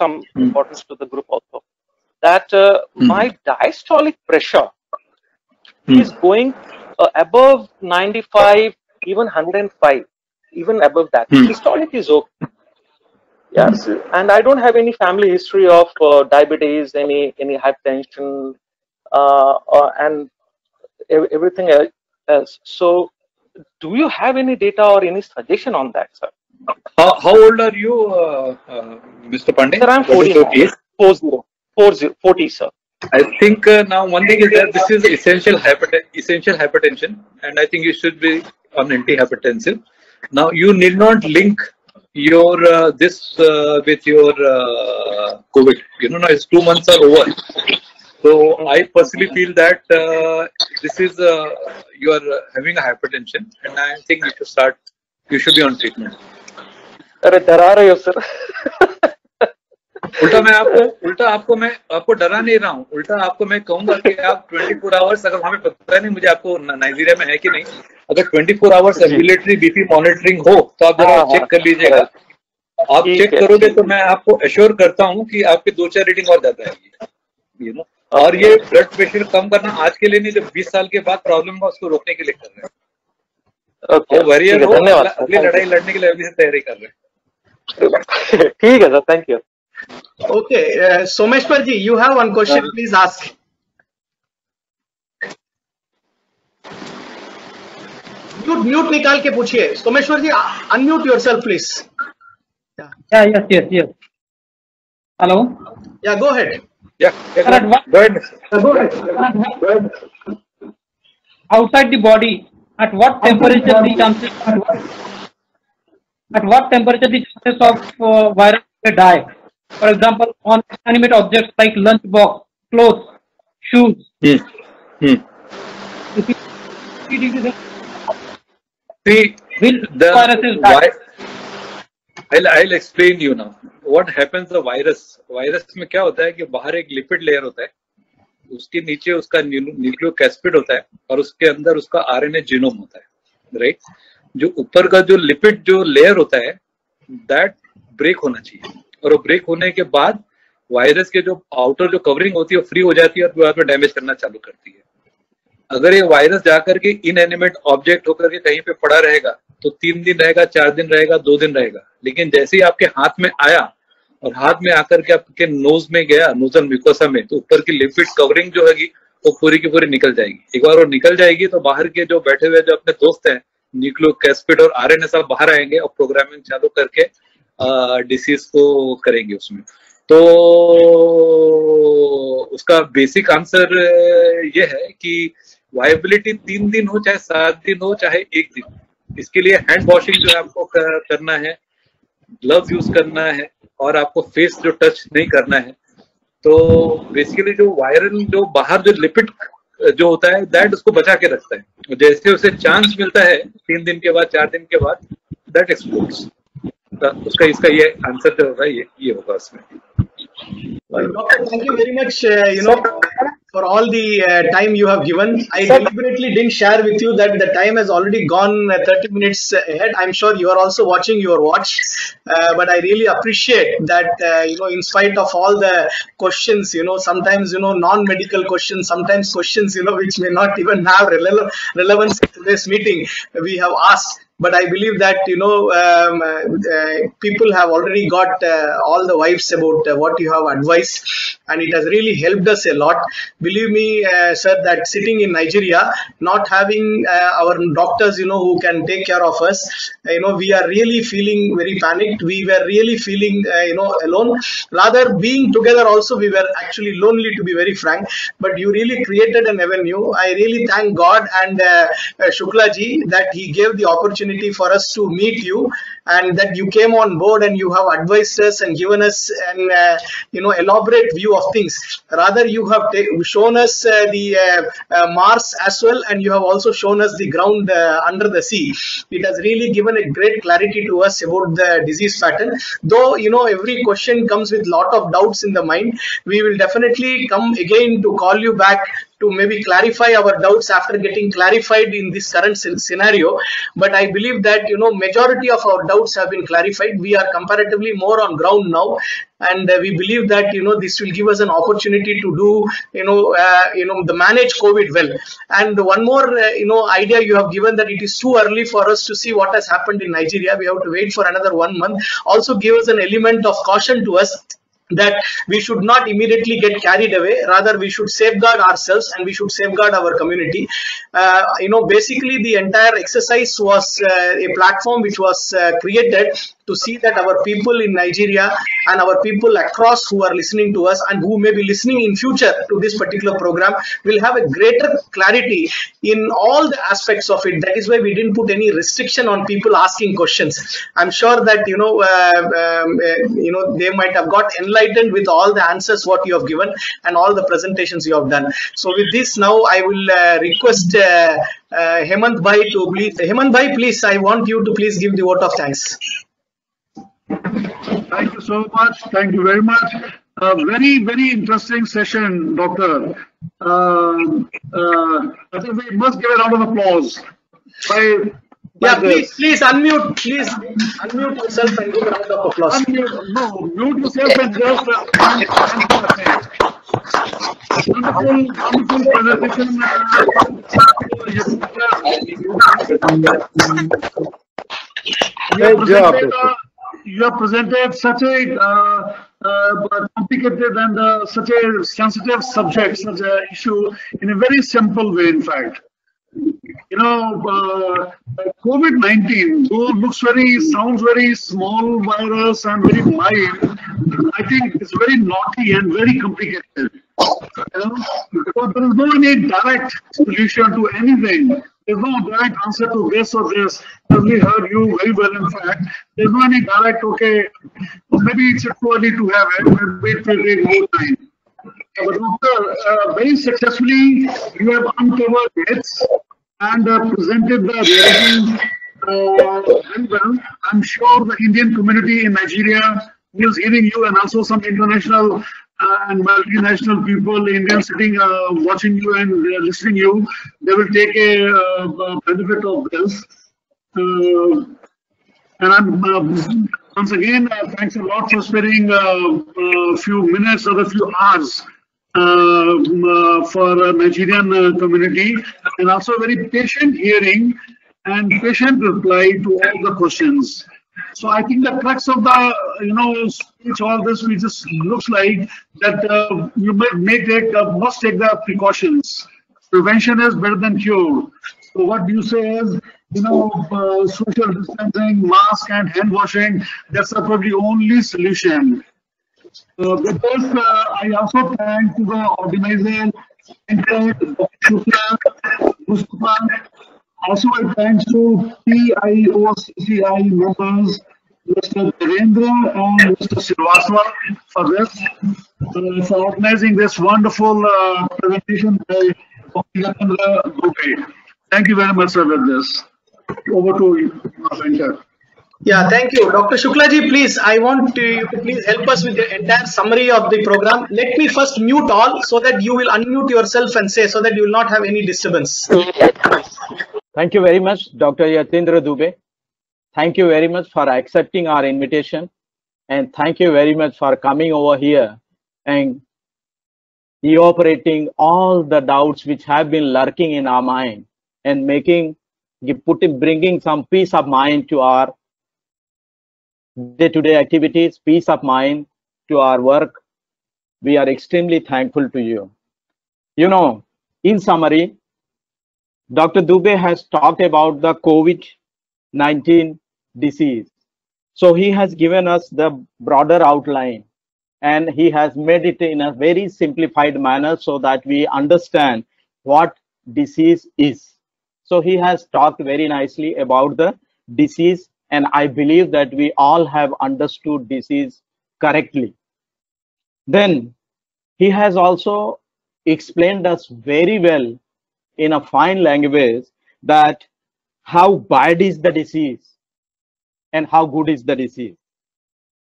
some importance to the group also. That uh, Hmm. my diastolic pressure Hmm. is going uh, above ninety-five, even one hundred five, even above that. Hmm. Systolic is okay. Yes, and I don't have any family history of uh, diabetes, any any hypertension, uh, uh, and ev- everything else. So, do you have any data or any suggestion on that, sir? How, how old are you, uh, uh, Mister Pandey? Sir, I'm What forty is your now. age? forty, forty, forty, sir. I think uh, now one thing is that this is essential hyperten- essential hypertension, and I think you should be on antihypertensive. Now you need not link your uh, this uh, with your uh, COVID. You know, now it's two months are over. So I personally feel that uh, this is uh, you are uh, having a hypertension, and I think you should start. You should be on treatment. अरे डरा रहे हो sir उल्टा मैं आपको उल्टा आपको मैं आपको डरा नहीं रहा हूँ, उल्टा आपको मैं कहूंगा कि आप चौबीस आवर्स, अगर वहां पे पता नहीं मुझे आपको नाइजीरिया में है कि नहीं, अगर चौबीस आवर्स एम्बुलेटरी बीपी मॉनिटरिंग हो तो आप जरा हाँ, चेक हाँ, कर लीजिएगा। आप ठीक चेक है, करोगे ठीक तो मैं आपको एश्योर करता हूँ कि आपकी दो चार रीडिंग और ज्यादा आएगी, यू नो। और ये ब्लड प्रेशर कम करना आज के लिए नहीं, जब बीस साल के बाद प्रॉब्लम होगा उसको रोकने के लिए कर रहे हैं। ओके, वो वरियर ठीक है, हो, धन्यवाद अगला- सर, अगली thank लड़ाई लड़ने के लिए अभी से तैयारी कर रहे हैं। ठीक है sir, thank you. Okay, uh, Someshwar ji, you have one question. Please ask. Mute, mute निकाल के पूछिए. सोमेश्वर जी, unmute yourself, please. Yeah, yes, yes, yes. Hello. Yeah, go ahead. Yeah, yeah, Sir, at what, go ahead. go ahead. Go ahead. Outside the body, at what temperature the chances at what, at what temperature the chances of uh, virus may die? For example, on inanimate objects like lunch box, clothes, shoes. Hmm. Hmm. If you see the See, will the viruses die? why, I'll, I'll explain you now. What happens the virus? Virus में क्या होता है कि बाहर एक lipid layer होता है, उसके नीचे उसका न्यूक्लियोकैस्पिड होता है और उसके अंदर उसका आरएनए जीनोम होता है, राइट? जो ऊपर का जो लिपिड जो लेयर होता है, दैट ब्रेक होना चाहिए, और वो ब्रेक होने के बाद वायरस के जो आउटर जो कवरिंग होती है वो फ्री हो जाती है और बाद में डैमेज करना चालू करती है। अगर ये वायरस जाकर के इनएनिमेट ऑब्जेक्ट होकर के कहीं पे पड़ा रहेगा तो तीन दिन रहेगा, चार दिन रहेगा, दो दिन रहेगा, लेकिन जैसे ही आपके हाथ में आया और हाथ में आकर के आपके नोज में गया, नोजल म्यूकोसा में, तो ऊपर की लिपिड कवरिंग जो होगी वो पूरी की पूरी निकल जाएगी। एक बार वो निकल जाएगी तो बाहर के जो बैठे हुए जो अपने दोस्त हैं, न्यूक्लियोकैस्पिड और आरएनए सब बाहर आएंगे और प्रोग्रामिंग चालू करके डिसीज को करेंगे उसमें। तो उसका बेसिक आंसर ये है कि वायबिलिटी तीन दिन हो, चाहे सात दिन हो, चाहे एक दिन, इसके लिए हैंड वॉशिंग जो है आपको करना है, ग्लव्स यूज करना है और आपको फेस जो टच नहीं करना है। तो बेसिकली जो वायरल जो बाहर जो लिपिड जो होता है दैट उसको बचा के रखता है, जैसे उसे चांस मिलता है तीन दिन के बाद, चार दिन के बाद, दैट एक्सप्लोड्स। उसका इसका ये आंसर जो होगा ये ये होगा उसमें। Doctor, thank you very much, uh, you know, for all the uh, time you have given. I deliberately didn't share with you that the time has already gone uh, thirty minutes ahead. I'm sure you are also watching your watch, uh, but I really appreciate that, uh, you know, in spite of all the questions, you know, sometimes, you know, non-medical questions, sometimes questions, you know, which may not even have rele relevance in today's meeting, we have asked. But I believe that, you know, um, uh, people have already got uh, all the vibes about uh, what you have advised, and it has really helped us a lot. Believe me, uh, sir, that sitting in Nigeria, not having uh, our doctors, you know, who can take care of us, uh, you know, we are really feeling very panicked. We were really feeling, uh, you know, alone. Rather, being together also, we were actually lonely, to be very frank. But you really created an avenue. I really thank God and uh, uh, Shukla ji that he gave the opportunity for us to meet you, and that you came on board and you have advised us and given us an uh, you know elaborate view of things. Rather, you have shown us uh, the uh, uh, Mars as well, and you have also shown us the ground uh, under the sea. It has really given a great clarity to us about the disease pattern. Though, you know, every question comes with lot of doubts in the mind, we will definitely come again to call you back to maybe clarify our doubts after getting clarified in this current scenario. But I believe that, you know, majority of our doubts have been clarified. We are comparatively more on ground now, and uh, we believe that, you know, this will give us an opportunity to do, you know, uh, you know, the manage COVID well. And one more, uh, you know, idea you have given, that it is too early for us to see what has happened in Nigeria. We have to wait for another one month. Also give us an element of caution to us, that we should not immediately get carried away. Rather, we should safeguard ourselves and we should safeguard our community. Uh, you know, basically the entire exercise was uh, a platform which was uh, created to see that our people in Nigeria and our people across who are listening to us and who may be listening in future to this particular program will have a greater clarity in all the aspects of it. That is why we didn't put any restriction on people asking questions. I'm sure that, you know, uh, um, uh, you know, they might have got enlightened with all the answers what you have given and all the presentations you have done. So with this, now I will uh, request uh, uh, Hemant Bhai to please. Hemant Bhai, please, I want you to please give the vote of thanks. Thank you so much. Thank you very much. Uh, very, very interesting session, Doctor. Uh, uh, I think we must give a round of applause. By, by yeah, please, this. please unmute. Please unmute yourself and give a round of applause. Unmute, no, mute yourself and just uh, wonderful, wonderful presentation. Great job. Uh, you have presented such a uh, uh, complicated and uh, such a sensitive subject, such an issue in a very simple way, in fact. You know, uh, COVID nineteen, though looks very, sounds very small virus and very mild, I think it's very naughty and very complicated. You know, because there is no any direct solution to anything. There's no direct answer to this or this. As we heard you very well, in fact, there's no any direct, okay, well, maybe it's too early to have it, maybe it will take more time. But Doctor, uh, very successfully, you have uncovered myths and uh, presented the reality uh, very well. I'm sure the Indian community in Nigeria is hearing you, and also some international uh, and multinational people, Indians sitting, uh, watching you and uh, listening you. They will take a uh, benefit of this. Uh, and I'm, uh, once again, uh, thanks a lot for spending a uh, uh, few minutes or a few hours uh, uh, for uh, Nigerian uh, community, and also very patient hearing and patient reply to all the questions. So I think the crux of the, you know, speech, all this, we just looks like that uh, you may, may take, uh, must take the precautions. Prevention is better than cure. So what you say is, you know, uh, social distancing, mask and hand washing, that's uh, probably the only solution. Uh, with this, uh, I also thank to the organizer, Shukla, Mustafa. Also, I thank to P I O C C I members, Mister Narendra and Mister Srivastava for this, uh, for organizing this wonderful uh, presentation by Doctor Yatindra Dubey. Thank you very much, sir, with this. Over to you, Venkat. Yeah, thank you. Doctor Shuklaji, please, I want to, you to please help us with the entire summary of the program. Let me first mute all so that you will unmute yourself and say, so that you will not have any disturbance. Thank you very much, Doctor Yatindra Dubey. Thank you very much for accepting our invitation. And thank you very much for coming over here and evaporating all the doubts which have been lurking in our mind and making, putting, bringing some peace of mind to our day-to-day activities, peace of mind to our work. We are extremely thankful to you. You know, in summary, Doctor Dubey has talked about the COVID nineteen disease. So he has given us the broader outline and he has made it in a very simplified manner so that we understand what disease is. So he has talked very nicely about the disease, and I believe that we all have understood disease correctly. Then he has also explained us very well in a fine language that how bad is the disease and how good is the disease.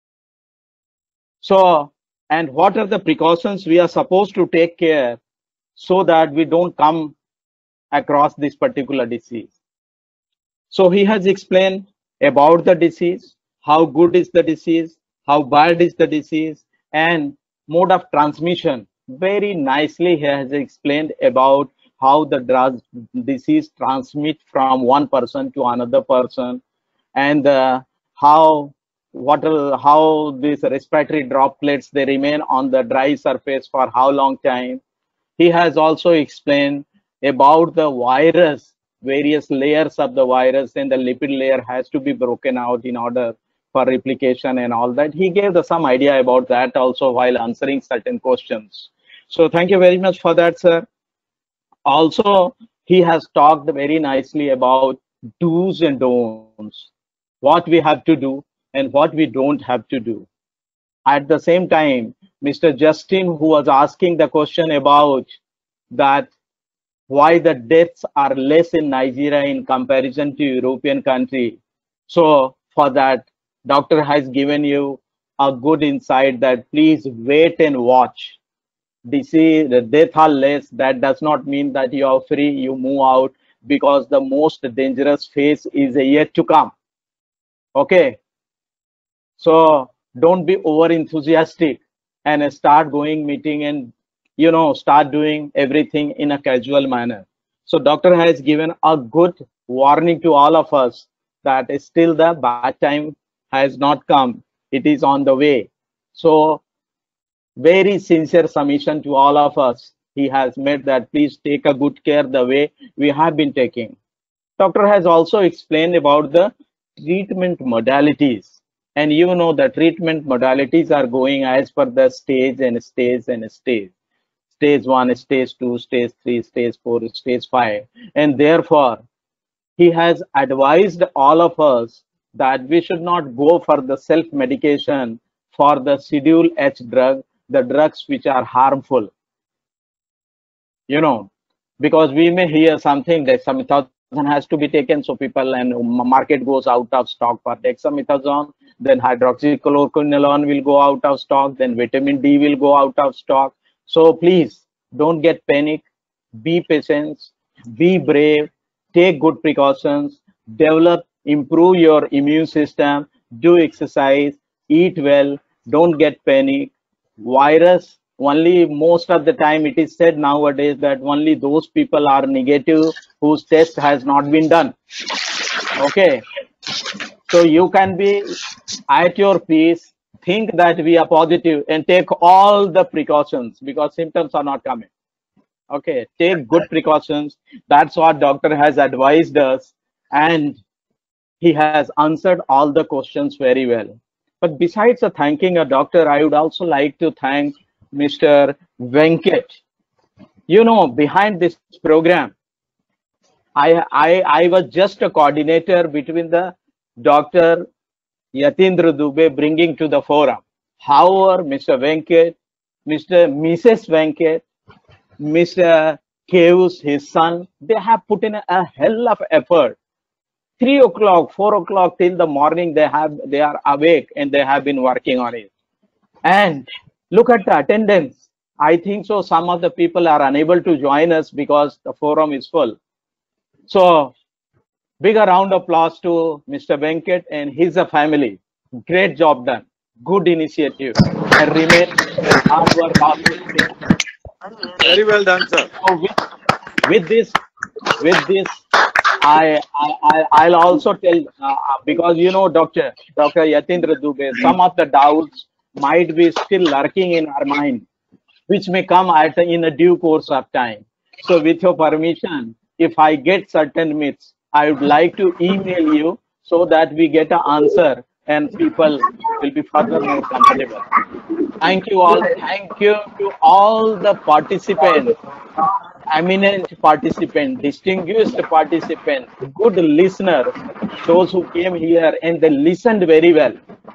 So, and what are the precautions we are supposed to take care so that we don't come across this particular disease. So he has explained about the disease, how good is the disease, how bad is the disease, and mode of transmission. Very nicely he has explained about how the drug disease transmits from one person to another person, and uh, how what will, how these respiratory droplets, they remain on the dry surface for how long time. He has also explained about the virus, various layers of the virus, and the lipid layer has to be broken out in order for replication and all that. He gave the, some idea about that also while answering certain questions. So thank you very much for that, sir. Also, he has talked very nicely about do's and don'ts, what we have to do and what we don't have to do. At the same time, Mister Justin, who was asking the question about that why the deaths are less in Nigeria in comparison to European country. So for that, doctor has given you a good insight that please wait and watch. Disease, the death are less. That does not mean that you are free, you move out, because the most dangerous phase is yet to come. Okay. So don't be over enthusiastic and start going meeting and, you know, start doing everything in a casual manner. So doctor has given a good warning to all of us that still the bad time has not come. It is on the way. So very sincere submission to all of us. He has made that please take a good care the way we have been taking. Doctor has also explained about the treatment modalities. And you know the treatment modalities are going as per the stage and stage and stage. Stage one, stage two, stage three, stage four, stage five. And therefore, he has advised all of us that we should not go for the self-medication for the Schedule H drug, the drugs which are harmful. You know, because we may hear something that dexamethasone has to be taken, so people and market goes out of stock for dexamethasone, then hydroxychloroquine will go out of stock, then vitamin D will go out of stock. So please don't get panic, be patient, be brave, take good precautions, develop, improve your immune system, do exercise, eat well, don't get panic. Virus, only most of the time it is said nowadays that only those people are negative whose test has not been done. Okay. So you can be at your peace, think that we are positive and take all the precautions because symptoms are not coming. Okay, take good precautions. That's what doctor has advised us, and he has answered all the questions very well. But besides the thanking a doctor, I would also like to thank Mister Venkat. You know, behind this program, I, I, I was just a coordinator between the Doctor Yatindra Dubey bringing to the forum. However, Mister Venkat, Mister Missus Venkat, Mister Keus, his son, they have put in a, a hell of effort. Three o'clock, four o'clock till the morning, they have they are awake and they have been working on it. And look at the attendance. I think so. Some of the people are unable to join us because the forum is full. So, big round of applause to Mister Venkat and his family. Great job done. Good initiative. And remain hard work. Hard work. Very well done, sir. So with, with this, with this, I, I, I'll also tell, uh, because you know, Doctor Doctor Yatindra Dubey, some of the doubts might be still lurking in our mind, which may come at in a due course of time. So with your permission, if I get certain myths, I would like to email you so that we get an answer and people will be further more comfortable. Thank you all. Thank you to all the participants, eminent participants, distinguished participants, good listeners, those who came here and they listened very well.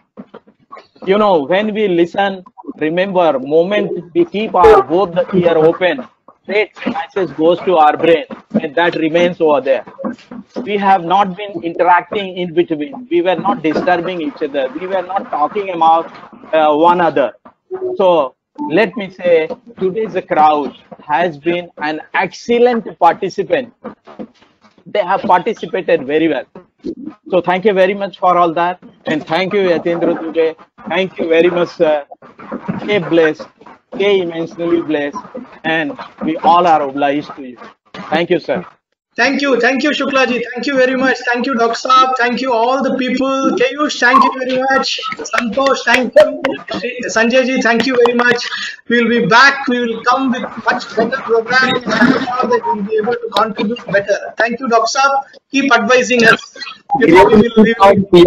You know, when we listen, remember, moment we keep our both the ear open, straight message goes to our brain and that remains over there. We have not been interacting in between. We were not disturbing each other. We were not talking about uh, one another. So let me say today's crowd has been an excellent participant. They have participated very well. So thank you very much for all that. And thank you, Yatindra Dubey. Thank you very much, sir. Stay blessed, stay immensely blessed. And we all are obliged to you. Thank you, sir. Thank you, thank you, Shuklaji. Thank you very much. Thank you, Doctor Saab. Thank you, all the people. Kayush, thank you very much. Santosh, thank you. Sanjay ji, thank you very much. We will be back. We will come with much better program. I'm sure that we will be able to contribute better. Thank you, Doctor Saab. Keep advising us. You know, we will, we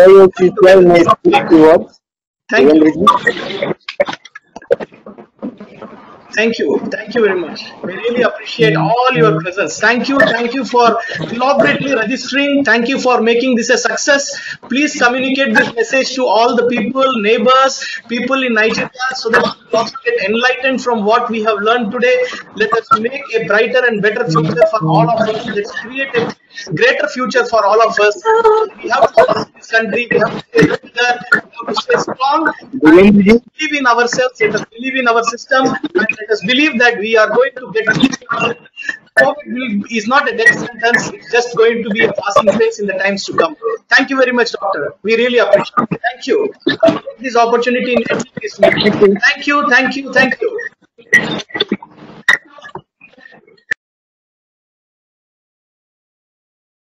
will, thank you. Thank you. Thank you very much. We really appreciate all your presence. Thank you. Thank you for elaborately registering. Thank you for making this a success. Please communicate this message to all the people, neighbors, people in Nigeria, so that we also get enlightened from what we have learned today. Let us make a brighter and better future for all of us. Let's create a greater future for all of us. We have to love this country. We have to stay together. We have to stay strong. And believe in ourselves. Let us believe in our system. And let us believe that we are going to get COVID is not a death sentence. It's just going to be a passing phase in the times to come. Thank you very much, Doctor. We really appreciate it. Thank you. This opportunity in Thank you. Thank you. Thank you.